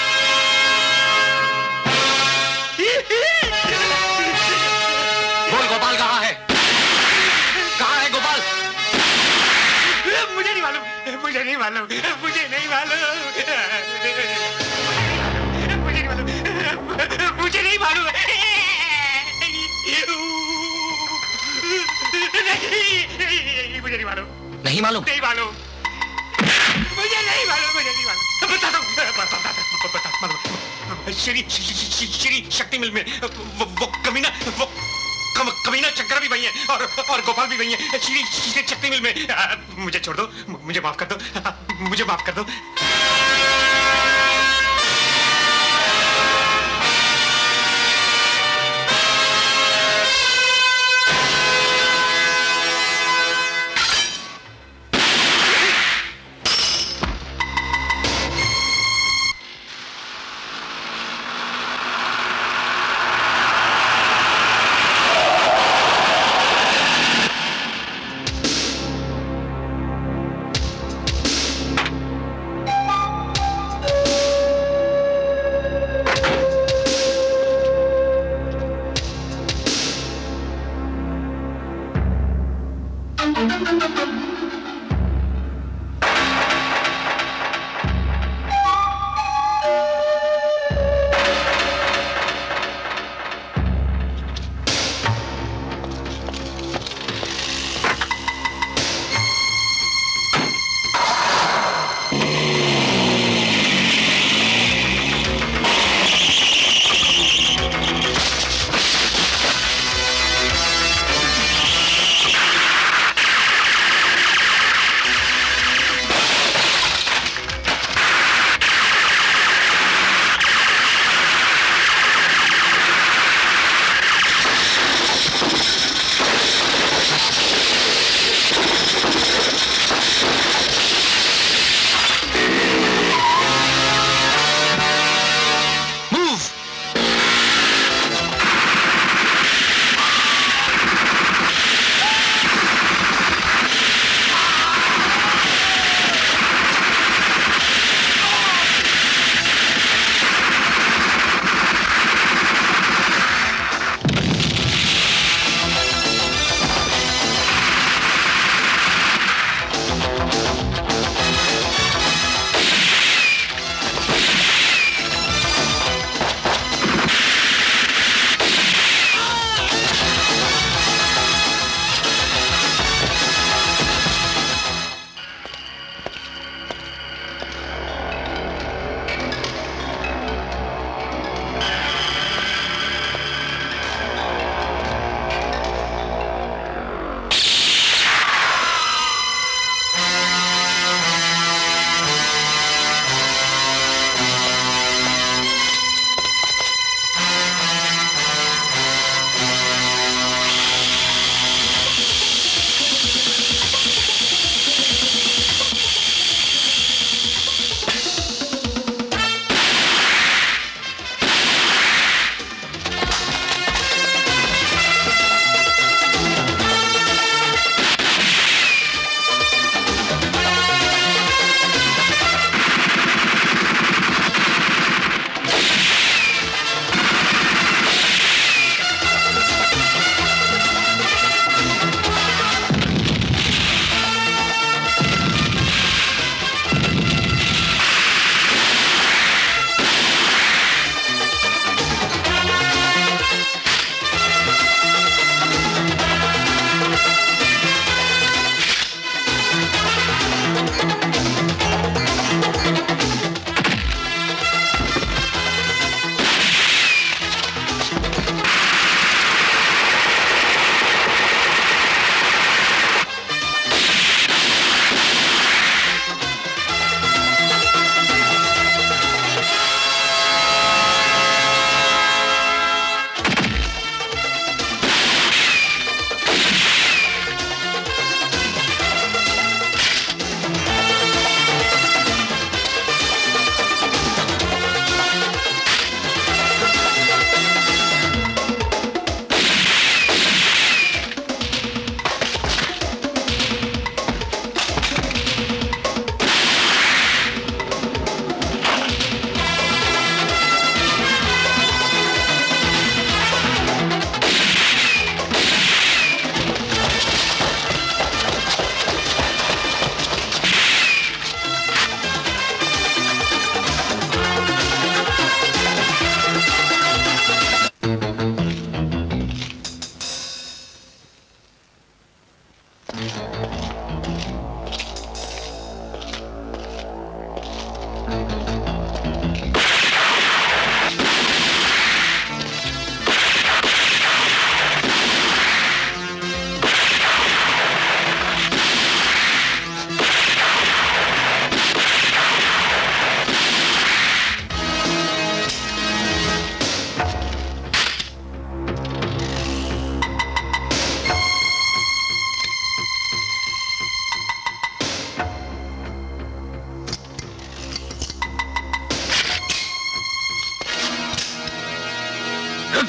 बोल गोपाल कहाँ है? कहाँ है गोपाल? मुझे नहीं मालूम, मुझे नहीं मालूम, मुझे नहीं मालूम, मुझे नहीं मालूम, मुझे नहीं मालूम। नहीं, मुझे नहीं मालूम। नहीं मालूम? नहीं मालूम, मुझे नहीं मालूम, मुझे नहीं मालूम। बताता हूँ, श्री शक्ति मिल में वो कमीना चक्कर भी वही है और गोपाल भी वही है। श्री शक्ति मिल में। मुझे छोड़ दो, मुझे माफ कर दो, मुझे माफ कर दो।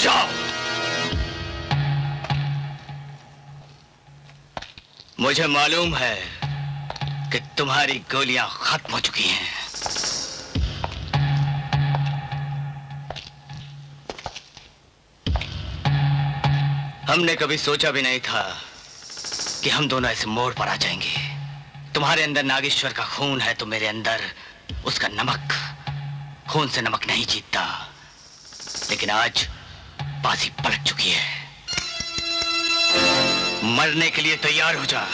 जाओ। मुझे मालूम है कि तुम्हारी गोलियां खत्म हो चुकी हैं। हमने कभी सोचा भी नहीं था कि हम दोनों ऐसे मोड़ पर आ जाएंगे। तुम्हारे अंदर नागेश्वर का खून है तो मेरे अंदर उसका नमक। खून से नमक नहीं जीतता, लेकिन आज बाजी पलट चुकी है। मरने के लिए तैयार हो जा।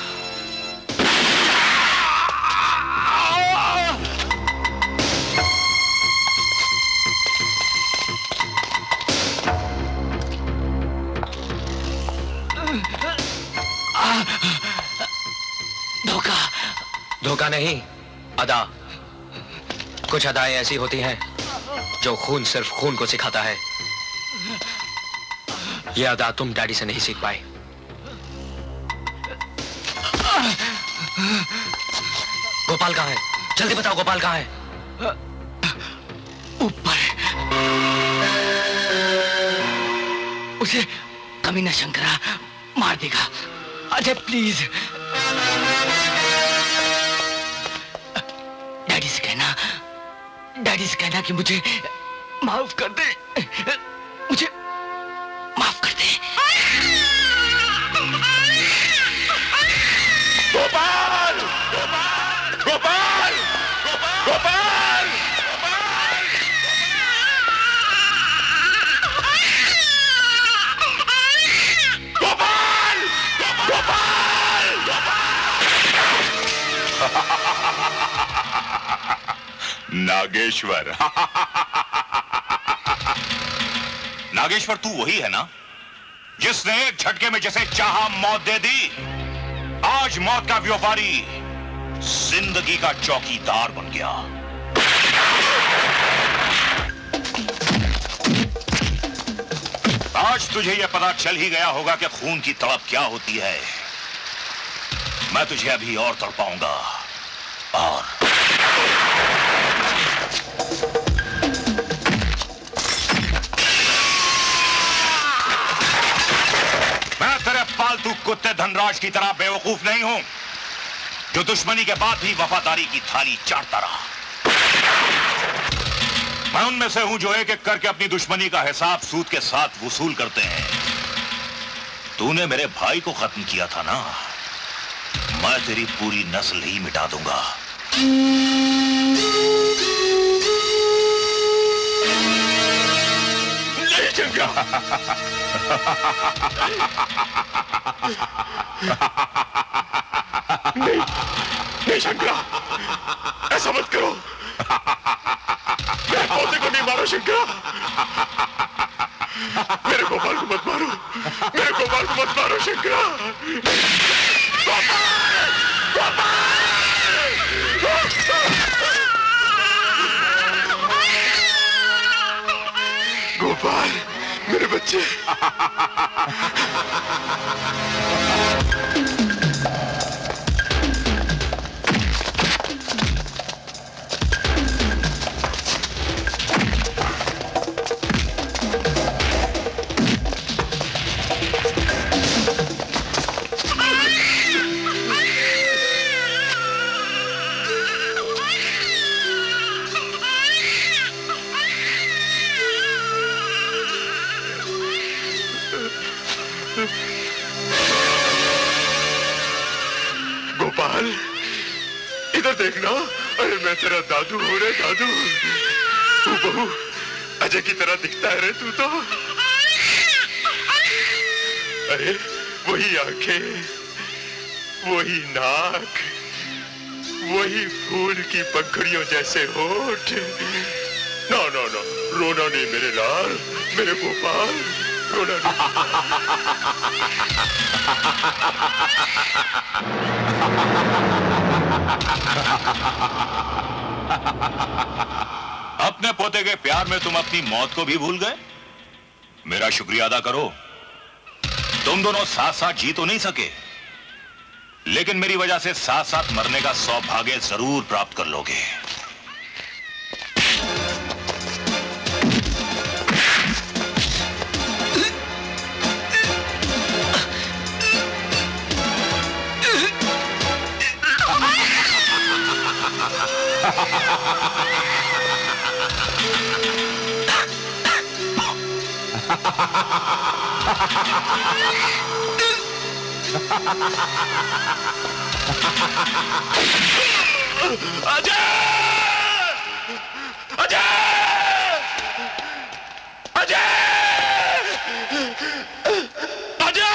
धोखा। धोखा नहीं, अदा। कुछ अदाएं ऐसी होती हैं जो खून सिर्फ खून को सिखाता है। यह अदा तुम डैडी से नहीं सीख पाए। गोपाल कहाँ है? जल्दी बताओ, गोपाल कहाँ है? ऊपर। उसे कमीना शंकरा मार देगा। अजय प्लीज डैडी से कहना कि मुझे माफ कर दे। मुझे माफ कर दे। गोपाल! गोपाल! गोपाल! गोपाल! नागेश्वर। नागेश्वर, तू वही है ना जिसने एक झटके में जैसे चाहा मौत दे दी? आज मौत का व्यापारी जिंदगी का चौकीदार बन गया। आज तुझे यह पता चल ही गया होगा कि खून की तड़प क्या होती है। मैं तुझे अभी और तड़पाऊंगा। और मैं तेरे पालतू कुत्ते धनराज की तरह बेवकूफ नहीं हूं जो दुश्मनी के बाद भी वफादारी की थाली चाटता रहा। मैं उनमें से हूं जो एक एक करके अपनी दुश्मनी का हिसाब सूद के साथ वसूल करते हैं। तूने मेरे भाई को खत्म किया था ना, मैं तेरी पूरी नस्ल ही मिटा दूंगा। नहीं चंगा। नहीं शंकरा, ऐसा मत करो। मेरे पोते को नहीं मारो शंकरा। मेरे गोपाल को मत मारो। मेरे गोपाल को मत मारो शंकरा। गोपाल, मेरे बच्चे। गोपाल, इधर देखना। अरे मैं तेरा दादू हूँ रे दादू। तू बहू अजय की तरह दिखता है रे तू तो। अरे वही आंखें, वही नाक, वही फूल की पंखुड़ियों जैसे होठ। ना ना ना, रोना नहीं मेरे लाल, मेरे गोपाल, रोना अपने पोते के प्यार में तुम अपनी मौत को भी भूल गए। मेरा शुक्रिया अदा करो। तुम दोनों साथ साथ जी तो नहीं सके, लेकिन मेरी वजह से साथ साथ मरने का सौभाग्य जरूर प्राप्त कर लोगे। अजय! अजय! अजय! अजय!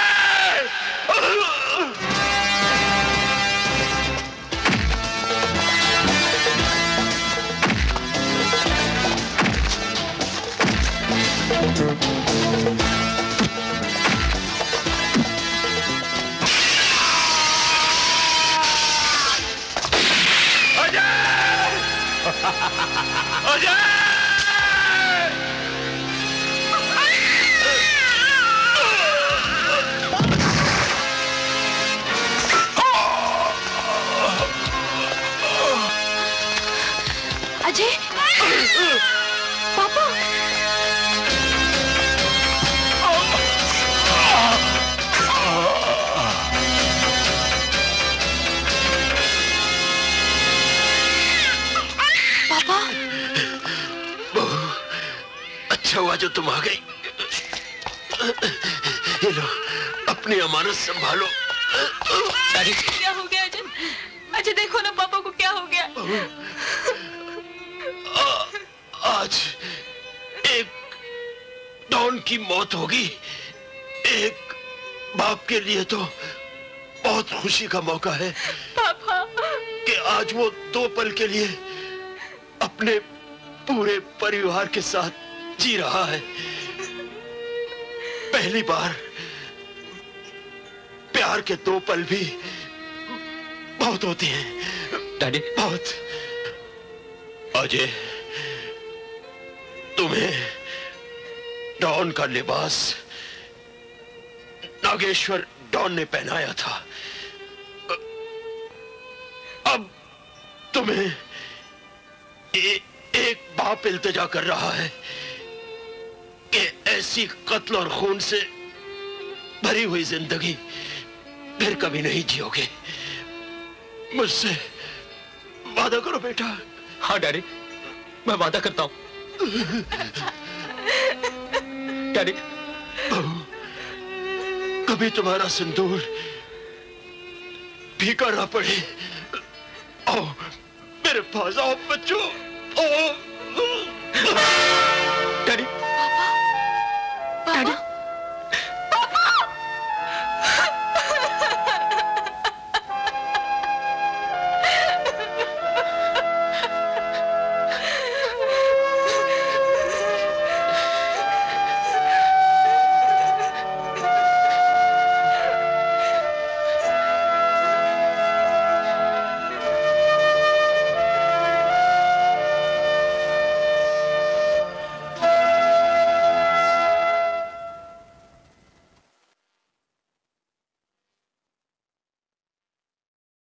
अजय, पापा, पापा, अच्छा हुआ जो तुम आ गई। ये लो, अपनी अमानत संभालो। क्या हो गया अजय? अजय देखो ना पापा को क्या हो गया। आज एक डॉन की मौत होगी। एक बाप के लिए तो बहुत खुशी का मौका है पापा कि आज वो 2 पल के लिए अपने पूरे परिवार के साथ जी रहा है। पहली बार प्यार के 2 पल भी बहुत होते हैं डैडी। बहुत। अजय, तुम्हें डॉन का लिबास नागेश्वर डॉन ने पहनाया था। अब तुम्हें एक बाप इल्तिजा कर रहा है कि ऐसी कत्ल और खून से भरी हुई जिंदगी फिर कभी नहीं जियोगे। मुझसे वादा करो बेटा। हाँ डैडी, मैं वादा करता हूं। डैडी, कभी तुम्हारा सिंदूर फीका ना पड़े। आओ मेरे पास आओ बच्चों, आओ।